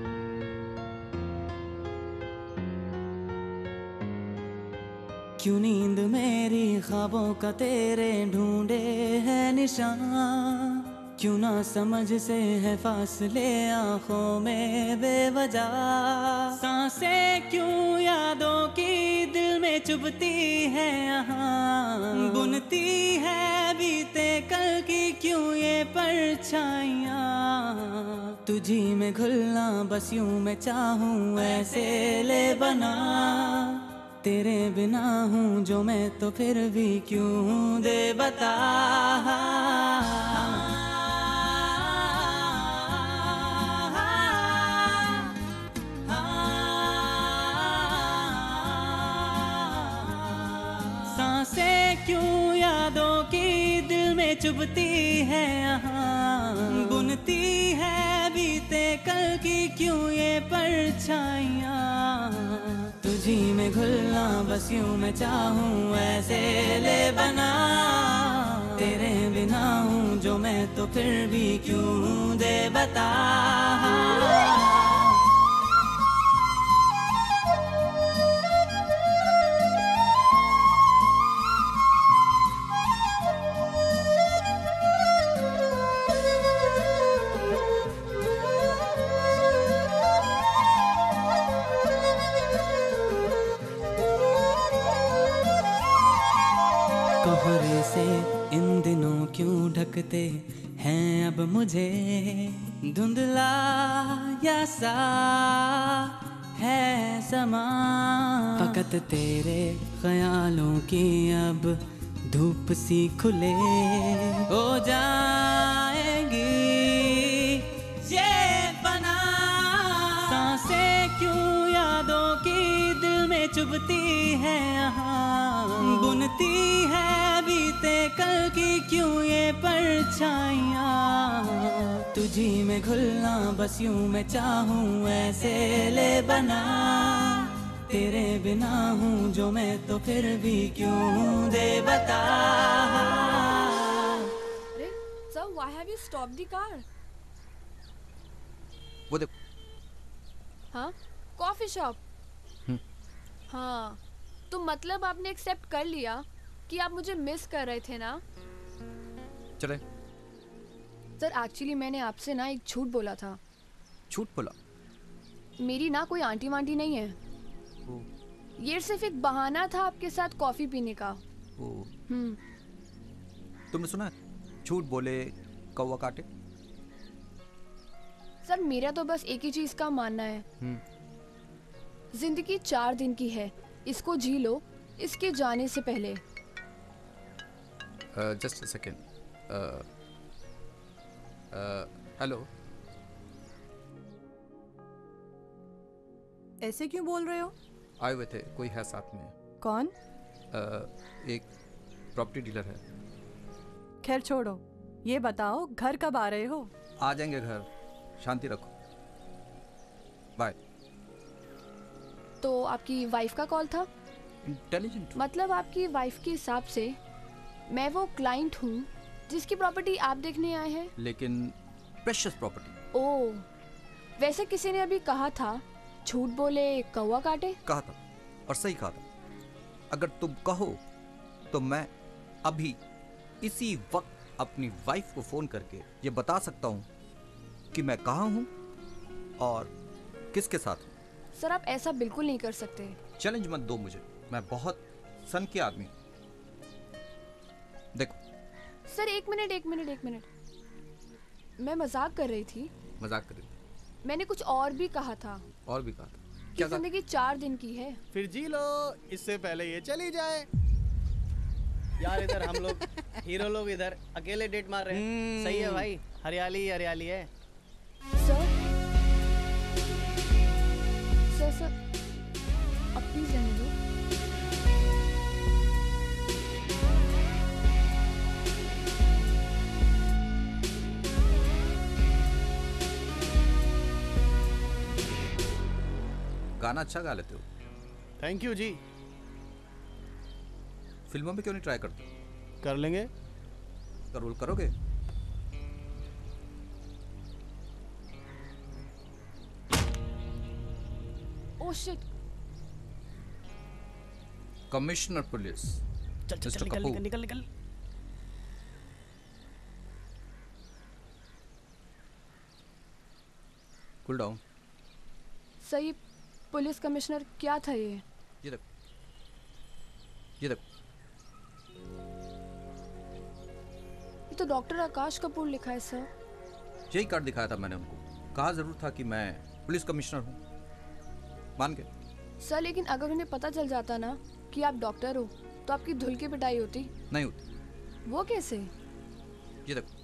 Speaker 9: क्यों नींद मेरी ख्वाबों का तेरे ढूंढे है निशान, क्यों ना समझ से है फासले आंखों में बेवजह, सांसें क्यों यादों की दिल में चुभती है यहाँ, बुनती है बीते कल की क्यों ये परछाइयाँ, तुझी में घुलना बस यूं मैं चाहूँ ऐसे ले बना, तेरे बिना हूँ जो मैं तो फिर भी क्यों दे बता. सांसें क्यों यादों की दिल में चुभती है यहाँ, बुनती है बीते कल की क्यों ये परछाइयाँ, तुझी में घुलना बस यूं मैं चाहूँ ऐसे ले बना, तेरे बिना हूँ जो मैं तो फिर भी क्यों दे बता. कोहरे से इन दिनों क्यों ढकते हैं अब मुझे, धुंधला या सा है समा, फकत तेरे ख्यालों की अब धूप सी खुले हो जाएंगी ये बना, सांसें क्यों यादों की दिल में चुभती है यहाँ, बुनती है बीते कल की क्यों ये परछाइयाँ, तुझी में घुलना बस यूं मैं चाहूँ ऐसे ले बना, तेरे बिना हूँ जो मैं तो फिर भी क्यों दे बता.
Speaker 17: अरे sir, why have you stopped the car?
Speaker 14: वो देख.
Speaker 17: हाँ, कॉफी शॉप. हाँ, तो मतलब आपने एक्सेप्ट कर लिया कि आप मुझे मिस कर रहे थे ना?
Speaker 14: चले.
Speaker 17: सर एक्चुअली मैंने आपसे ना एक झूठ बोला था.
Speaker 14: झूठ बोला?
Speaker 17: मेरी ना कोई आंटी वांटी नहीं है. ये सिर्फ एक बहाना था आपके साथ कॉफी पीने का.
Speaker 14: तुमने सुना है झूठ बोले कौवा काटे?
Speaker 17: सर मेरा तो बस एक ही चीज का मानना है, जिंदगी 4 दिन की है, इसको जी लो इसके जाने से पहले.
Speaker 14: Just a second. हेलो.
Speaker 6: ऐसे क्यों बोल रहे हो?
Speaker 14: आए हुए थे, कोई है साथ में.
Speaker 6: कौन?
Speaker 14: एक प्रॉपर्टी डीलर है.
Speaker 6: खैर छोड़ो, ये बताओ घर कब आ रहे हो?
Speaker 14: आ जाएंगे घर. शांति रखो. बाय.
Speaker 17: तो आपकी वाइफ का कॉल था?
Speaker 14: इंटेलिजेंट.
Speaker 17: मतलब आपकी वाइफ के हिसाब से मैं वो क्लाइंट हूँ जिसकी प्रॉपर्टी आप देखने आए हैं?
Speaker 14: लेकिन प्रेशियस प्रॉपर्टी.
Speaker 17: ओह, वैसे किसी ने अभी कहा था झूठ बोले कौवा काटे.
Speaker 14: कहा था और सही कहा था. अगर तुम कहो तो मैं अभी इसी वक्त अपनी वाइफ को फोन करके ये बता सकता हूँ कि मैं कहाँ हूँ और किसके साथ हूँ.
Speaker 17: सर आप ऐसा बिल्कुल नहीं कर सकते.
Speaker 14: चैलेंज मत दो मुझे, मैं बहुत सन के आदमी. देखो.
Speaker 17: सर एक मिनट. मैं मजाक कर रही थी.
Speaker 14: मजाक कर रही थी?
Speaker 17: मैंने कुछ और भी कहा था.
Speaker 14: और भी कहा था?
Speaker 17: क्या जिंदगी 4 दिन की है.
Speaker 7: फिर जी लो, इससे पहले ये चली जाए. यार इधर हम लोग हीरो लोग इधर अकेले डेट मार रहे हैं. सही है भाई, हरियाली ही हरियाली है.
Speaker 17: सर अब प्लीज रहने दो.
Speaker 14: गाना अच्छा गा लेते हो.
Speaker 7: थैंक यू जी.
Speaker 14: फिल्मों में क्यों नहीं ट्राई करते?
Speaker 7: कर लेंगे.
Speaker 14: का रोल करोगे?
Speaker 17: Oh shit.
Speaker 14: Commissioner police.
Speaker 7: चल निकल.
Speaker 14: Cool down.
Speaker 17: सही पुलिस कमिश्नर क्या था ये?
Speaker 14: ये देख.
Speaker 17: ये तो डॉक्टर आकाश कपूर लिखा है सर.
Speaker 14: यही कार्ड दिखाया था मैंने उनको. कहा जरूर था कि मैं पुलिस कमिश्नर हूँ. मान गए.
Speaker 17: सर लेकिन अगर उन्हें पता चल जाता ना कि आप डॉक्टर हो तो आपकी धुल की पिटाई होती.
Speaker 14: नहीं होती.
Speaker 17: वो कैसे?
Speaker 14: ये देखो.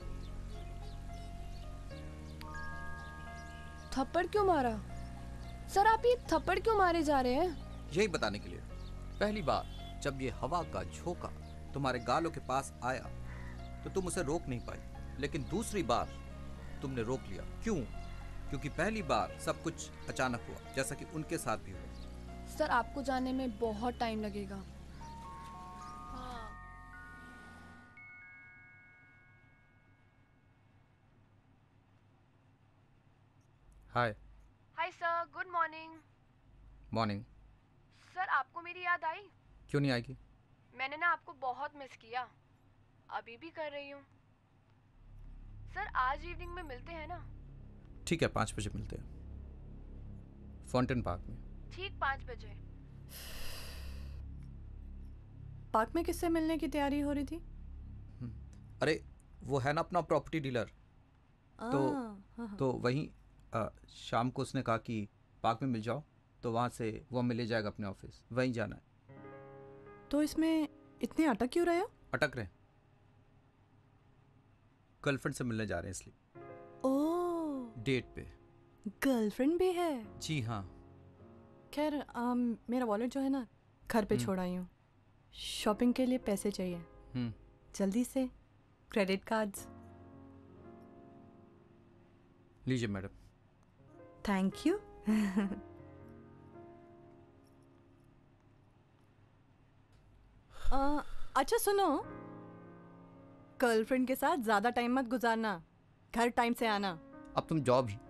Speaker 17: थप्पड़ क्यों मारा? सर आप ये थप्पड़ क्यों मारे जा रहे हैं?
Speaker 14: यही बताने के लिए. पहली बार जब ये हवा का झोंका तुम्हारे गालों के पास आया तो तुम उसे रोक नहीं पाई. लेकिन दूसरी बार तुमने रोक लिया. क्यों? क्योंकि पहली बार सब कुछ अचानक हुआ, जैसा कि उनके साथ भी हुआ.
Speaker 17: सर आपको जाने में बहुत टाइम लगेगा.
Speaker 14: Hi.
Speaker 17: Hi sir, good morning.
Speaker 14: Morning.
Speaker 17: Sir आपको मेरी याद आई?
Speaker 14: क्यों नहीं आएगी?
Speaker 17: मैंने ना आपको बहुत मिस किया. अभी भी कर रही हूँ. सर आज इवनिंग में मिलते हैं ना?
Speaker 14: ठीक है, 5 बजे मिलते हैं. फाउंटेन पार्क में.
Speaker 17: ठीक 5 बजे.
Speaker 6: पार्क में किससे मिलने की तैयारी हो रही थी?
Speaker 14: अरे वो है ना अपना प्रॉपर्टी डीलर. तो वहीं शाम को उसने कहा कि पार्क में मिल जाओ, तो वहाँ से वो हमें ले जाएगा अपने ऑफिस. वहीं जाना है.
Speaker 6: तो इसमें इतने अटक क्यों रहे हो?
Speaker 14: अटक रहे. गर्लफ्रेंड से मिलने जा रहे हैं इसलिए.
Speaker 6: ओह.
Speaker 14: डेट पे.
Speaker 6: गर्लफ्रेंड भी है?
Speaker 14: जी हाँ.
Speaker 6: खैर मेरा वॉलेट जो है ना घर पे छोड़ आई हूँ. शॉपिंग के लिए पैसे चाहिए. जल्दी से. Credit cards.
Speaker 14: लीजिए मैडम.
Speaker 6: Thank you. अच्छा सुनो, गर्लफ्रेंड के साथ ज्यादा टाइम मत गुजारना. घर टाइम से आना.
Speaker 14: अब तुम जाओ भी.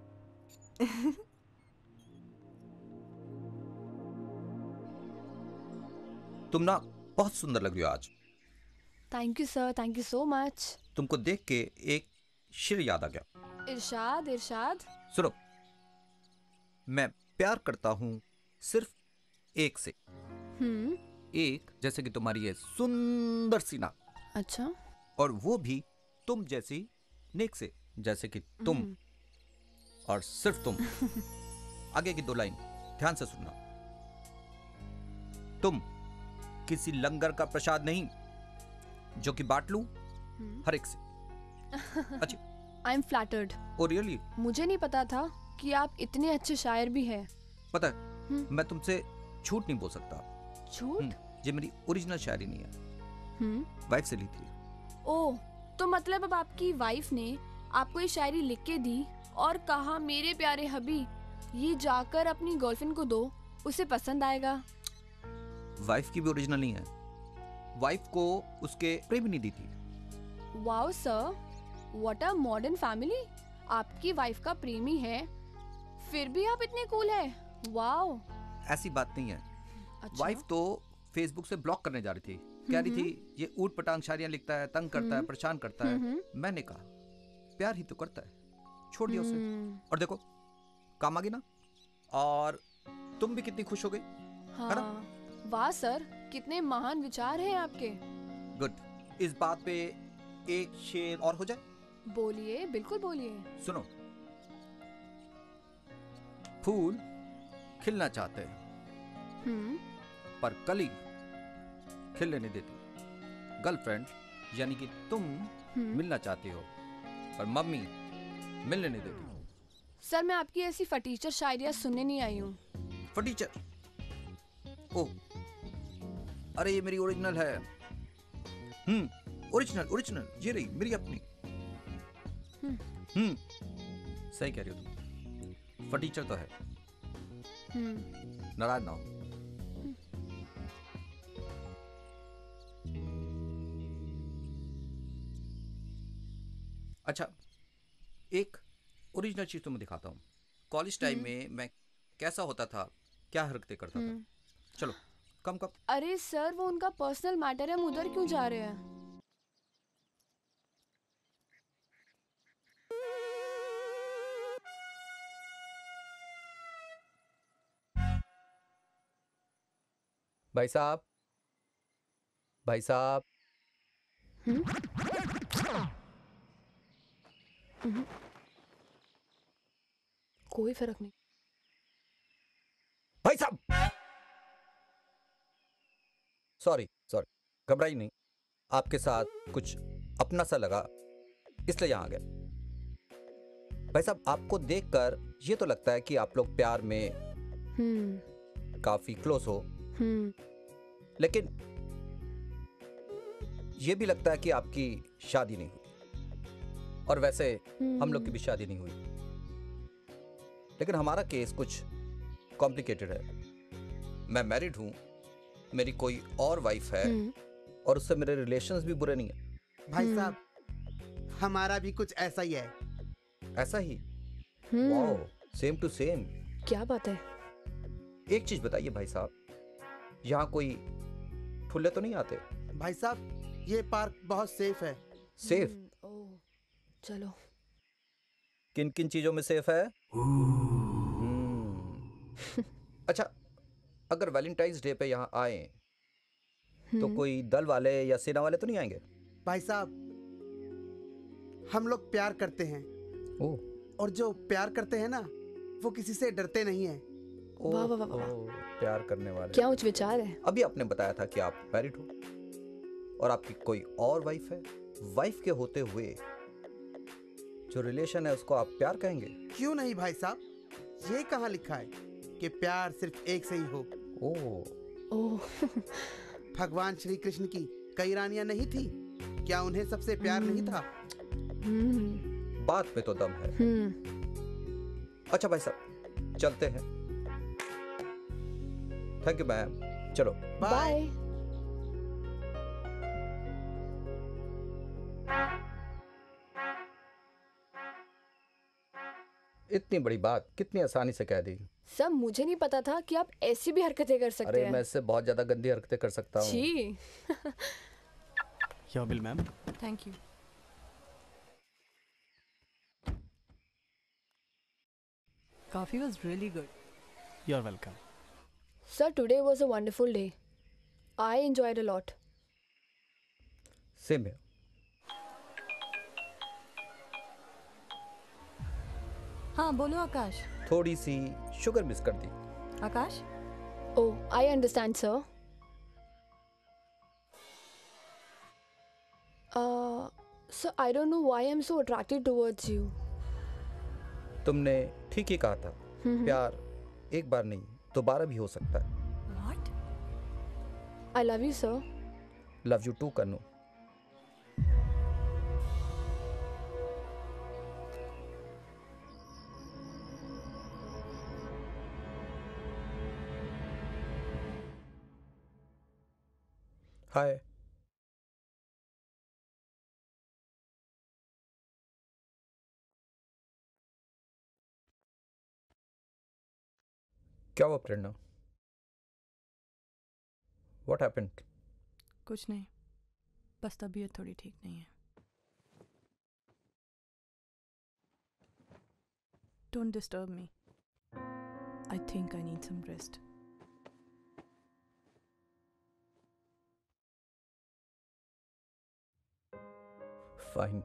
Speaker 14: तुम ना बहुत सुंदर लग रही हो आज.
Speaker 17: Thank you sir, thank you so much.
Speaker 14: तुमको देख के एक शेर याद आ गया.
Speaker 17: इरशाद इरशाद.
Speaker 14: सुनो, मैं प्यार करता हूँ सिर्फ एक से. एक जैसे कि तुम्हारी ये सुंदर सी नाक.
Speaker 17: अच्छा.
Speaker 14: और वो भी तुम जैसी नेक से, जैसे कि तुम और सिर्फ तुम. आगे की 2 लाइन ध्यान से सुनना. तुम किसी लंगर का प्रसाद नहीं, जो कि बांट लूं हर एक से। अच्छा,
Speaker 17: I am flattered.
Speaker 14: Oh really?
Speaker 17: मुझे नहीं पता था कि आप इतने अच्छे शायर भी हैं।
Speaker 14: पता है, मैं तुमसे झूठ नहीं बोल सकता।
Speaker 17: झूठ?
Speaker 14: ये मेरी ओरिजिनल शायरी नहीं है, वाइफ से ली थी।
Speaker 17: ओह, तो मतलब अब आपकी वाइफ ने आपको ये शायरी लिख के दी और कहा मेरे प्यारे हबी ये जाकर अपनी गर्लफ्रेंड को दो, उसे पसंद आएगा।
Speaker 14: वाइफ की भी ओरिजिनल नहीं है, वाइफ को उसके प्रेमी ने दी थी।
Speaker 17: Wow sir, what a modern family. आपकी वाइफ का प्रेमी है, फिर भी आप इतने कूल हैं। वाओ।
Speaker 14: ऐसी बात नहीं है।
Speaker 17: अच्छा?
Speaker 14: वाइफ तो फेसबुक से ब्लॉक करने जा रही थी, कह रही थी ये ऊट पटांग शायरियां लिखता है, तंग करता है, परेशान करता है। मैंने कहा प्यार ही तो करता है, छोड़ दिया उसे। और देखो काम आ गई ना, और तुम भी कितनी खुश हो गई।
Speaker 17: हाँ, वाह सर, कितने महान विचार हैं आपके।
Speaker 14: गुड। इस बात पे एक शेर और हो जाए?
Speaker 17: बोलिए, बिल्कुल बोलिए।
Speaker 14: सुनो, फूल खिलना चाहते हैं पर कली खिलने नहीं देती। गर्लफ्रेंड यानी कि तुम मिलना चाहती हो पर मम्मी मिलने नहीं देती।
Speaker 17: सर, मैं आपकी ऐसी फटीचर शायरियाँ सुनने नहीं आई हूँ।
Speaker 14: फटीचर? ओह, अरे ये मेरी ओरिजिनल है। ओरिजिनल ओरिजिनल, ये रही मेरी अपनी। सही कह रही हो तुम, फटीचर तो है। नाराज ना हो। अच्छा, एक ओरिजिनल चीज तुम्हें दिखाता हूँ। कॉलेज टाइम में मैं कैसा होता था, क्या हरकतें करता था। चलो कम कम।
Speaker 17: अरे सर, वो उनका पर्सनल मैटर है, हम उधर क्यों जा रहे हैं।
Speaker 14: भाई साहब, भाई साहब।
Speaker 17: कोई फर्क नहीं।
Speaker 14: भाई साहब, सॉरी सॉरी, घबराइए नहीं, आपके साथ कुछ अपना सा लगा इसलिए यहां आ गए। भाई साहब, आपको देखकर ये तो लगता है कि आप लोग प्यार में काफी क्लोज हो, लेकिन ये भी लगता है कि आपकी शादी नहीं हुई। और वैसे हम लोग की भी शादी नहीं हुई, लेकिन हमारा केस कुछ कॉम्प्लिकेटेड है। मैं मैरिड हूं, मेरी कोई और वाइफ है, और उससे मेरे रिलेशंस भी बुरे नहीं है।
Speaker 8: भाई साहब, हमारा भी कुछ ऐसा ही है।
Speaker 14: ऐसा ही? Wow, same to same.
Speaker 17: क्या बात है।
Speaker 14: एक चीज बताइए भाई साहब, यहाँ कोई फुल्ले तो नहीं आते?
Speaker 8: भाई साहब, ये पार्क बहुत सेफ है।
Speaker 14: सेफ?
Speaker 17: चलो।
Speaker 14: किन किन चीजों में सेफ है? अच्छा, अगर वैलेंटाइंस डे पे यहाँ आए तो कोई दल वाले या सेना वाले तो नहीं आएंगे?
Speaker 8: भाई साहब, हम लोग प्यार करते हैं। और जो प्यार करते हैं ना, वो किसी से डरते नहीं हैं।
Speaker 17: वाह वाह वाह,
Speaker 14: प्यार करने वाले।
Speaker 17: क्या उच्च विचार है।
Speaker 14: अभी आपने बताया था कि आप मैरिड हो और आपकी कोई और वाइफ है। वाइफ के होते हुए जो रिलेशन है उसको आप प्यार कहेंगे?
Speaker 8: क्यों नहीं भाई साहब, ये कहाँ लिखा है कि प्यार सिर्फ एक से ही हो।
Speaker 17: ओह।
Speaker 8: भगवान श्री कृष्ण की कई रानियां नहीं थी, क्या उन्हें सबसे प्यार नहीं था?
Speaker 14: बात में तो दम है। अच्छा भाई साहब, चलते हैं। थैंक यू मैम, चलो
Speaker 17: बाय।
Speaker 14: इतनी बड़ी बात कितनी आसानी से कह दी।
Speaker 17: सब मुझे नहीं पता था कि आप ऐसी भी हरकतें कर सकते हैं।
Speaker 14: अरे मैं इससे बहुत ज्यादा गंदी हरकतें कर सकता हूँ।
Speaker 17: जी।
Speaker 15: Your bill, ma'am.
Speaker 6: Thank you. Coffee was really good.
Speaker 15: You're welcome.
Speaker 17: Sir, today was a wonderful day. I enjoyed a lot.
Speaker 14: Same here.
Speaker 6: हाँ बोलो आकाश।
Speaker 14: थोड़ी सी शुगर मिस कर दी।
Speaker 6: आकाश?
Speaker 17: Oh, I understand, sir. I don't know why I'm so attracted towards you.
Speaker 14: तुमने ठीक ही कहा था, प्यार एक बार नहीं दोबारा भी हो सकता है।
Speaker 17: What? I love you, sir.
Speaker 14: Love you too Kannu. Hi. क्या हुआ प्रेरणा? What happened?
Speaker 6: कुछ नहीं, बस तबीयत थोड़ी ठीक नहीं है। Don't disturb me. I think I need some rest.
Speaker 14: Fine.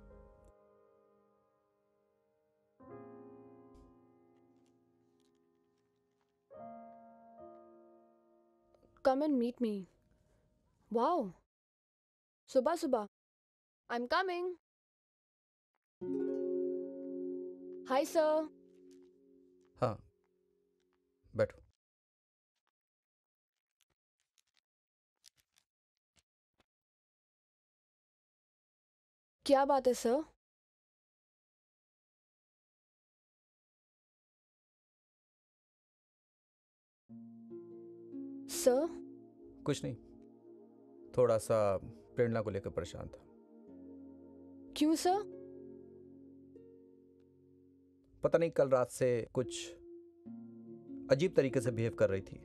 Speaker 17: Come and meet me. Wow. Subah subah. I'm coming. Hi, sir.
Speaker 14: हाँ, बैठो।
Speaker 17: क्या बात है सर? सर?
Speaker 14: कुछ नहीं, थोड़ा सा प्रेरणा को लेकर परेशान था।
Speaker 17: क्यों सर?
Speaker 14: पता नहीं, कल रात से कुछ अजीब तरीके से बिहेव कर रही थी।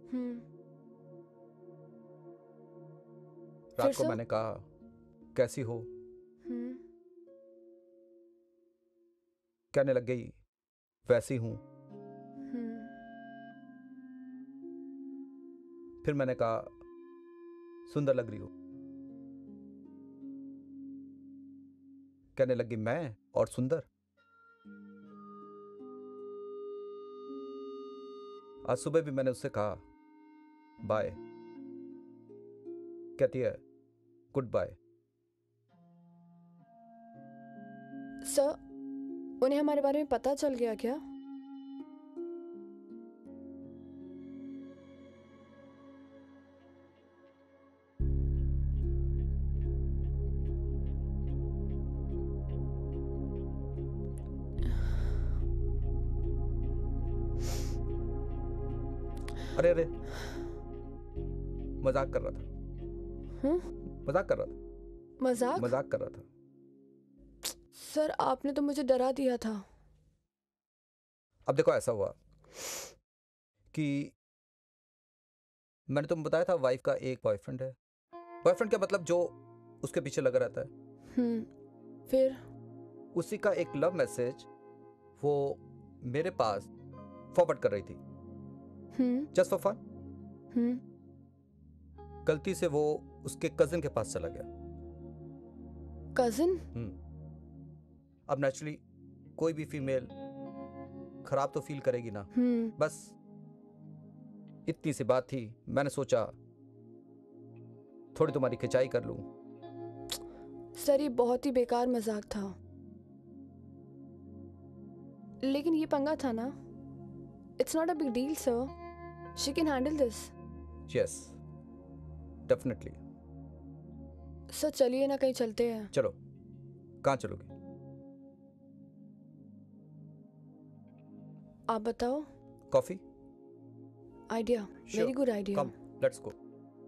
Speaker 14: रात को मैंने कहा कैसी हो, कहने लग गई वैसी हूं। फिर मैंने कहा सुंदर लग रही हो, कहने लगी मैं और सुंदर। आज सुबह भी मैंने उससे कहा बाय, कहती है गुड बाय।
Speaker 17: सर, उन्हें हमारे बारे में पता चल गया क्या?
Speaker 14: अरे अरे, मजाक कर रहा था। मजाक कर रहा था।
Speaker 17: मजाक?
Speaker 14: मजाक कर रहा था।
Speaker 17: सर, आपने तो मुझे डरा दिया था।
Speaker 14: अब देखो, ऐसा हुआ कि मैंने तुम बताया था वाइफ का एक बॉयफ्रेंड है। बॉयफ्रेंड क्या मतलब, जो उसके पीछे लगा रहता है।
Speaker 17: फिर
Speaker 14: उसी का एक लव मैसेज वो मेरे पास फॉरवर्ड कर रही थी, जस्ट फॉर फन। गलती से वो उसके कजिन के पास चला गया।
Speaker 17: कजिन?
Speaker 14: अब नेचुरली कोई भी फीमेल खराब तो फील करेगी ना। बस इतनी सी बात थी, मैंने सोचा थोड़ी तुम्हारी खिंचाई कर लूं।
Speaker 17: सर, ये बहुत ही बेकार मजाक था, लेकिन ये पंगा था ना। It's not a big deal sir, she can handle this.
Speaker 14: Yes, definitely.
Speaker 17: Sir चलिए ना, कहीं चलते हैं।
Speaker 14: चलो। कहाँ चलोगे?
Speaker 17: आप बताओ।
Speaker 14: Coffee?
Speaker 17: Idea, very good idea.
Speaker 14: Come, let's go.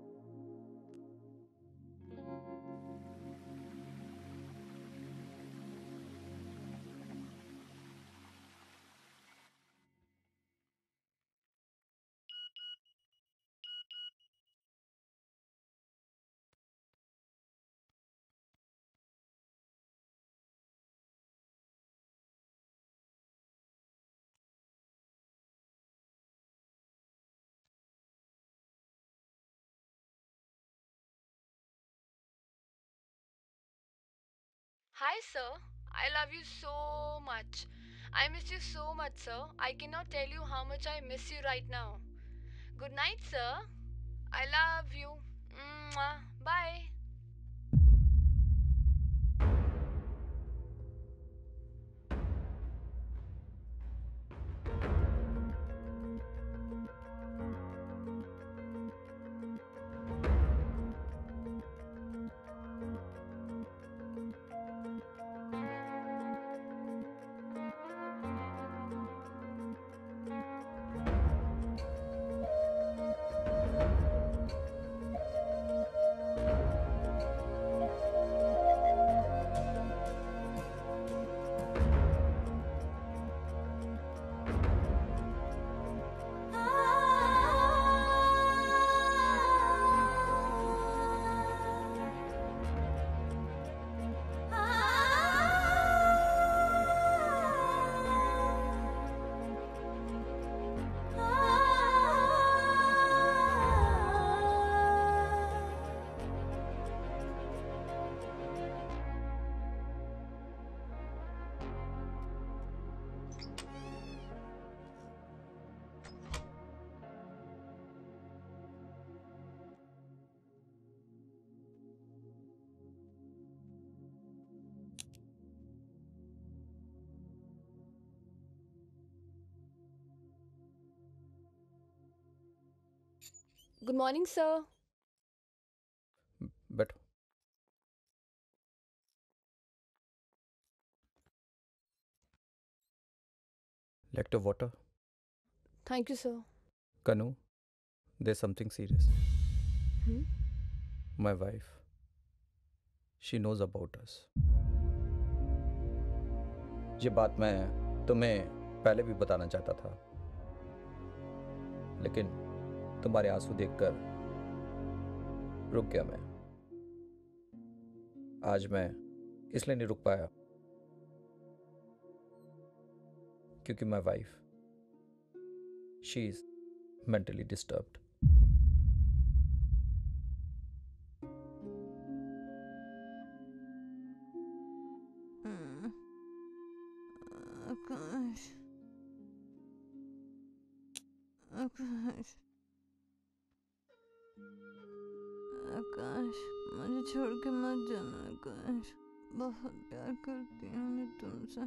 Speaker 17: Hi sir, I love you so much. I miss you so much sir. I cannot tell you how much I miss you right now. Good night sir. I love you. Mwah. Bye. Good morning sir.
Speaker 14: बैठो। लेक्टो water.
Speaker 17: Thank you sir.
Speaker 14: Kanu, there's something serious. My wife, she knows about us. ये बात मैं तुम्हें पहले भी बताना चाहता था, लेकिन तुम्हारे आंसू देखकर रुक गया मैं। आज मैं इसलिए नहीं रुक पाया क्योंकि my wife, she is mentally disturbed.
Speaker 6: आकाश, आकाश, आकाश, मुझे छोड़ के मत जाना आकाश। बहुत प्यार करती हूँ मैं तुमसे।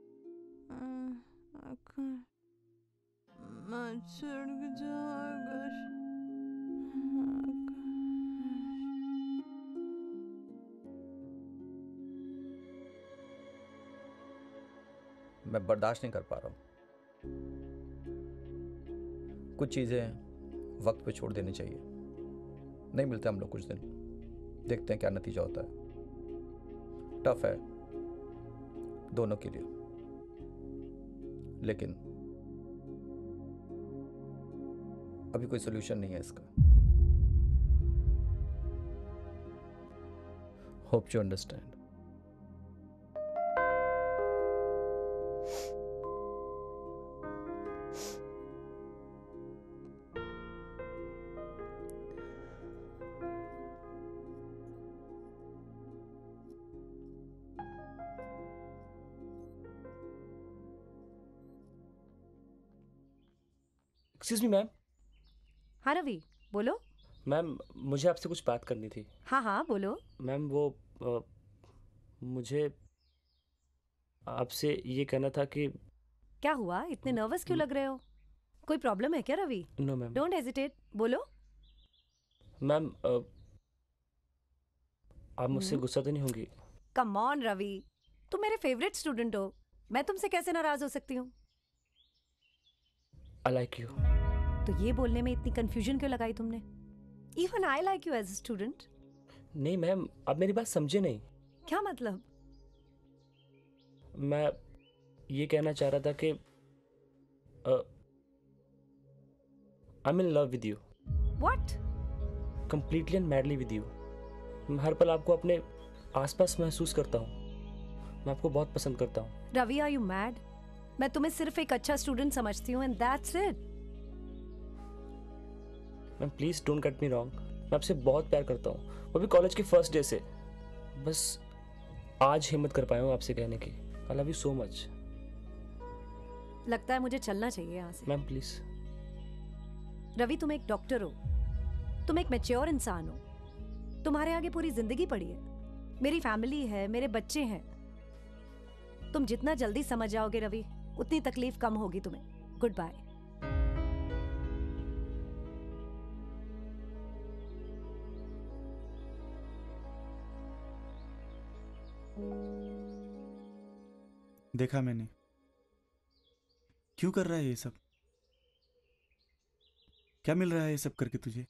Speaker 6: आकाश, मत छोड़ के जाओ आकाश।
Speaker 14: मैं बर्दाश्त नहीं कर पा रहा हूँ। कुछ चीजें वक्त पे छोड़ देनी चाहिए। नहीं मिलते हम लोग कुछ दिन, देखते हैं क्या नतीजा होता है। टफ है दोनों के लिए, लेकिन अभी कोई सोल्यूशन नहीं है इसका। Hope you understand.
Speaker 16: Excuse me ma'am.
Speaker 5: हाँ रवि, बोलो।
Speaker 16: मैम मुझे आपसे कुछ बात करनी थी।
Speaker 5: हाँ हाँ बोलो।
Speaker 16: मैम वो मुझे आपसे ये कहना था कि
Speaker 5: क्या हुआ, इतने नर्वस क्यों लग रहे हो? कोई प्रॉब्लम है क्या Ravi?
Speaker 16: No ma'am.
Speaker 5: Don't hesitate, बोलो।
Speaker 16: मैम आप मुझसे गुस्सा तो नहीं होंगी?
Speaker 5: कम ऑन रवि, तुम मेरे फेवरेट स्टूडेंट हो, मैं तुमसे कैसे नाराज हो सकती हूँ?
Speaker 16: I like you.
Speaker 5: तो ये बोलने में इतनी कंफ्यूजन क्यों लगाई तुमने? Even I like you as a student.
Speaker 16: नहीं मैम, आप मेरी बात समझे नहीं।
Speaker 5: क्या मतलब?
Speaker 16: मैं ये कहना चाह रहा था कि I am in love with you.
Speaker 5: What?
Speaker 16: Completely and madly with you. मैं हर पल आपको अपने आसपास महसूस करता हूँ। मैं आपको बहुत पसंद करता हूँ।
Speaker 5: Ravi, are you mad? मैं तुम्हें सिर्फ एक अच्छा स्टूडेंट समझती हूँ and that's it.
Speaker 16: Ma'am please don't get me wrong, मैं आपसे बहुत प्यार करता हूँ, वो भी कॉलेज के फर्स्ट डे से। बस आज हिम्मत कर पाया हूँ आपसे कहने की। I love you so much.
Speaker 5: लगता है मुझे चलना चाहिए यहाँ से।
Speaker 16: Ma'am please.
Speaker 5: रवि, तुम एक डॉक्टर हो, तुम एक मैच्योर इंसान हो, तुम्हारे आगे पूरी जिंदगी पड़ी है। मेरी फैमिली है, मेरे बच्चे हैं। तुम जितना जल्दी समझ जाओगे रवि, उतनी तकलीफ कम होगी तुम्हें। Goodbye.
Speaker 15: देखा मैंने, क्यों कर रहा है ये सब? क्या मिल रहा है ये सब करके तुझे?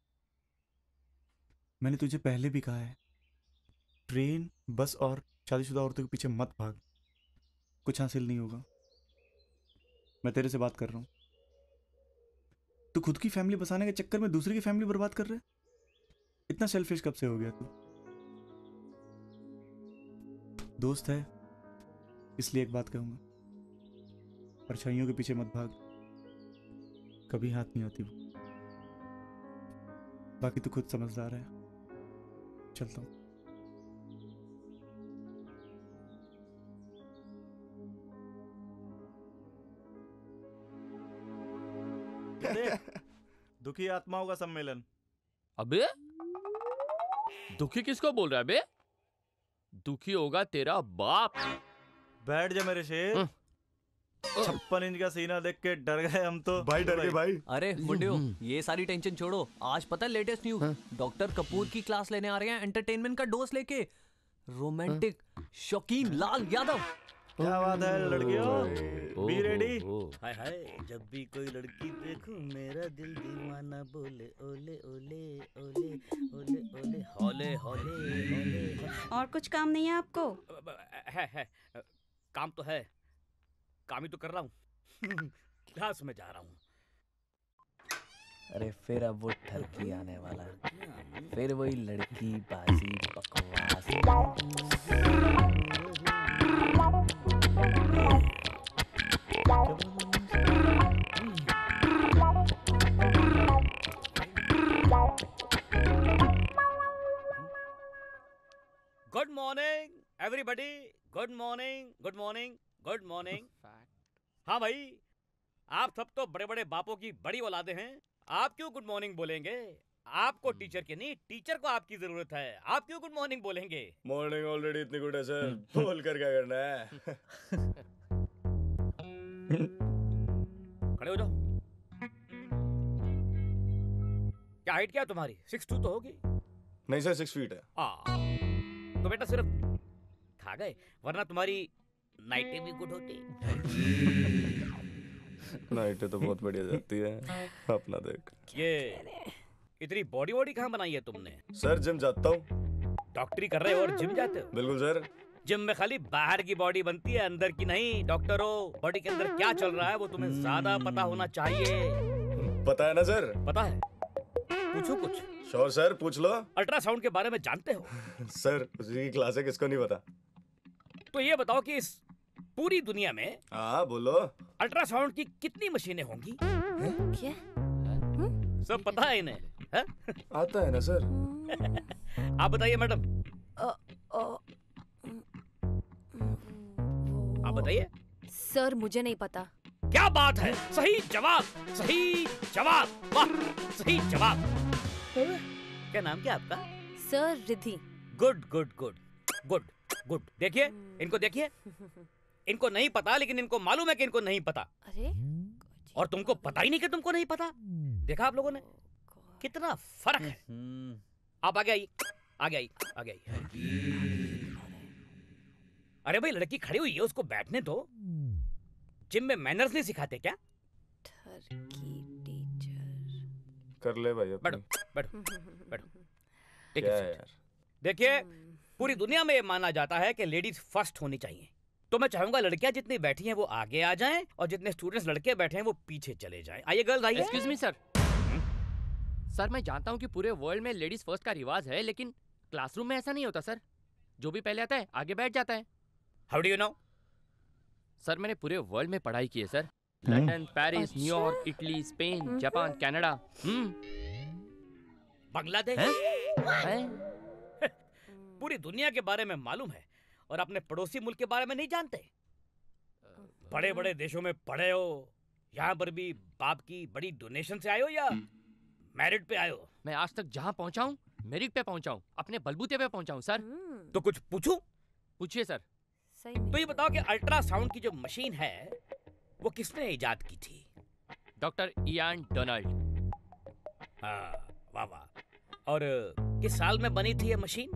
Speaker 15: मैंने तुझे पहले भी कहा है, ट्रेन, बस और शादीशुदा औरतों के पीछे मत भाग, कुछ हासिल नहीं होगा। मैं तेरे से बात कर रहा हूं। तू खुद की फैमिली बसाने के चक्कर में दूसरे की फैमिली बर्बाद कर रहा है। इतना सेल्फिश कब से हो गया तू? दोस्त है इसलिए एक बात कहूंगा, परछाइयों के पीछे मत भाग, कभी हाथ नहीं आती वो। बाकी तू खुद समझदार है। चलता हूं। दुखी आत्माओं का सम्मेलन।
Speaker 16: अबे दुखी किसको बोल रहा है बे? दुखी होगा तेरा बाप।
Speaker 15: बैठ जा मेरे शेर। 56 इंच का सीना देख के डर गए हम तो।
Speaker 13: भाई डर गए भाई।
Speaker 4: अरे मुंडियो, ये सारी टेंशन छोड़ो। आज पता है लेटेस्ट न्यूज, डॉक्टर कपूर की क्लास लेने आ रहे हैं एंटरटेनमेंट का डोज लेके। रोमांटिक शौकीन लाल यादव।
Speaker 15: क्या बात है लड़कियों, बी रेडी।
Speaker 10: हाय हाय, जब भी कोई लड़की देखूं मेरा दिल दीवाना बोले ओले ओले ओले ओले ओले होले होले होले।
Speaker 20: और कुछ काम नहीं है आपको?
Speaker 16: है काम तो है, काम ही तो कर रहा हूँ। क्लास में जा रहा हूँ।
Speaker 4: अरे फिर अब वो ठरकी आने वाला है, फिर वही लड़की बाजी बकवास।
Speaker 16: Good morning everybody, good morning good morning good morning. हाँ भाई, आप सब तो बड़े बड़े बापों की बड़ी औलादे हैं, आप क्यों गुड मॉर्निंग बोलेंगे? आपको टीचर की नहीं, टीचर को आपकी जरूरत है। आप क्यों गुड मॉर्निंग बोलेंगे?
Speaker 13: मॉर्निंग ऑलरेडी इतनी गुड है सर, बोल कर क्या करना है?
Speaker 16: खड़े हो जाओ। क्या हाइट क्या है तुम्हारी? 6'2" तो होगी।
Speaker 13: नहीं सर, 6 फीट है।
Speaker 16: तो बेटा सिर्फ खा गए, वरना तुम्हारी नाइटें भी गुड होती।
Speaker 13: नाइटें तो बहुत बढ़िया जाती है, अपना देख।
Speaker 16: ये इतनी बॉडी वॉडी कहाँ बनाई है तुमने?
Speaker 13: सर जिम जाता हूँ।
Speaker 16: डॉक्टरी कर रहे हो और जिम जाते हो?
Speaker 13: बिल्कुल सर।
Speaker 16: जिम में खाली बाहर की बॉडी बनती है, अंदर की नहीं। डॉक्टर हो, बॉडी के अंदर क्या चल रहा है वो तुम्हें ज्यादा पता होना चाहिए।
Speaker 13: पता है ना सर?
Speaker 16: पता है। पूछो कुछ।
Speaker 13: श्योर सर, पूछ लो।
Speaker 16: अल्ट्रासाउंड के बारे में जानते हो?
Speaker 13: सर उसी की क्लास है, किसको नहीं पता।
Speaker 16: तो ये बताओ कि इस पूरी दुनिया में
Speaker 13: हाँ बोलो,
Speaker 16: अल्ट्रासाउंड की कितनी मशीनें होंगी?
Speaker 20: क्या?
Speaker 16: सब पता है इन्हें? है?
Speaker 13: आता है ना सर।
Speaker 16: आप बताइए मैडम। आप बताइए।
Speaker 18: सर मुझे नहीं पता।
Speaker 16: क्या बात है, सही जवाब, सही जवाब, वाह सही जवाब। क्या नाम क्या आपका?
Speaker 18: Sir Riddhi.
Speaker 16: Good good good good good. देखिए इनको, देखिए इनको नहीं पता, लेकिन इनको मालूम है कि इनको नहीं पता।
Speaker 18: अरे
Speaker 16: और तुमको पता ही नहीं कि तुमको नहीं पता। देखा आप लोगों ने कितना फर्क है। आप आगे आइए, आगे आइए, आगे आइए। अरे भाई लड़की खड़ी हुई है, उसको बैठने दो। जिम में मैनर्स नहीं सिखाते क्या?
Speaker 13: कर ले भाई,
Speaker 16: बैठो बैठो बैठो। ठीक है। देखिए पूरी दुनिया में ये माना जाता है कि लेडीज फर्स्ट होनी चाहिए, तो मैं चाहूंगा लड़कियां जितनी बैठी हैं वो आगे आ जाएं और जितने स्टूडेंट्स लड़के बैठे हैं वो पीछे चले जाएं। आइए गर्ल्स आइए। Excuse me sir. सर मैं जानता हूं कि पूरे वर्ल्ड में लेडीज फर्स्ट का रिवाज है, लेकिन क्लासरूम में ऐसा नहीं होता सर। जो भी पहले आता है आगे बैठ जाता है। How do you know? Sir मैंने पूरे वर्ल्ड में पढ़ाई की है sir. London, Paris, New York, Italy, Spain, Japan, Canada, Bangladesh, पूरी दुनिया के बारे में मालूम है और अपने पड़ोसी मुल्क के बारे में नहीं जानते। बड़े बड़े देशों में पढ़े हो, यहाँ पर भी बाप की बड़ी डोनेशन से आए हो या मेरिट पे आए हो? मैं आज तक जहाँ पहुँचा हूँ मेरिट पे पहुँचा हूँ, अपने बलबूते पे पहुँचा हूँ सर। तो कुछ पूछूं? पूछिए सर। तो ये बताओ कि अल्ट्रासाउंड की जो मशीन है वो किसने इजाद की थी? Doctor Ian Donald. हाँ वाह वाह। और किस साल में बनी थी ये मशीन?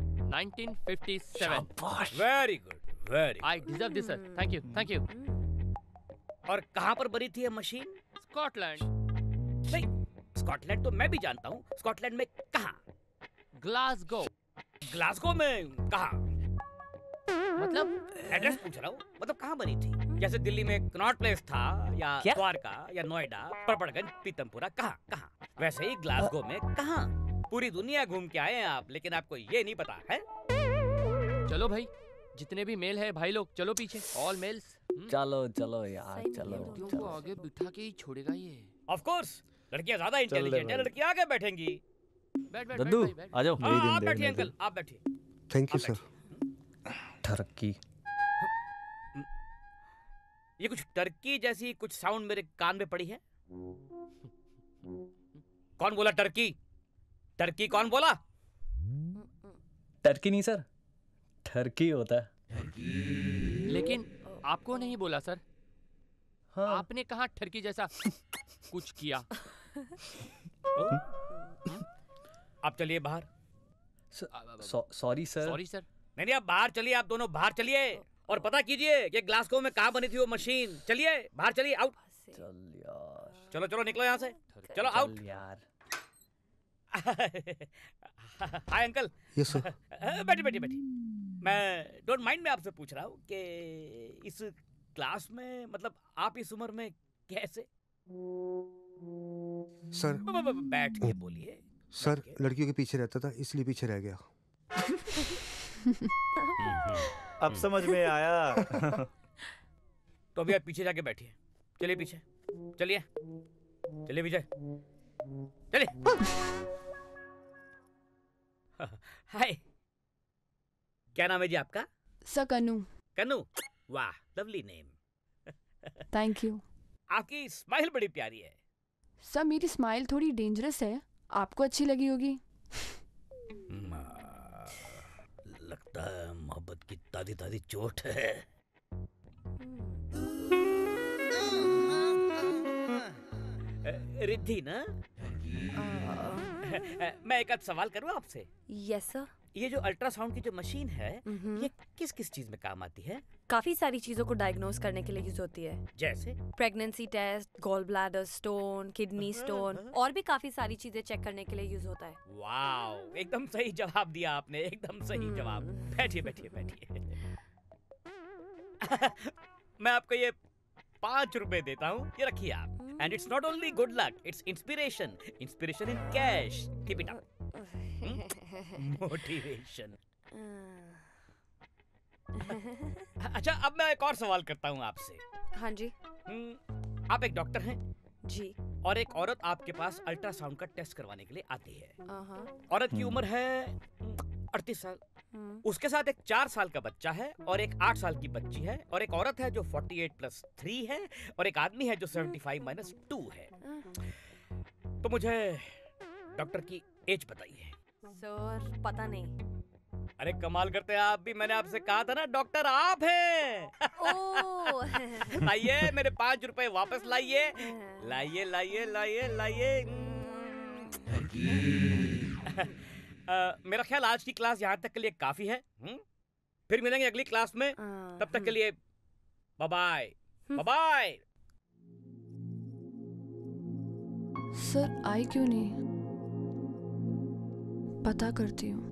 Speaker 16: 1957। Very good, very. I deserve this sir, thank you thank you. और कहाँ पर बनी थी ये मशीन? स्कॉटलैंड। नहीं, स्कॉटलैंड तो मैं भी जानता हूँ। स्कॉटलैंड में कहाँ? ग्लासगो। ग्लासगो में कहाँ? मतलब एड्रेस पूछ रहा हूँ, मतलब कहाँ बनी थी? जैसे दिल्ली में कनॉट प्लेस था या द्वारका या नोएडा, परपड़गंज, पीतमपुरा, कहाँ कहाँ? वैसे ही ग्लासगो में कहाँ? पूरी दुनिया घूम के आए हैं आप, लेकिन आपको ये नहीं पता है? चलो भाई, जितने भी मेल है भाई लोग चलो पीछे। All males.
Speaker 4: चलो चलो यार, चलो
Speaker 16: चलो। आगे बिठा के ही छोड़ेगा ये। ऑफ कोर्स लड़कियां ज्यादा इंटेलिजेंट है, लड़कियां आगे बैठेंगी। बैठ बैठ
Speaker 4: दद्दू आ जाओ।
Speaker 16: आप बैठिए अंकल, आप बैठिए।
Speaker 19: Thank you sir.
Speaker 4: टर्की।
Speaker 16: ये कुछ टर्की जैसी कुछ साउंड मेरे कान में पड़ी है। कौन बोला टर्की? टर्की कौन बोला?
Speaker 4: टर्की नहीं सर, टर्की होता है।
Speaker 16: लेकिन आपको नहीं बोला सर, आपने कहाँ ठरकी जैसा कुछ किया? आप चलिए बाहर।
Speaker 4: Sorry sir.
Speaker 16: Sorry sir.
Speaker 21: नहीं आप बाहर चलिए, आप दोनों बाहर चलिए और पता कीजिए कि ग्लासगो में कहाँ बनी थी वो मशीन। चलिए बाहर चलिए, आउट।
Speaker 4: चल यार।
Speaker 21: चलो चलो निकलो यहाँ से, चलो आउट
Speaker 4: यार।
Speaker 21: Hi uncle.
Speaker 8: Yes sir.
Speaker 21: बैठिए बैठिए बैठिए। मैं डोंट माइंड में आपसे पूछ रहा हूँ कि इस क्लास में मतलब आप इस उम्र में कैसे?
Speaker 8: सर
Speaker 21: बैठ के बोलिए।
Speaker 8: सर लड़कियों के पीछे रहता था इसलिए पीछे रह गया।
Speaker 15: अब समझ में आया।
Speaker 21: तो अभी आप पीछे जाके बैठिए। चलिए पीछे चलिए, चलिए विजय चलिए। हाय, क्या नाम है जी आपका?
Speaker 17: सर कन्नू।
Speaker 21: कन्नू, वाह लवली नेम।
Speaker 17: Thank you.
Speaker 21: आपकी स्माइल बड़ी प्यारी है।
Speaker 17: सर मेरी स्माइल थोड़ी डेंजरस है, आपको अच्छी लगी होगी।
Speaker 21: लगता है मोहब्बत की तादी तादी चोट है। रिद्धि ना? मैं एक आध सवाल करूँ आपसे?
Speaker 18: Yes sir.
Speaker 21: ये जो अल्ट्रासाउंड की जो मशीन है ये किस किस चीज में काम आती है?
Speaker 18: काफी सारी चीजों को डायग्नोज करने के लिए यूज होती है।
Speaker 21: जैसे
Speaker 18: pregnancy test, gall bladder stone, kidney stone और भी काफी सारी चीजें चेक करने के लिए यूज होता है।
Speaker 21: वाओ, एकदम सही जवाब दिया आपने, एकदम सही जवाब। बैठिए बैठिए बैठिए। मैं आपको ये 5 रुपए देता हूँ, ये रखिए आप। And it's not only good luck, it's inspiration, inspiration in cash. Keep it up. Motivation. अच्छा अब मैं एक और सवाल करता हूँ आपसे।
Speaker 18: हाँ जी।
Speaker 21: आप एक डॉक्टर हैं
Speaker 18: जी,
Speaker 21: और एक औरत आपके पास अल्ट्रासाउंड का टेस्ट करवाने के लिए आती है। औरत की उम्र है 38 साल। उसके साथ एक 4 साल का बच्चा है और एक 8 साल की बच्ची है, और एक औरत है जो 48+3 है, और एक आदमी है जो 75-2 है। तो मुझे डॉक्टर की एज बताइए।
Speaker 18: सर पता नहीं।
Speaker 21: अरे कमाल करते हैं आप भी, मैंने आपसे कहा था ना डॉक्टर आप हैं। लाइए मेरे 5 रुपए वापस लाइए, लाइए लाइए लाइए लाइए। मेरा ख्याल आज की क्लास यहाँ तक के लिए काफी है। फिर मिलेंगे अगली क्लास में, तब तक के लिए bye bye. Bye bye.
Speaker 17: Sir आई क्यों नहीं? पता करती हूँ।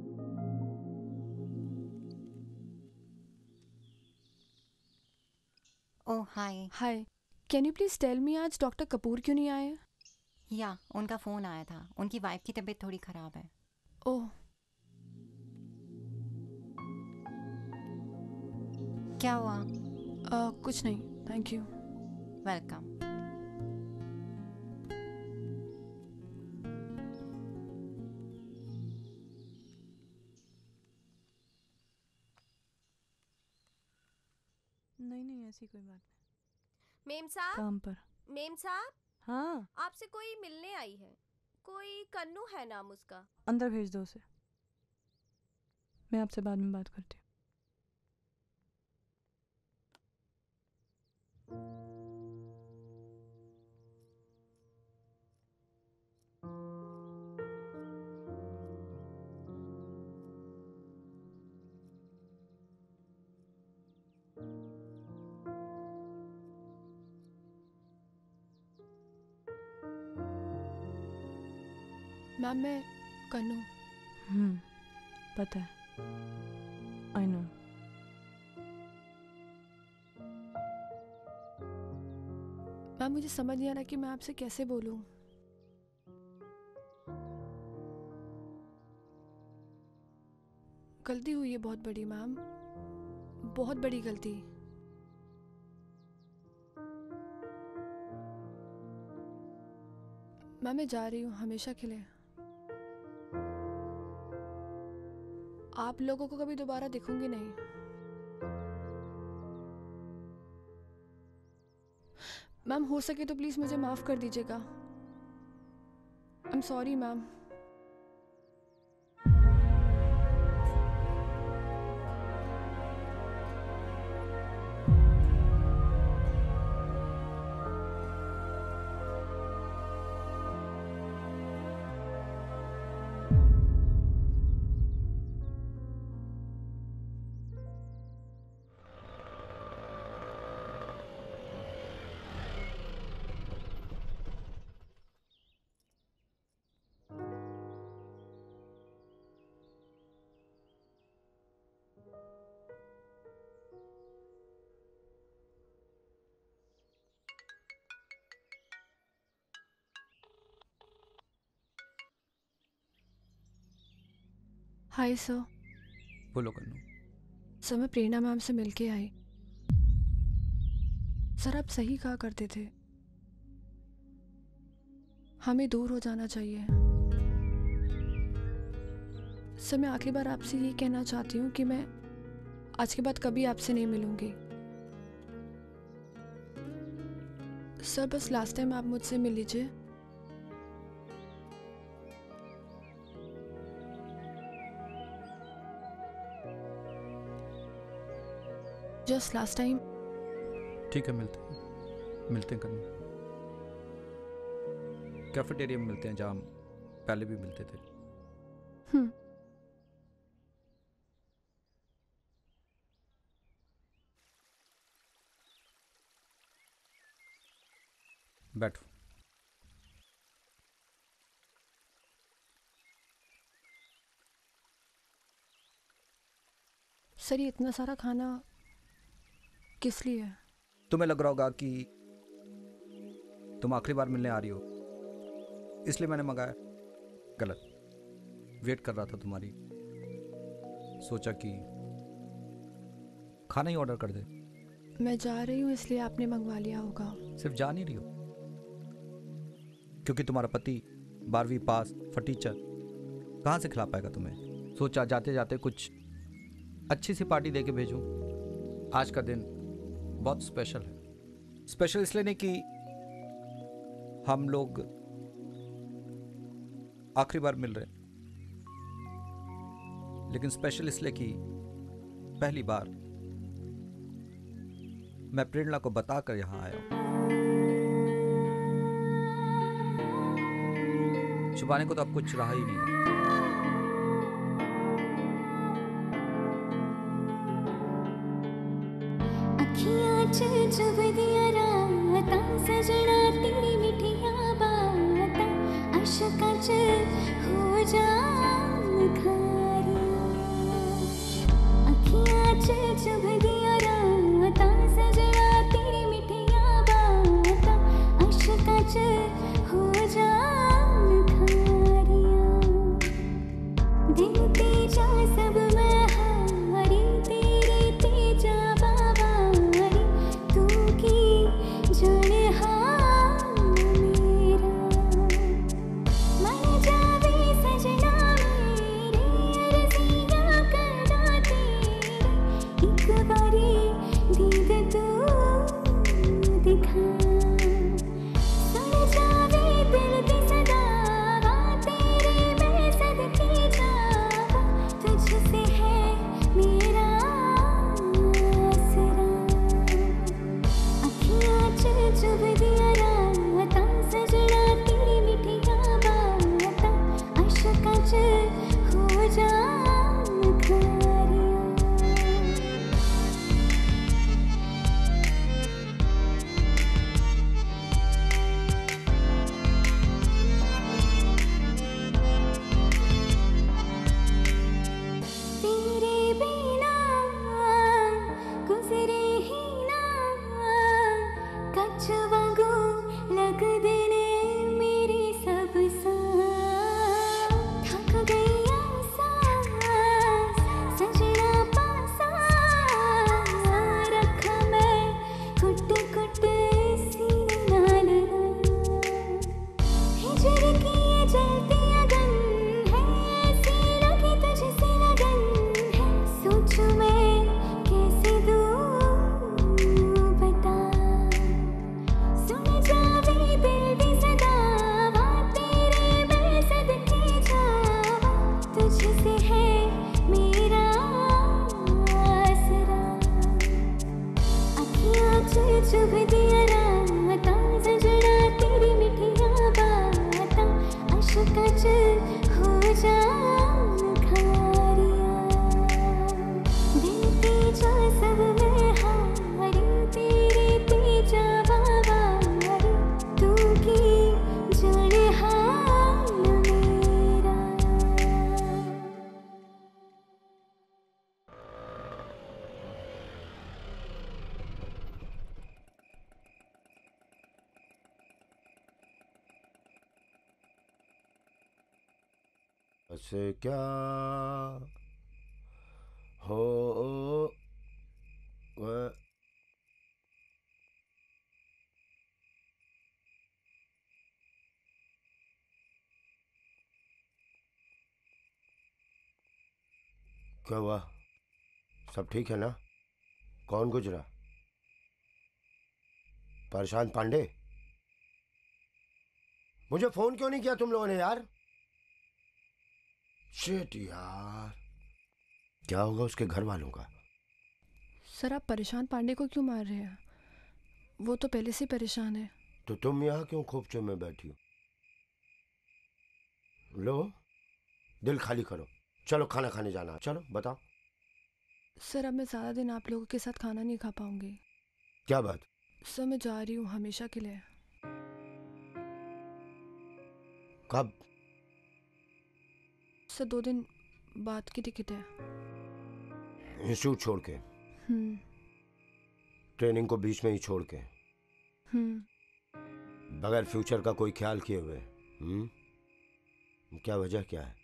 Speaker 12: Oh hi.
Speaker 17: Hi, can you please tell me आज डॉक्टर कपूर क्यों नहीं आए?
Speaker 12: या उनका फ़ोन आया था, उनकी वाइफ की तबीयत थोड़ी ख़राब है।
Speaker 17: ओह।
Speaker 12: क्या हुआ?
Speaker 17: कुछ नहीं, थैंक यू।
Speaker 12: वेलकम।
Speaker 6: नहीं ऐसी कोई बात नहीं।
Speaker 18: मेम साहब।
Speaker 6: काम पर।
Speaker 18: मेम साहब।
Speaker 6: हाँ।
Speaker 18: आपसे कोई मिलने आई है, कोई कन्नू है नाम उसका।
Speaker 6: अंदर भेज दो उसे, मैं आपसे बाद में बात करती हूँ।
Speaker 17: मैम मैं कन्नू।
Speaker 6: पता है, आई नो।
Speaker 17: मैम मुझे समझ नहीं आ रहा कि मैं आपसे कैसे बोलूं। गलती हुई है बहुत बड़ी मैम, बहुत बड़ी गलती। मैम मैं जा रही हूँ हमेशा के लिए। आप लोगों को कभी दोबारा दिखूंगी नहीं। मैम हो सके तो प्लीज मुझे माफ कर दीजिएगा। I am sorry ma'am. Hi sir.
Speaker 14: बोलो कन्नू।
Speaker 17: सर मैं प्रेरणा मैम से मिलके आई। सर आप सही कहा करते थे, हमें दूर हो जाना चाहिए। सर मैं आखिरी बार आपसे ये कहना चाहती हूँ कि मैं आज के बाद कभी आपसे नहीं मिलूंगी। सर बस लास्ट टाइम आप मुझसे मिल लीजिए। Just last time.
Speaker 14: ठीक है, मिलते हैं कन्नू। कैफेटेरिया में मिलते हैं जहाँ हम पहले भी मिलते थे। बैठो।
Speaker 17: सर ये इतना सारा खाना किस लिए है?
Speaker 14: तुम्हें लग रहा होगा कि तुम आखिरी बार मिलने आ रही हो, इसलिए मैंने मंगाया। गलत। वेट कर रहा था तुम्हारी, सोचा कि खाना ही ऑर्डर कर दे।
Speaker 17: मैं जा रही हूँ इसलिए आपने मंगवा लिया होगा।
Speaker 14: सिर्फ जा नहीं रही हो, क्योंकि तुम्हारा पति 12वीं पास फटीचर कहाँ से खिला पाएगा तुम्हें। सोचा जाते जाते कुछ अच्छी सी पार्टी देके भेजूं। आज का दिन बहुत स्पेशल है। स्पेशल इसलिए नहीं कि हम लोग आखिरी बार मिल रहे, लेकिन स्पेशल इसलिए कि पहली बार मैं प्रेरणा को बताकर यहां आया हूं। छुपाने को तो अब कुछ रहा ही नहीं।
Speaker 11: जब दिया राता सजना तेरी मिठिया बाता अशका च हो जान खारिया। अखियां च जब दिया राता सजना तेरी मिठिया बाता अशका च हो जान खारिया। दिन तेजा सब मैं हारी तेरे तेजा बाबा की
Speaker 2: से क्या हो वह क्या हुआ? सब ठीक है ना? कौन गुजरा? परेशान पांडे? मुझे फोन क्यों नहीं किया तुम लोगों ने यार? शिट यार, क्या होगा उसके घर वालों का?
Speaker 17: सर आप परेशान पांडे को क्यों मार रहे हैं? वो तो पहले से परेशान है।
Speaker 2: तो तुम यहाँ क्यों खोपचे में बैठी हो? लो, दिल खाली करो, चलो खाना खाने जाना। चलो बताओ।
Speaker 17: सर अब मैं ज़्यादा दिन आप लोगों के साथ खाना नहीं खा पाऊंगी।
Speaker 2: क्या बात?
Speaker 17: सर मैं जा रही हूँ हमेशा के लिए।
Speaker 2: कब?
Speaker 17: सर 2 दिन बाद की टिकट है।
Speaker 2: इंस्टीट्यूट छोड़ के? ट्रेनिंग को बीच में ही छोड़ के? बगैर फ्यूचर का कोई ख्याल किए हुए? क्या वजह क्या है?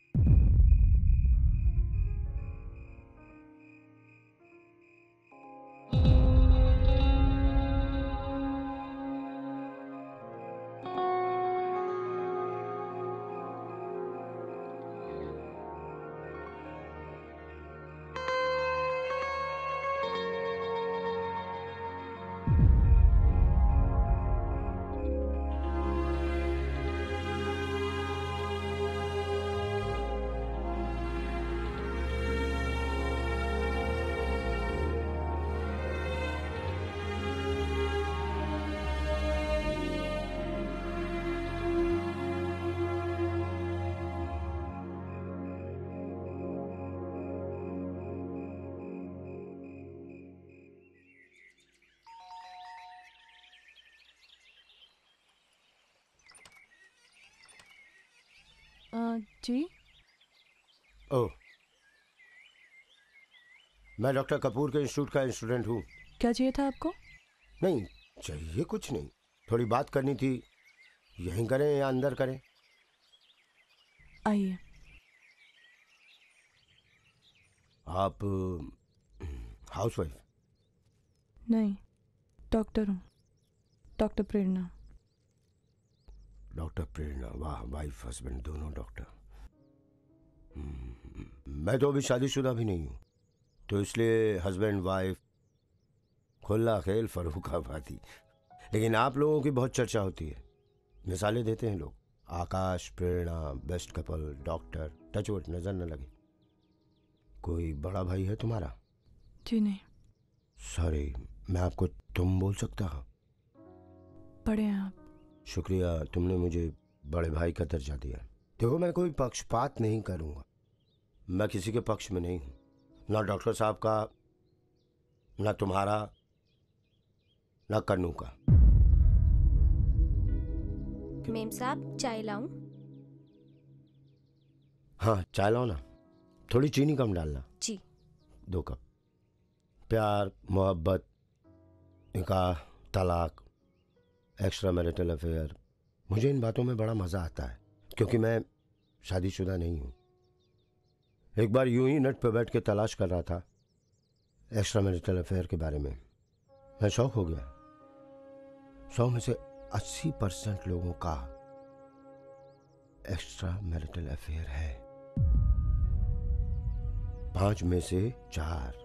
Speaker 17: जी?
Speaker 2: ओह, मैं डॉक्टर कपूर के इंस्टीट्यूट का स्टूडेंट हूँ।
Speaker 17: क्या चाहिए था आपको?
Speaker 2: नहीं चाहिए, कुछ नहीं, थोड़ी बात करनी थी। यहीं करें या अंदर करें?
Speaker 17: आइए।
Speaker 2: आप हाउसवाइफ?
Speaker 17: नहीं, डॉक्टर हूँ, डॉक्टर प्रेरणा।
Speaker 2: डॉक्टर प्रेरणा, वाह, वाइफ हस्बैंड दोनों डॉक्टर। मैं तो अभी शादीशुदा भी नहीं हूँ, तो इसलिए हस्बैंड वाइफ खुला खेल फर्रुखाबादी। लेकिन आप लोगों की बहुत चर्चा होती है, मिसालें देते हैं लोग, Akash Prerna best couple, doctor, touchwood नजर न लगे। कोई बड़ा भाई है तुम्हारा?
Speaker 17: जी नहीं।
Speaker 2: सॉरी, मैं आपको तुम बोल सकता हूँ?
Speaker 17: बड़े हैं आप।
Speaker 2: शुक्रिया, तुमने मुझे बड़े भाई का दर्जा दिया। देखो, मैं कोई पक्षपात नहीं करूंगा, मैं किसी के पक्ष में नहीं हूं, ना डॉक्टर साहब का, ना तुम्हारा, ना कन्नू का।
Speaker 1: मेम साहब चाय लाऊं?
Speaker 2: हाँ चाय लाओ ना, थोड़ी चीनी कम डालना।
Speaker 1: जी।
Speaker 2: 2 कप। प्यार, मोहब्बत, निकाह, तलाक, एक्स्ट्रा मैरिटल अफेयर, मुझे इन बातों में बड़ा मज़ा आता है, क्योंकि मैं शादीशुदा नहीं हूँ। एक बार यूं ही नेट पर बैठ के तलाश कर रहा था एक्स्ट्रा मैरिटल अफेयर के बारे में, मैं शौक हो गया। 100 में से 80% लोगों का एक्स्ट्रा मैरिटल अफेयर है, 5 में से 4।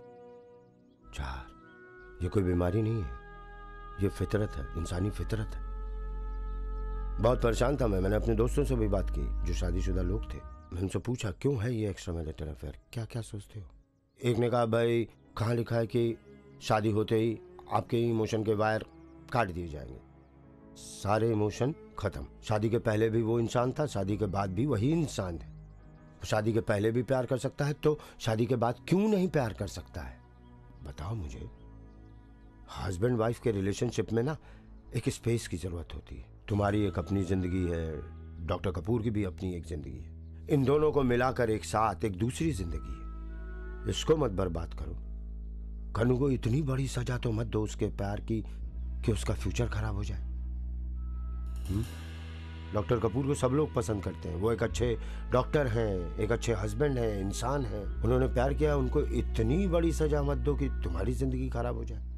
Speaker 2: ये कोई बीमारी नहीं है, ये फितरत है, इंसानी फितरत है। बहुत परेशान था मैंने अपने दोस्तों से भी बात की जो शादीशुदा लोग थे। मैंने उनसे पूछा क्यों है ये एक्स्ट्रा मैरिटल अफेयर, क्या क्या सोचते हो? एक ने कहा भाई कहाँ लिखा है कि शादी होते ही आपके इमोशन के वायर काट दिए जाएंगे, सारे इमोशन खत्म। शादी के पहले भी वो इंसान था, शादी के बाद भी वही इंसान है। शादी के पहले भी प्यार कर सकता है तो शादी के बाद क्यों नहीं प्यार कर सकता है? बताओ मुझे। हस्बैंड वाइफ के रिलेशनशिप में ना एक स्पेस की जरूरत होती है। तुम्हारी एक अपनी जिंदगी है, डॉक्टर कपूर की भी अपनी एक जिंदगी है, इन दोनों को मिलाकर एक साथ एक दूसरी जिंदगी है। इसको मत बर्बाद करो। कन्नू को इतनी बड़ी सजा तो मत दो उसके प्यार की कि उसका फ्यूचर खराब हो जाए। डॉक्टर कपूर को सब लोग पसंद करते हैं। वो एक अच्छे डॉक्टर हैं, एक अच्छे हस्बैंड हैं, इंसान हैं। उन्होंने प्यार किया, उनको इतनी बड़ी सजा मत दो कि तुम्हारी जिंदगी खराब हो जाए।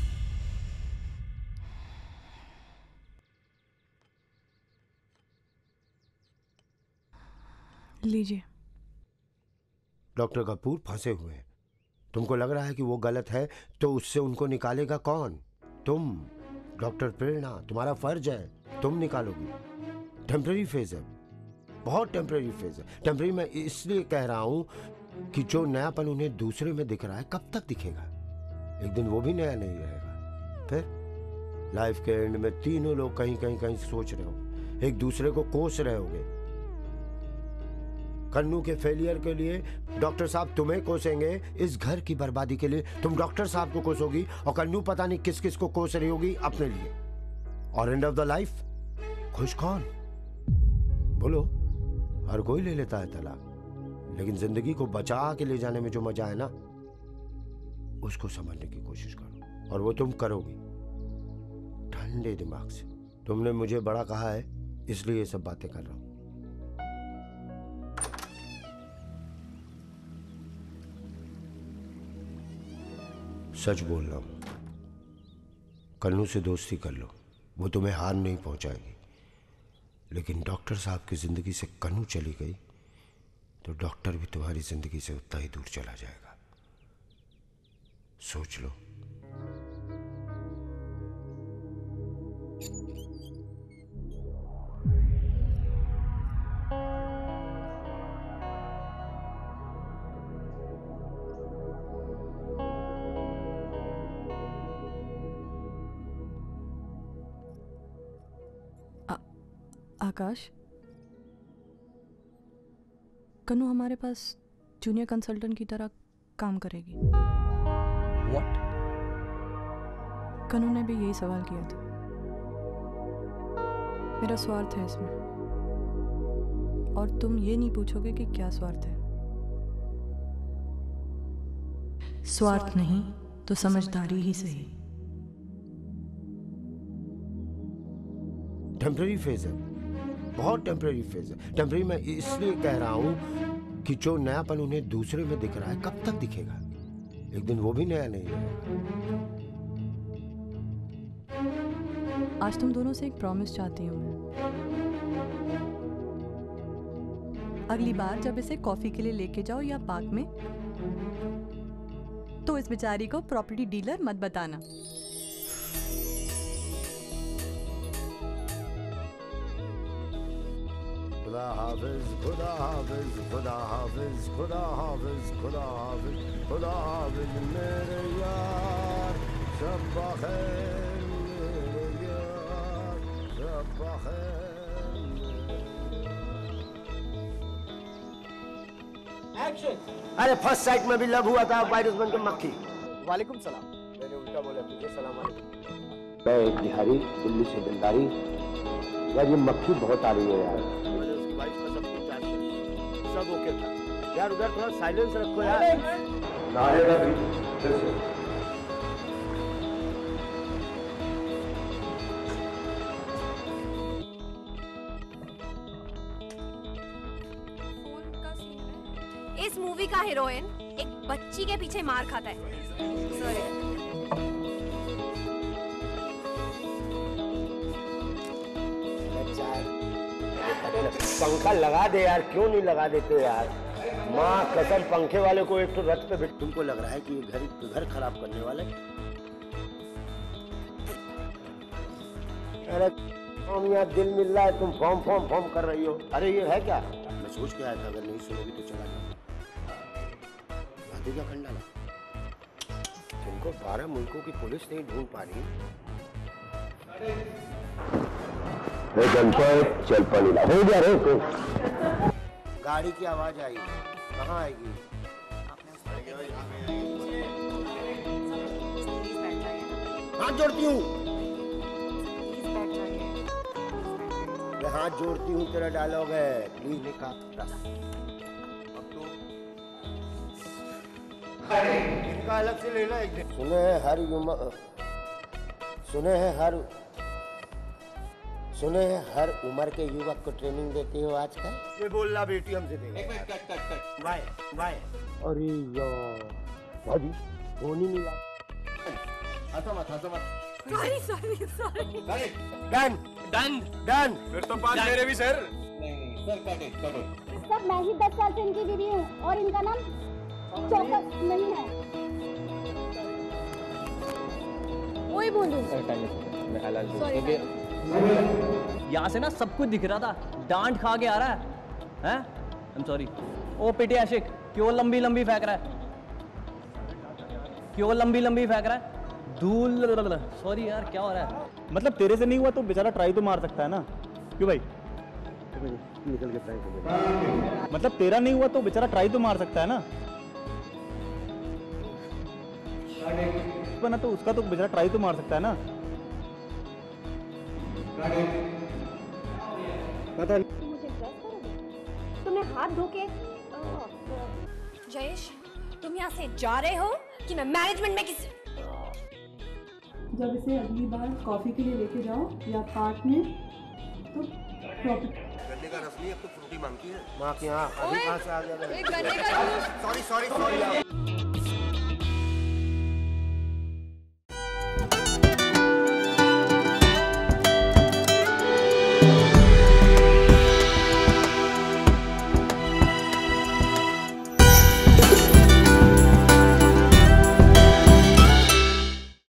Speaker 6: लीजिए।
Speaker 2: डॉक्टर कपूर फंसे हुए हैं। तुमको लग रहा है कि वो गलत है, तो उससे उनको निकालेगा कौन? तुम। डॉक्टर प्रेरणा, तुम्हारा फर्ज है, तुम निकालोगी। टेम्परेरी फेज है, बहुत टेम्परेरी फेज है। टेम्परेरी मैं इसलिए कह रहा हूं कि जो नयापन उन्हें दूसरे में दिख रहा है, कब तक दिखेगा? एक दिन वो भी नया नहीं रहेगा। फिर लाइफ के एंड में तीनों लोग कहीं कहीं कहीं सोच रहे हो, एक दूसरे को कोस रहे होगे। कन्नू के फेलियर के लिए डॉक्टर साहब तुम्हें कोसेंगे, इस घर की बर्बादी के लिए तुम डॉक्टर साहब को कोसोगी, और कन्नू पता नहीं किस किस को कोस रही होगी अपने लिए। और एंड ऑफ द लाइफ खुश कौन? बोलो। हर कोई ले लेता है तलाक, लेकिन जिंदगी को बचा के ले जाने में जो मजा है ना, उसको समझने की कोशिश करो, और वो तुम करोगी ठंडे दिमाग से। तुमने मुझे बड़ा कहा है, इसलिए ये सब बातें कर रहा हूं। सच बोल रहा हूं, कन्नू से दोस्ती कर लो, वो तुम्हें हार नहीं पहुंचाएगी। लेकिन डॉक्टर साहब की जिंदगी से कन्नू चली गई तो डॉक्टर भी तुम्हारी जिंदगी से उतना ही दूर चला जाएगा। सोच लो।
Speaker 6: आकाश, कन्नू हमारे पास जूनियर कंसल्टेंट की तरह काम करेगी।
Speaker 14: What?
Speaker 6: कन्नू ने भी यही सवाल किया था। मेरा स्वार्थ है इसमें, और तुम ये नहीं पूछोगे कि क्या स्वार्थ है। स्वार्थ नहीं तो समझदारी ही सही।
Speaker 2: टेम्परेरी फेज है, बहुत टेम्परेरी फेज है। टेम्परेरी मैं इसलिए कह रहा हूं कि जो नयापन उन्हें दूसरे में दिख रहा है, कब तक दिखेगा? एक दिन वो भी नया नहीं रहेगा।
Speaker 6: आज तुम दोनों से एक प्रॉमिस चाहती हूँ मैं। अगली बार जब इसे कॉफी के लिए लेके जाओ या पार्क में, तो इस बेचारी को प्रॉपर्टी डीलर मत बताना।
Speaker 2: खुदा हाफिज, खुदा हाफिज, खुदा हाफिज, खुदा हाफिज, खुदा हाफिज, खुदा हाफिज मेरे यार, सब बखैर मेरे यार, सब बखैर।
Speaker 10: एक्शन।
Speaker 2: अरे फर्स्ट साइट में भी लव हुआ था, वायरस बन के मक्खी।
Speaker 10: वालेकुम सलाम।
Speaker 2: मैंने उल्टा बोला, तुझे सलाम वालेकुम। मैं एक बिहारी, दिल्ली से दिलदारी। यार ये मक्खी बहुत आ रही है यार। सब ओके था यार, उधर थोड़ा साइलेंस रखो यार।
Speaker 18: इस मूवी का हीरोइन एक बच्ची के पीछे मार खाता है।
Speaker 2: पंखा लगा दे यार, क्यों नहीं लगा देते यार? माँ कसम, पंखे वाले को एक तो रथ पे बैठ। तुमको लग रहा है कि ये घर खराब करने वाले? अरे तुम यहाँ दिल मिल रहा है, तुम फॉर्म फॉर्म फॉर्म कर रही हो। अरे ये है क्या? मैं सोच के आया था, अगर नहीं सुनोगी तो चला जाओ। शादी का खंडा तुमको 12 मुल्कों की पुलिस नहीं ढूंढ पा रही। चल पानी ला, हो गया रे तो। गाड़ी की आवाज आई, कहाँ आएगी? हाथ जोड़ती हूँ, मैं हाथ जोड़ती हूँ, तेरा डायलॉग है, प्लीज नहीं कहा। इनका अलग से लेना एक दिन। सुने हैं हर उम्र के युवक को ट्रेनिंग देती हो आजकल। ये बोलना बेटी हमसे दे। Bye bye. अरे यार भाभी फोन ही नहीं लगा। हंसो मत।
Speaker 18: सॉरी।
Speaker 2: Done
Speaker 16: done
Speaker 2: done.
Speaker 3: फिर तो 5 मेरे भी सर।
Speaker 11: सर मैं ही 10 साल से इनकी बीवी हूँ और इनका नाम चौकस नहीं है। वही बोलूं।
Speaker 4: यहाँ से ना सब कुछ दिख रहा था, डांट खा के आ रहा है। आई एम सॉरी। ओ पिटी आशिक, क्यों लंबी लंबी फेंक रहा है? क्यों लंबी लंबी फेंक रहा है? धूल। सॉरी यार, क्या हो रहा है?
Speaker 15: मतलब तेरे से नहीं हुआ तो बेचारा ट्राई तो मार सकता है ना, क्यों भाई?
Speaker 2: निकल के ट्राई कर।
Speaker 15: मतलब तेरा नहीं हुआ तो बेचारा ट्राई तो मार सकता है ना, तो उसका तो बेचारा ट्राई तो मार सकता है ना।
Speaker 11: पता नहीं मुझे ड्रेस करोगे? तुमने हाथ धो के
Speaker 18: जयेश, तुम यहाँ से जा रहे हो कि मैं मैनेजमेंट में किसी
Speaker 6: जब इसे अगली बार कॉफी के लिए लेके जाओ या पार्क में तो
Speaker 2: गन्ने का रस नहीं, अब तो फ्रूटी मांगती है। माँ की यहाँ
Speaker 18: अभी कहाँ से आ गया? गन्ने का
Speaker 2: सॉरी।